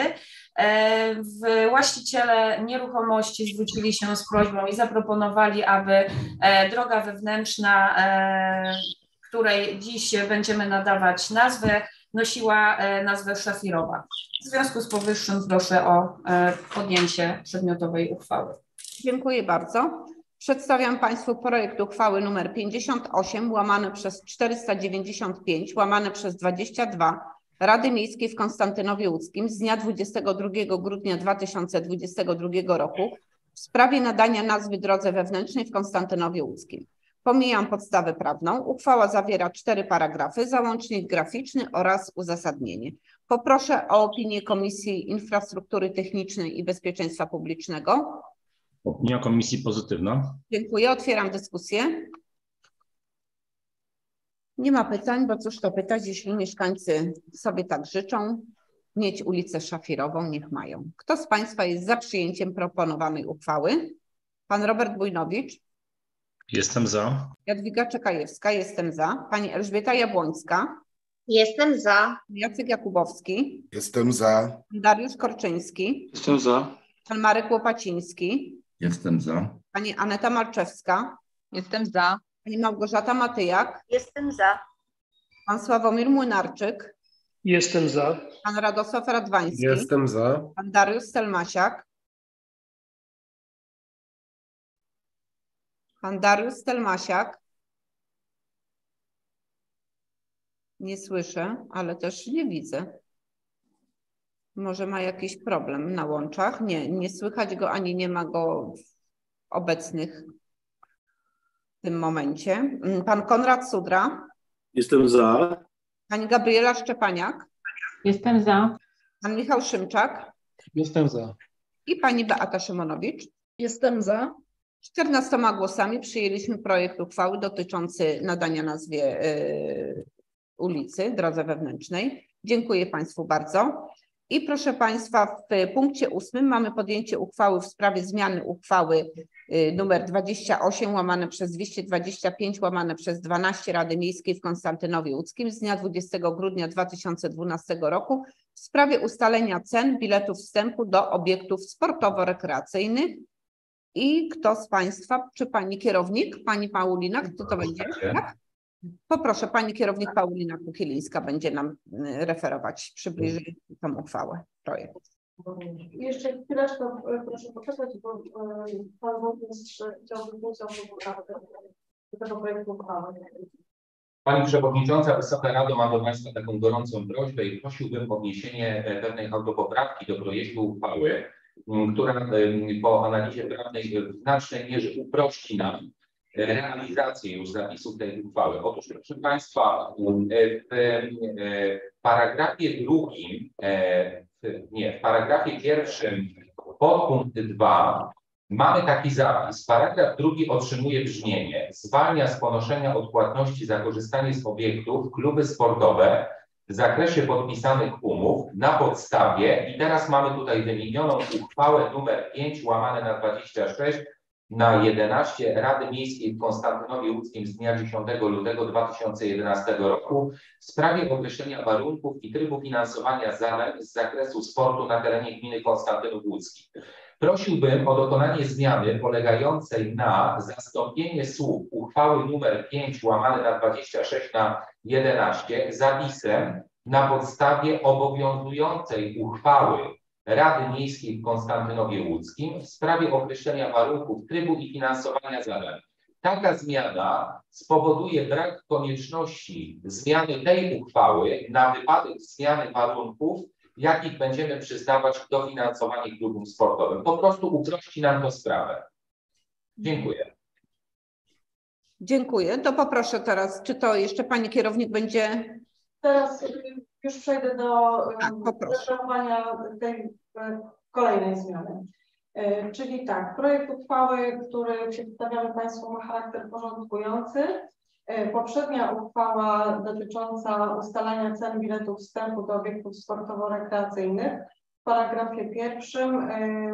Właściciele nieruchomości zwrócili się z prośbą i zaproponowali, aby droga wewnętrzna, której dziś będziemy nadawać nazwę, nosiła nazwę Szafirowa. W związku z powyższym proszę o podjęcie przedmiotowej uchwały. Dziękuję bardzo. Przedstawiam Państwu projekt uchwały nr pięćdziesiąt osiem łamane przez czterysta dziewięćdziesiąt pięć łamane przez dwadzieścia dwa Rady Miejskiej w Konstantynowie Łódzkim z dnia dwudziestego drugiego grudnia dwa tysiące dwudziestego drugiego roku w sprawie nadania nazwy drodze wewnętrznej w Konstantynowie Łódzkim. Pomijam podstawę prawną. Uchwała zawiera cztery paragrafy, załącznik graficzny oraz uzasadnienie. Poproszę o opinię Komisji Infrastruktury Technicznej i Bezpieczeństwa Publicznego. Opinia komisji pozytywna. Dziękuję. Otwieram dyskusję. Nie ma pytań, bo cóż to pytać, jeśli mieszkańcy sobie tak życzą, mieć ulicę Szafirową, niech mają. Kto z Państwa jest za przyjęciem proponowanej uchwały? Pan Robert Bujnowicz. Jestem za. Jadwiga Czekajewska, jestem za. Pani Elżbieta Jabłońska. Jestem za. Jacek Jakubowski. Jestem za. Pan Dariusz Korczyński. Jestem za. Pan Marek Łopaciński. Jestem za. Pani Aneta Marczewska. Jestem za. Pani Małgorzata Matyjak. Jestem za. Pan Sławomir Młynarczyk. Jestem za. Pan Radosław Radwański. Jestem za. Pan Dariusz Stelmasiak. Pan Dariusz Stelmasiak. Nie słyszę, ale też nie widzę. Może ma jakiś problem na łączach? Nie, nie słychać go, ani nie ma go obecnych w tym momencie. Pan Konrad Sudra. Jestem za. Pani Gabriela Szczepaniak. Jestem za. Pan Michał Szymczak. Jestem za. I pani Beata Szymonowicz. Jestem za. czternastoma głosami przyjęliśmy projekt uchwały dotyczący nadania nazwie y, ulicy, drodze wewnętrznej. Dziękuję Państwu bardzo. I proszę Państwa, w punkcie ósmym mamy podjęcie uchwały w sprawie zmiany uchwały numer dwadzieścia osiem łamane przez dwieście dwadzieścia pięć łamane przez dwanaście Rady Miejskiej w Konstantynowie Łódzkim z dnia dwudziestego grudnia dwa tysiące dwunastego roku w sprawie ustalenia cen biletów wstępu do obiektów sportowo-rekreacyjnych. I kto z Państwa, czy Pani kierownik, Pani Paulina, kto to będzie? Tak? Poproszę, Pani kierownik Paulina Kukielińska będzie nam referować, przybliżyć tę uchwałę, projekt. Jeszcze chwileczkę proszę poczekać, bo Pan Burmistrz chciałby wniosek do tego projektu uchwały. Pani Przewodnicząca, Wysoka Rado, mam do Państwa taką gorącą prośbę i prosiłbym o wniesienie pewnej autopoprawki do projektu uchwały, która po analizie prawnej w znacznej mierze uprości nam realizację już zapisów tej uchwały. Otóż, proszę Państwa, w paragrafie drugim, nie, w paragrafie pierwszym podpunkt dwa mamy taki zapis. Paragraf drugi otrzymuje brzmienie: zwalnia z ponoszenia odpłatności za korzystanie z obiektów kluby sportowe w zakresie podpisanych umów na podstawie, i teraz mamy tutaj wymienioną uchwałę numer pięć łamane na dwadzieścia sześć na jedenaście Rady Miejskiej w Konstantynowie Łódzkim z dnia dziesiątego lutego dwa tysiące jedenastego roku w sprawie określenia warunków i trybu finansowania zadań z zakresu sportu na terenie gminy Konstantynów Łódzki. Prosiłbym o dokonanie zmiany polegającej na zastąpienie słów uchwały numer pięć łamane na dwadzieścia sześć na jedenaście zapisem na podstawie obowiązującej uchwały Rady Miejskiej w Konstantynowie Łódzkim w sprawie określenia warunków, trybu i finansowania zadań. Taka zmiana spowoduje brak konieczności zmiany tej uchwały na wypadek zmiany warunków, jakich będziemy przyznawać dofinansowanie klubom sportowym. Po prostu uprości nam to sprawę. Dziękuję. Dziękuję. To poproszę teraz, czy to jeszcze Pani kierownik będzie... Teraz już przejdę do tak, referowania tej kolejnej zmiany. Czyli tak, projekt uchwały, który przedstawiamy Państwu, ma charakter porządkujący. Poprzednia uchwała dotycząca ustalania cen biletów wstępu do obiektów sportowo-rekreacyjnych w paragrafie pierwszym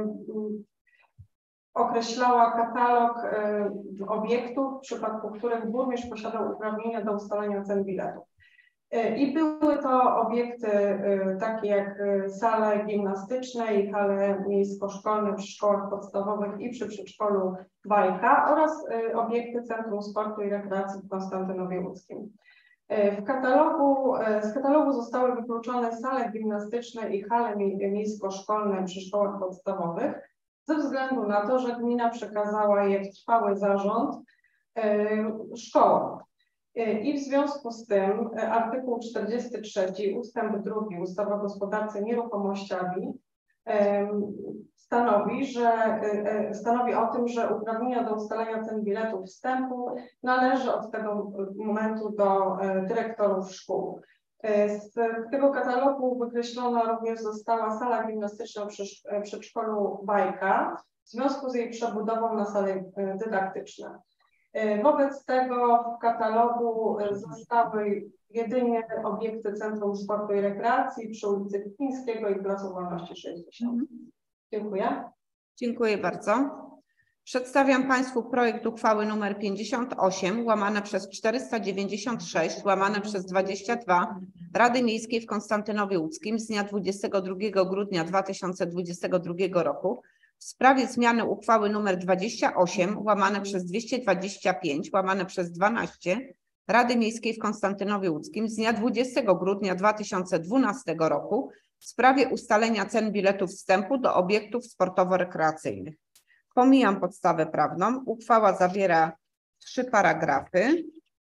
określała katalog obiektów, w przypadku których burmistrz posiadał uprawnienia do ustalania cen biletów. I były to obiekty takie jak sale gimnastyczne i hale miejsko-szkolne przy szkołach podstawowych i przy przedszkolu Bajka oraz obiekty Centrum Sportu i Rekreacji w Konstantynowie Łódzkim. W katalogu, z katalogu zostały wykluczone sale gimnastyczne i hale miejsko-szkolne przy szkołach podstawowych ze względu na to, że gmina przekazała je w trwały zarząd szkołom. I w związku z tym artykuł czterdziesty trzeci ustęp drugi ustawy o gospodarce nieruchomościami stanowi, że stanowi o tym, że uprawnienia do ustalenia cen biletów wstępu należy od tego momentu do dyrektorów szkół. Z tego katalogu wykreślona również została sala gimnastyczna przy przedszkolu Bajka w związku z jej przebudową na sale dydaktyczne. Wobec tego w katalogu zostały jedynie obiekty Centrum Sportu i Rekreacji przy ulicy Kwińskiego i Placu Wolności sześćdziesiąt. Dziękuję. Dziękuję bardzo. Przedstawiam Państwu projekt uchwały nr pięćdziesiąt osiem łamane przez czterysta dziewięćdziesiąt sześć łamane przez dwadzieścia dwa Rady Miejskiej w Konstantynowie Łódzkim z dnia dwudziestego drugiego grudnia dwa tysiące dwudziestego drugiego roku w sprawie zmiany uchwały nr dwadzieścia osiem łamane przez dwieście dwadzieścia pięć łamane przez dwanaście Rady Miejskiej w Konstantynowie Łódzkim z dnia dwudziestego grudnia dwa tysiące dwunastego roku w sprawie ustalenia cen biletów wstępu do obiektów sportowo-rekreacyjnych. Pomijam podstawę prawną. Uchwała zawiera trzy paragrafy.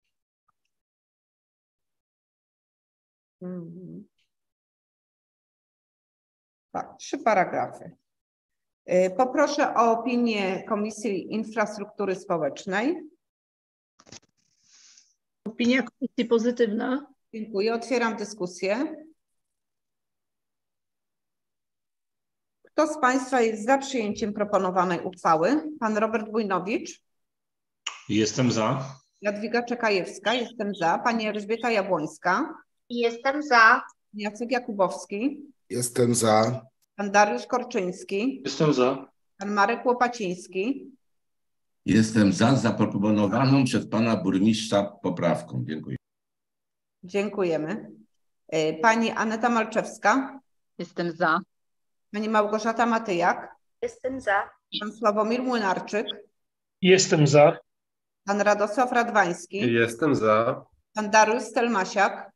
Mhm. Tak, trzy paragrafy. Poproszę o opinię Komisji Infrastruktury Społecznej. Opinia komisji pozytywna. Dziękuję. Otwieram dyskusję. Kto z Państwa jest za przyjęciem proponowanej uchwały? Pan Robert Bujnowicz. Jestem za. Jadwiga Czekajewska. Jestem za. Pani Elżbieta Jabłońska. Jestem za. Jacek Jakubowski. Jestem za. Pan Dariusz Korczyński. Jestem za. Pan Marek Łopaciński. Jestem za zaproponowaną przez pana burmistrza poprawką. Dziękuję. Dziękujemy. Pani Aneta Malczewska. Jestem za. Pani Małgorzata Matyjak. Jestem za. Pan Sławomir Młynarczyk. Jestem za. Pan Radosław Radwański. Jestem za. Pan Dariusz Stelmasiak.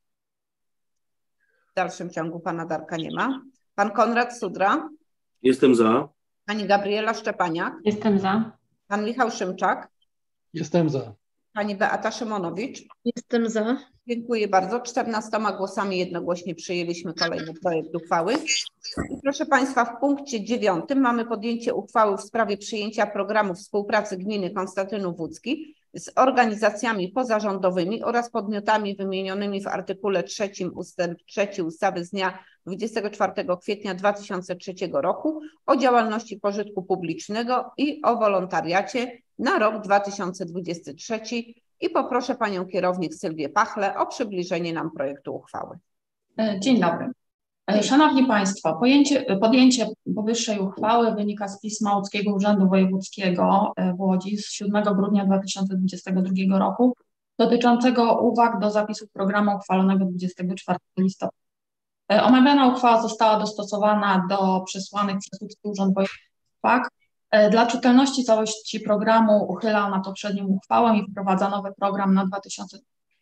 W dalszym ciągu pana Darka nie ma. Pan Konrad Sudra. Jestem za. Pani Gabriela Szczepaniak. Jestem za. Pan Michał Szymczak. Jestem za. Pani Beata Szymonowicz. Jestem za. Dziękuję bardzo. czternastoma głosami jednogłośnie przyjęliśmy kolejny projekt uchwały. I proszę Państwa, w punkcie dziewiątym mamy podjęcie uchwały w sprawie przyjęcia programu współpracy gminy Konstantynów Łódzki z organizacjami pozarządowymi oraz podmiotami wymienionymi w artykule trzecim ustęp trzeci ustawy z dnia dwudziestego czwartego kwietnia dwa tysiące trzeciego roku o działalności pożytku publicznego i o wolontariacie na rok dwa tysiące dwudziesty trzeci. I poproszę Panią kierownik Sylwię Pachlę o przybliżenie nam projektu uchwały. Dzień dobry. Szanowni Państwo, pojęcie, podjęcie powyższej uchwały wynika z pisma Łódzkiego Urzędu Wojewódzkiego w Łodzi z siódmego grudnia dwa tysiące dwudziestego drugiego roku dotyczącego uwag do zapisów programu uchwalonego dwudziestego czwartego listopada. Omawiana uchwała została dostosowana do przesłanych przez Łódzki Urząd Wojewódzki uwag. Dla czytelności całości programu uchyla na poprzednią uchwałę i wprowadza nowy program na dwa tysiące.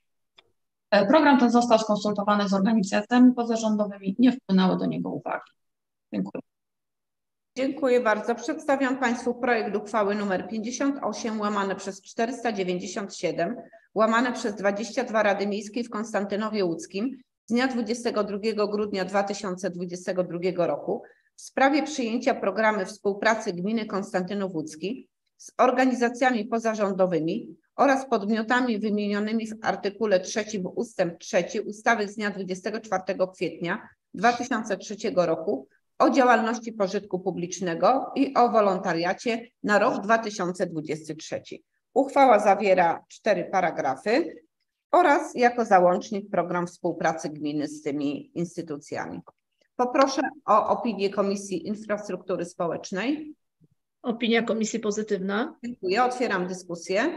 Program ten został skonsultowany z organizacjami pozarządowymi, nie wpłynęły do niego uwagi. Dziękuję. Dziękuję bardzo. Przedstawiam Państwu projekt uchwały nr pięćdziesiąt osiem łamane przez czterysta dziewięćdziesiąt siedem łamane przez dwadzieścia dwa Rady Miejskiej w Konstantynowie Łódzkim z dnia dwudziestego drugiego grudnia dwa tysiące dwudziestego drugiego roku w sprawie przyjęcia programu współpracy gminy Konstantynów Łódzki z organizacjami pozarządowymi oraz podmiotami wymienionymi w artykule trzecim ustęp trzeci ustawy z dnia dwudziestego czwartego kwietnia dwa tysiące trzeciego roku o działalności pożytku publicznego i o wolontariacie na rok dwa tysiące dwudziesty trzeci. Uchwała zawiera cztery paragrafy oraz jako załącznik program współpracy gminy z tymi instytucjami. Poproszę o opinię Komisji Infrastruktury Społecznej. Opinia komisji pozytywna. Dziękuję. Otwieram dyskusję.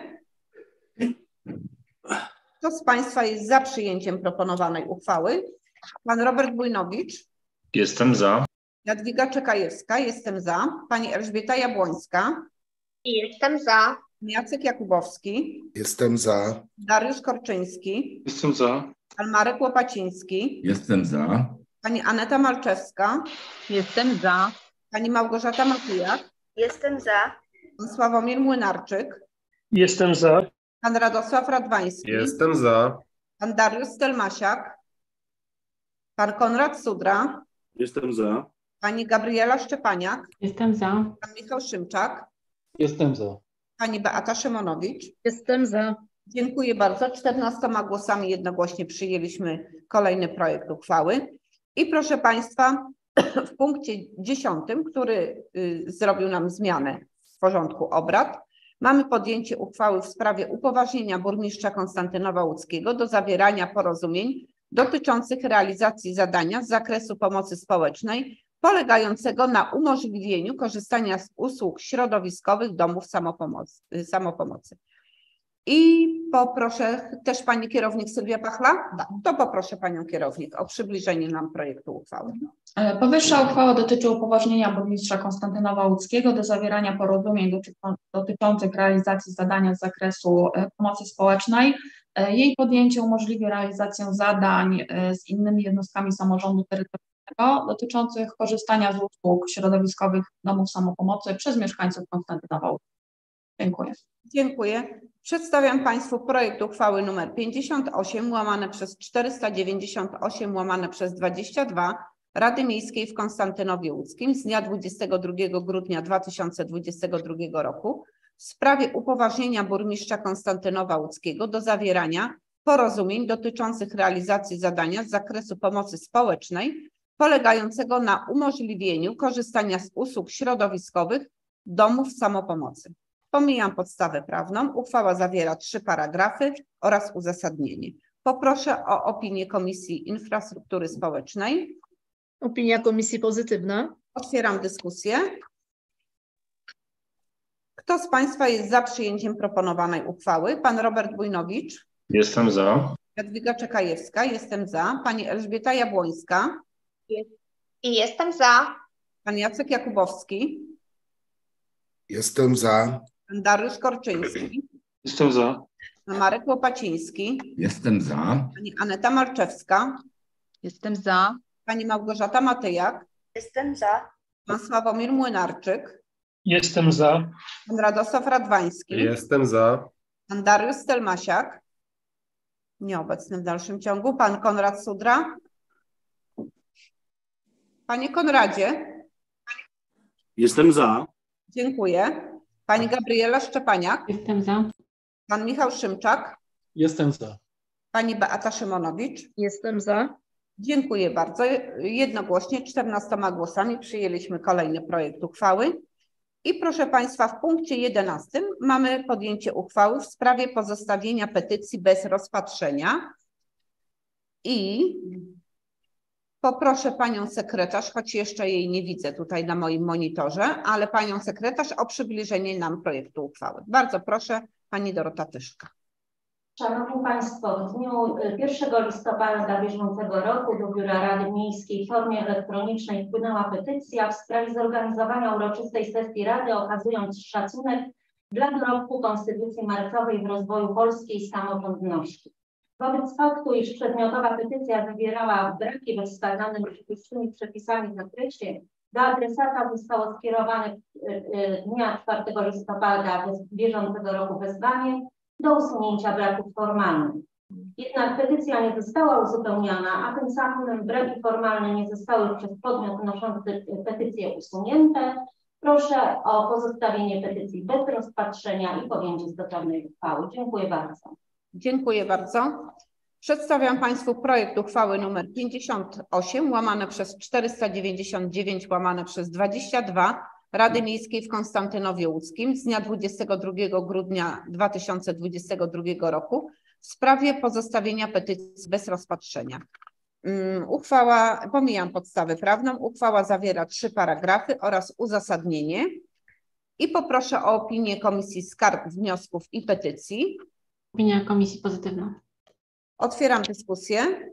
Kto z Państwa jest za przyjęciem proponowanej uchwały? Pan Robert Bujnowicz. Jestem za. Jadwiga Czekajewska. Jestem za. Pani Elżbieta Jabłońska. Jestem za. Jacek Jakubowski. Jestem za. Dariusz Korczyński. Jestem za. Pan Marek Łopaciński. Jestem za. Pani Aneta Malczewska. Jestem za. Pani Małgorzata Matyjak. Jestem za. Pan Sławomir Młynarczyk. Jestem za. Pan Radosław Radwański. Jestem za. Pan Dariusz Stelmasiak. Pan Konrad Sudra. Jestem za. Pani Gabriela Szczepaniak. Jestem za. Pan Michał Szymczak. Jestem za. Pani Beata Szymonowicz. Jestem za. Dziękuję bardzo. czternastoma głosami jednogłośnie przyjęliśmy kolejny projekt uchwały. I proszę Państwa, w punkcie dziesiątym, który y, zrobił nam zmianę w porządku obrad, mamy podjęcie uchwały w sprawie upoważnienia burmistrza Konstantynowa Łódzkiego do zawierania porozumień dotyczących realizacji zadania z zakresu pomocy społecznej polegającego na umożliwieniu korzystania z usług środowiskowych domów samopomocy. samopomocy. I poproszę też Pani kierownik Sylwia Pachla. Tak, to poproszę Panią kierownik o przybliżenie nam projektu uchwały. Powyższa uchwała dotyczy upoważnienia burmistrza Konstantynowa Łódzkiego do zawierania porozumień dotyczących realizacji zadania z zakresu pomocy społecznej. Jej podjęcie umożliwi realizację zadań z innymi jednostkami samorządu terytorialnego dotyczących korzystania z usług środowiskowych domów samopomocy przez mieszkańców Konstantynowa Łódzkiego. Dziękuję. Dziękuję. Przedstawiam Państwu projekt uchwały nr pięćdziesiąt osiem łamane przez czterysta dziewięćdziesiąt osiem łamane przez dwadzieścia dwa Rady Miejskiej w Konstantynowie Łódzkim z dnia dwudziestego drugiego grudnia dwa tysiące dwudziestego drugiego roku w sprawie upoważnienia burmistrza Konstantynowa Łódzkiego do zawierania porozumień dotyczących realizacji zadania z zakresu pomocy społecznej polegającego na umożliwieniu korzystania z usług środowiskowych domów samopomocy. Pomijam podstawę prawną. Uchwała zawiera trzy paragrafy oraz uzasadnienie. Poproszę o opinię Komisji Infrastruktury Społecznej. Opinia komisji pozytywna. Otwieram dyskusję. Kto z Państwa jest za przyjęciem proponowanej uchwały? Pan Robert Bujnowicz. Jestem za. Jadwiga Czekajewska. Jestem za. Pani Elżbieta Jabłońska. I jestem za. Pan Jacek Jakubowski. Jestem za. Pan Dariusz Korczyński. Jestem za. Pan Marek Łopaciński. Jestem za. Pani Aneta Marczewska. Jestem za. Pani Małgorzata Matyjak. Jestem za. Pan Sławomir Młynarczyk. Jestem za. Pan Radosław Radwański. Jestem za. Pan Dariusz Stelmasiak. Nieobecny w dalszym ciągu. Pan Konrad Sudra. Panie Konradzie. Jestem za. Dziękuję. Pani Gabriela Szczepaniak. Jestem za. Pan Michał Szymczak. Jestem za. Pani Beata Szymonowicz. Jestem za. Dziękuję bardzo. Jednogłośnie czternastoma głosami przyjęliśmy kolejny projekt uchwały. I proszę Państwa, w punkcie jedenastym mamy podjęcie uchwały w sprawie pozostawienia petycji bez rozpatrzenia. I poproszę Panią sekretarz, choć jeszcze jej nie widzę tutaj na moim monitorze, ale Panią sekretarz o przybliżenie nam projektu uchwały. Bardzo proszę, Pani Dorota Tyszka. Szanowni Państwo, w dniu pierwszego listopada bieżącego roku do Biura Rady Miejskiej w formie elektronicznej wpłynęła petycja w sprawie zorganizowania uroczystej sesji Rady, okazując szacunek dla dorobku Konstytucji Marcowej w rozwoju polskiej samorządności. Wobec faktu, iż przedmiotowa petycja zawierała braki we wskazanym wyższymi przepisami w zakresie, do adresata zostało skierowane dnia czwartego listopada bieżącego roku wezwanie do usunięcia braków formalnych. Jednak petycja nie została uzupełniona, a tym samym braki formalne nie zostały przez podmiot wnoszący petycję usunięte. Proszę o pozostawienie petycji bez rozpatrzenia i podjęcie stosownej uchwały. Dziękuję bardzo. Dziękuję bardzo. Przedstawiam Państwu projekt uchwały nr pięćdziesiąt osiem łamane przez czterysta dziewięćdziesiąt dziewięć łamane przez dwadzieścia dwa Rady Miejskiej w Konstantynowie Łódzkim z dnia dwudziestego drugiego grudnia dwa tysiące dwudziestego drugiego roku w sprawie pozostawienia petycji bez rozpatrzenia. Uchwała, pomijam podstawę prawną, uchwała zawiera trzy paragrafy oraz uzasadnienie i poproszę o opinię Komisji Skarg, Wniosków i Petycji. Opinia komisji pozytywna. Otwieram dyskusję.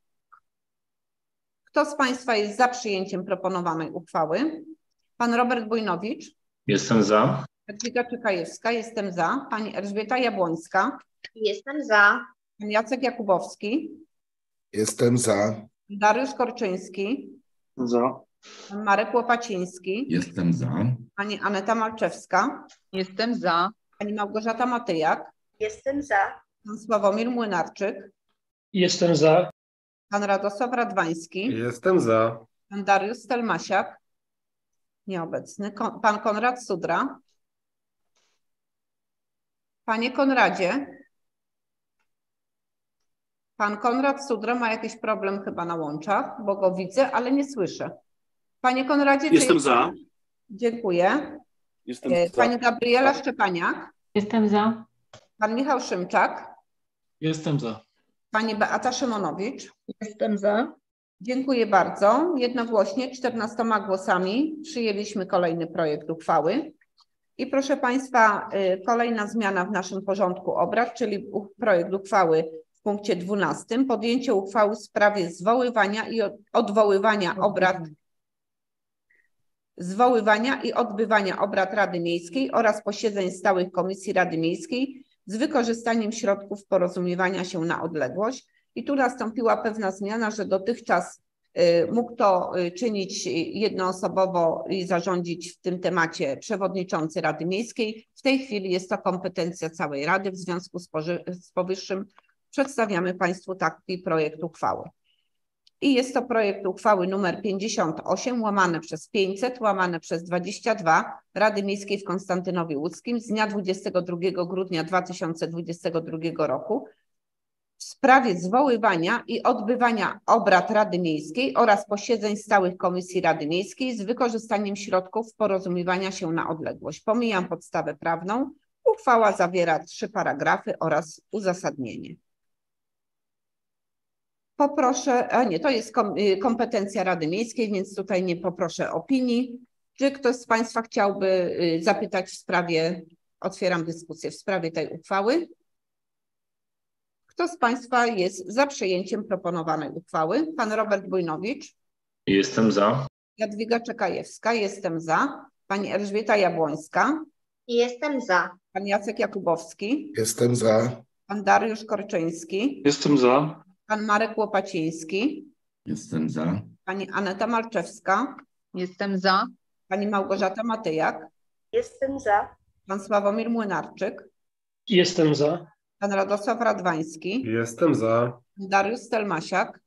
Kto z Państwa jest za przyjęciem proponowanej uchwały? Pan Robert Bujnowicz. Jestem za. Jadwiga Czekajewska. Jestem za. Pani Elżbieta Jabłońska. Jestem za. Pan Jacek Jakubowski. Jestem za. Dariusz Korczyński. Za. Pan Marek Łopaciński. Jestem za. Pani Aneta Malczewska. Jestem za. Pani Małgorzata Matyjak. Jestem za. Pan Sławomir Młynarczyk. Jestem za. Pan Radosław Radwański. Jestem za. Pan Dariusz Stelmasiak. Nieobecny. Kon, pan Konrad Sudra. Panie Konradzie. Pan Konrad Sudra ma jakiś problem chyba na łączach, bo go widzę, ale nie słyszę. Panie Konradzie. Jestem jest... za. Dziękuję. Jestem Pani za. Gabriela Szczepaniak. Jestem za. Pan Michał Szymczak. Jestem za. Pani Beata Szymonowicz. Jestem za. Dziękuję bardzo. Jednogłośnie czternastoma głosami przyjęliśmy kolejny projekt uchwały. I proszę Państwa, kolejna zmiana w naszym porządku obrad, czyli projekt uchwały w punkcie dwunastym. Podjęcie uchwały w sprawie zwoływania i odwoływania obrad, zwoływania i odbywania obrad Rady Miejskiej oraz posiedzeń stałych Komisji Rady Miejskiej z wykorzystaniem środków porozumiewania się na odległość. I tu nastąpiła pewna zmiana, że dotychczas Mógł to czynić jednoosobowo i zarządzić w tym temacie przewodniczący Rady Miejskiej. W tej chwili jest to kompetencja całej Rady. W związku z, z powyższym przedstawiamy Państwu taki projekt uchwały. I jest to projekt uchwały numer pięćdziesiąt osiem łamane przez pięćset łamane przez dwadzieścia dwa Rady Miejskiej w Konstantynowie Łódzkim z dnia dwudziestego drugiego grudnia dwa tysiące dwudziestego drugiego roku w sprawie zwoływania i odbywania obrad Rady Miejskiej oraz posiedzeń stałych komisji Rady Miejskiej z wykorzystaniem środków porozumiewania się na odległość. Pomijam podstawę prawną. Uchwała zawiera trzy paragrafy oraz uzasadnienie. Poproszę, a nie, to jest kompetencja Rady Miejskiej, więc tutaj nie poproszę opinii. Czy ktoś z Państwa chciałby zapytać w sprawie, otwieram dyskusję w sprawie tej uchwały? Kto z Państwa jest za przyjęciem proponowanej uchwały? Pan Robert Bujnowicz. Jestem za. Jadwiga Czekajewska. Jestem za. Pani Elżbieta Jabłońska. Jestem za. Pan Jacek Jakubowski. Jestem za. Pan Dariusz Korczyński. Jestem za. Pan Marek Łopaciński. Jestem za. Pani Aneta Malczewska. Jestem za. Pani Małgorzata Matyjak. Jestem za. Pan Sławomir Młynarczyk. Jestem za. Pan Radosław Radwański. Jestem za. Pan Dariusz Stelmasiak.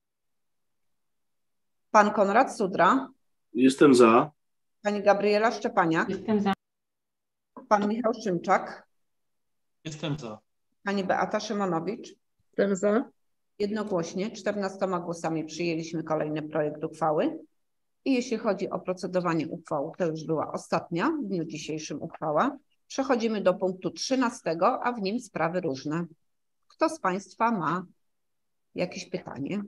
Pan Konrad Sudra. Jestem za. Pani Gabriela Szczepaniak. Jestem za. Pan Michał Szymczak. Jestem za. Pani Beata Szymonowicz. Jestem za. Jednogłośnie, czternastoma głosami przyjęliśmy kolejny projekt uchwały. I jeśli chodzi o procedowanie uchwał, to już była ostatnia w dniu dzisiejszym uchwała. Przechodzimy do punktu trzynastego, a w nim sprawy różne. Kto z Państwa ma jakieś pytanie?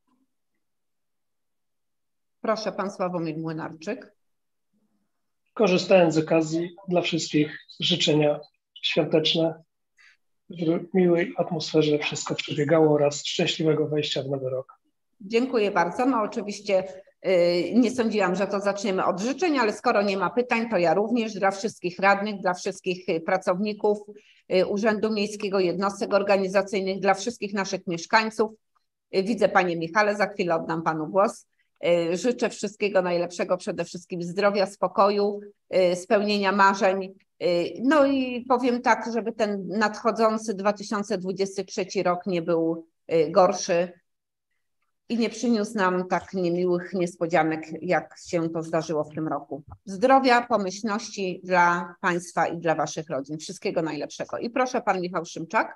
Proszę, Pan Sławomir Młynarczyk. Korzystając z okazji, dla wszystkich życzenia świąteczne, w miłej atmosferze wszystko przebiegało oraz szczęśliwego wejścia w nowy rok. Dziękuję bardzo. No oczywiście yy, nie sądziłam, że to zaczniemy od życzeń, ale skoro nie ma pytań, to ja również dla wszystkich radnych, dla wszystkich pracowników yy, Urzędu Miejskiego, jednostek organizacyjnych, dla wszystkich naszych mieszkańców. Yy, widzę Panie Michale, za chwilę oddam Panu głos. Yy, życzę wszystkiego najlepszego, przede wszystkim zdrowia, spokoju, yy, spełnienia marzeń. No i powiem tak, żeby ten nadchodzący dwa tysiące dwudziesty trzeci rok nie był gorszy i nie przyniósł nam tak niemiłych niespodzianek, jak się to zdarzyło w tym roku. Zdrowia, pomyślności dla Państwa i dla Waszych rodzin. Wszystkiego najlepszego. I proszę, Pan Michał Szymczak.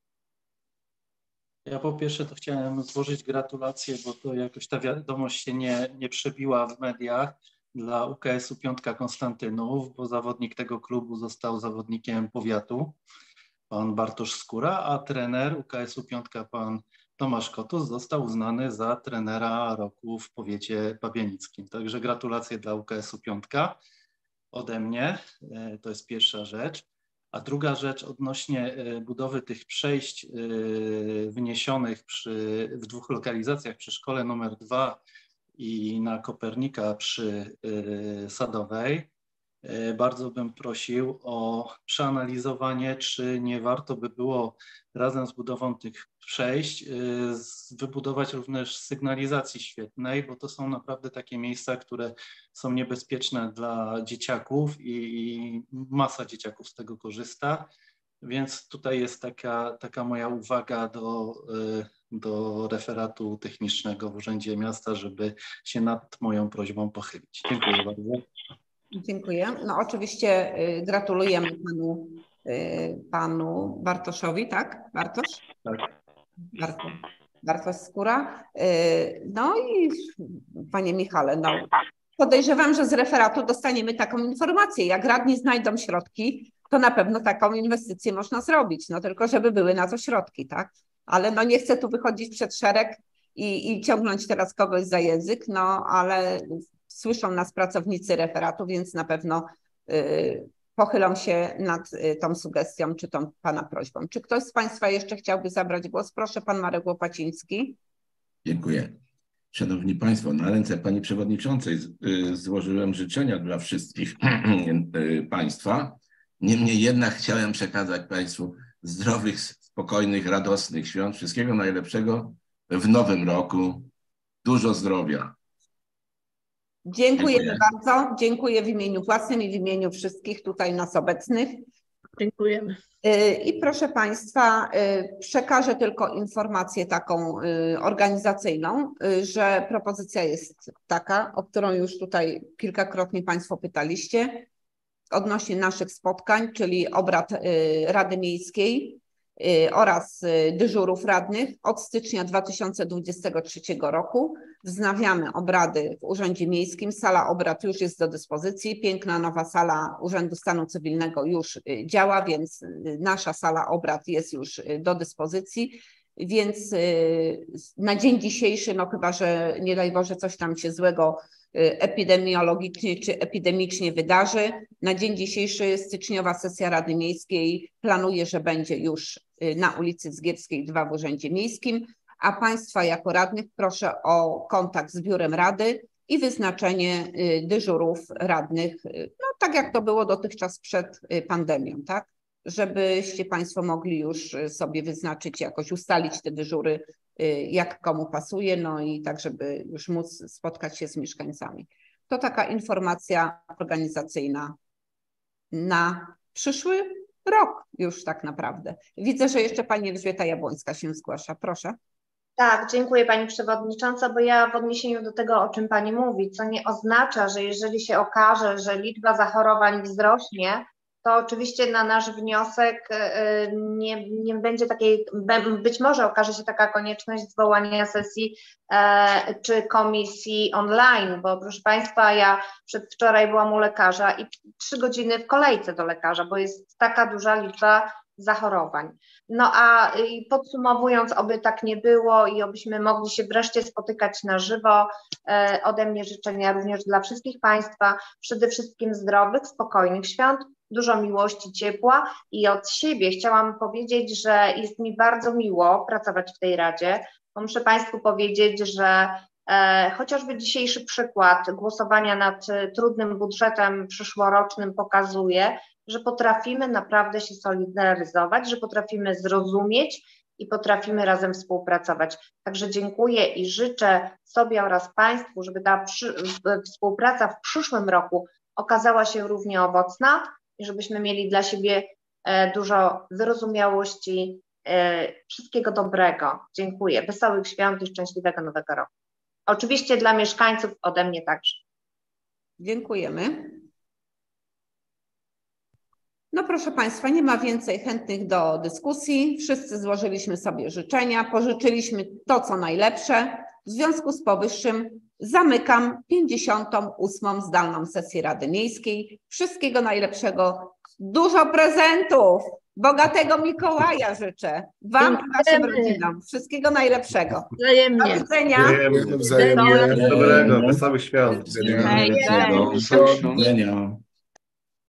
Ja po pierwsze to chciałem złożyć gratulacje, bo to jakoś ta wiadomość się nie, nie przebiła w mediach. Dla U K S-u Piątka Konstantynów, bo zawodnik tego klubu został zawodnikiem powiatu, pan Bartosz Skóra, a trener U K S-u Piątka, pan Tomasz Kotus, został uznany za trenera roku w powiecie pabianickim. Także gratulacje dla U K S-u Piątka ode mnie, to jest pierwsza rzecz. A druga rzecz odnośnie budowy tych przejść wniesionych przy, w dwóch lokalizacjach, przy szkole numer dwa i na Kopernika przy y, Sadowej. Y, bardzo bym prosił o przeanalizowanie, czy nie warto by było razem z budową tych przejść y, z, wybudować również sygnalizacji świetnej, bo to są naprawdę takie miejsca, które są niebezpieczne dla dzieciaków i, i masa dzieciaków z tego korzysta. Więc tutaj jest taka, taka moja uwaga do, do referatu technicznego w Urzędzie Miasta, żeby się nad moją prośbą pochylić. Dziękuję bardzo. Dziękuję. No oczywiście gratulujemy panu, panu Bartoszowi, tak? Bartosz? Tak. Bartosz, Bartosz Skóra. No i Panie Michale, no podejrzewam, że z referatu dostaniemy taką informację. Jak radni znajdą środki, to na pewno taką inwestycję można zrobić, no tylko żeby były na to środki, tak? Ale no nie chcę tu wychodzić przed szereg i, i ciągnąć teraz kogoś za język, no ale słyszą nas pracownicy referatu, więc na pewno y, pochylą się nad y, tą sugestią czy tą Pana prośbą. Czy ktoś z Państwa jeszcze chciałby zabrać głos? Proszę, Pan Marek Łopaciński. Dziękuję. Szanowni Państwo, na ręce Pani Przewodniczącej złożyłem życzenia dla wszystkich Państwa. Niemniej jednak chciałem przekazać Państwu zdrowych, spokojnych, radosnych świąt, wszystkiego najlepszego w nowym roku, dużo zdrowia. Dziękujemy Dziękuję. bardzo. Dziękuję w imieniu własnym i w imieniu wszystkich tutaj nas obecnych. Dziękujemy. I proszę Państwa, przekażę tylko informację taką organizacyjną, że propozycja jest taka, o którą już tutaj kilkakrotnie Państwo pytaliście, odnośnie naszych spotkań, czyli obrad Rady Miejskiej oraz dyżurów radnych od stycznia dwa tysiące dwudziestego trzeciego roku. Wznawiamy obrady w Urzędzie Miejskim. Sala obrad już jest do dyspozycji. Piękna nowa sala Urzędu Stanu Cywilnego już działa, więc nasza sala obrad jest już do dyspozycji. Więc na dzień dzisiejszy, no chyba że nie daj Boże coś tam się złego epidemiologicznie czy epidemicznie wydarzy, na dzień dzisiejszy styczniowa sesja Rady Miejskiej planuje, że będzie już na ulicy Zgierskiej dwa w Urzędzie Miejskim, a Państwa jako radnych proszę o kontakt z biurem Rady i wyznaczenie dyżurów radnych, no tak jak to było dotychczas przed pandemią, tak? Żebyście Państwo mogli już sobie wyznaczyć, jakoś ustalić te dyżury, jak komu pasuje, no i tak, żeby już móc spotkać się z mieszkańcami. To taka informacja organizacyjna na przyszły rok już tak naprawdę. Widzę, że jeszcze Pani Elżbieta Jabłońska się zgłasza. Proszę. Tak, dziękuję Pani Przewodnicząca, bo ja w odniesieniu do tego, o czym Pani mówi, co nie oznacza, że jeżeli się okaże, że liczba zachorowań wzrośnie, to oczywiście na nasz wniosek nie, nie będzie takiej, być może okaże się taka konieczność zwołania sesji czy komisji online, bo proszę Państwa, ja przedwczoraj byłam u lekarza i trzy godziny w kolejce do lekarza, bo jest taka duża liczba zachorowań. No a podsumowując, oby tak nie było i obyśmy mogli się wreszcie spotykać na żywo, ode mnie życzenia również dla wszystkich Państwa, przede wszystkim zdrowych, spokojnych świąt, dużo miłości, ciepła i od siebie chciałam powiedzieć, że jest mi bardzo miło pracować w tej Radzie, bo muszę Państwu powiedzieć, że e, chociażby dzisiejszy przykład głosowania nad trudnym budżetem przyszłorocznym pokazuje, że potrafimy naprawdę się solidaryzować, że potrafimy zrozumieć i potrafimy razem współpracować. Także dziękuję i życzę sobie oraz Państwu, żeby ta przy, współpraca w przyszłym roku okazała się równie owocna i żebyśmy mieli dla siebie dużo wyrozumiałości, wszystkiego dobrego. Dziękuję. Wesołych świąt i szczęśliwego nowego roku. Oczywiście dla mieszkańców ode mnie także. Dziękujemy. No proszę Państwa, nie ma więcej chętnych do dyskusji. Wszyscy złożyliśmy sobie życzenia, pożyczyliśmy to, co najlepsze. W związku z powyższym zamykam pięćdziesiątą ósmą zdalną sesję Rady Miejskiej. Wszystkiego najlepszego, dużo prezentów, bogatego Mikołaja życzę Wam i Waszym rodzinom. Wszystkiego najlepszego. Wzajemnie. Do widzenia. Wzajemnie. Dobrego, wesołych świąt. Do widzenia.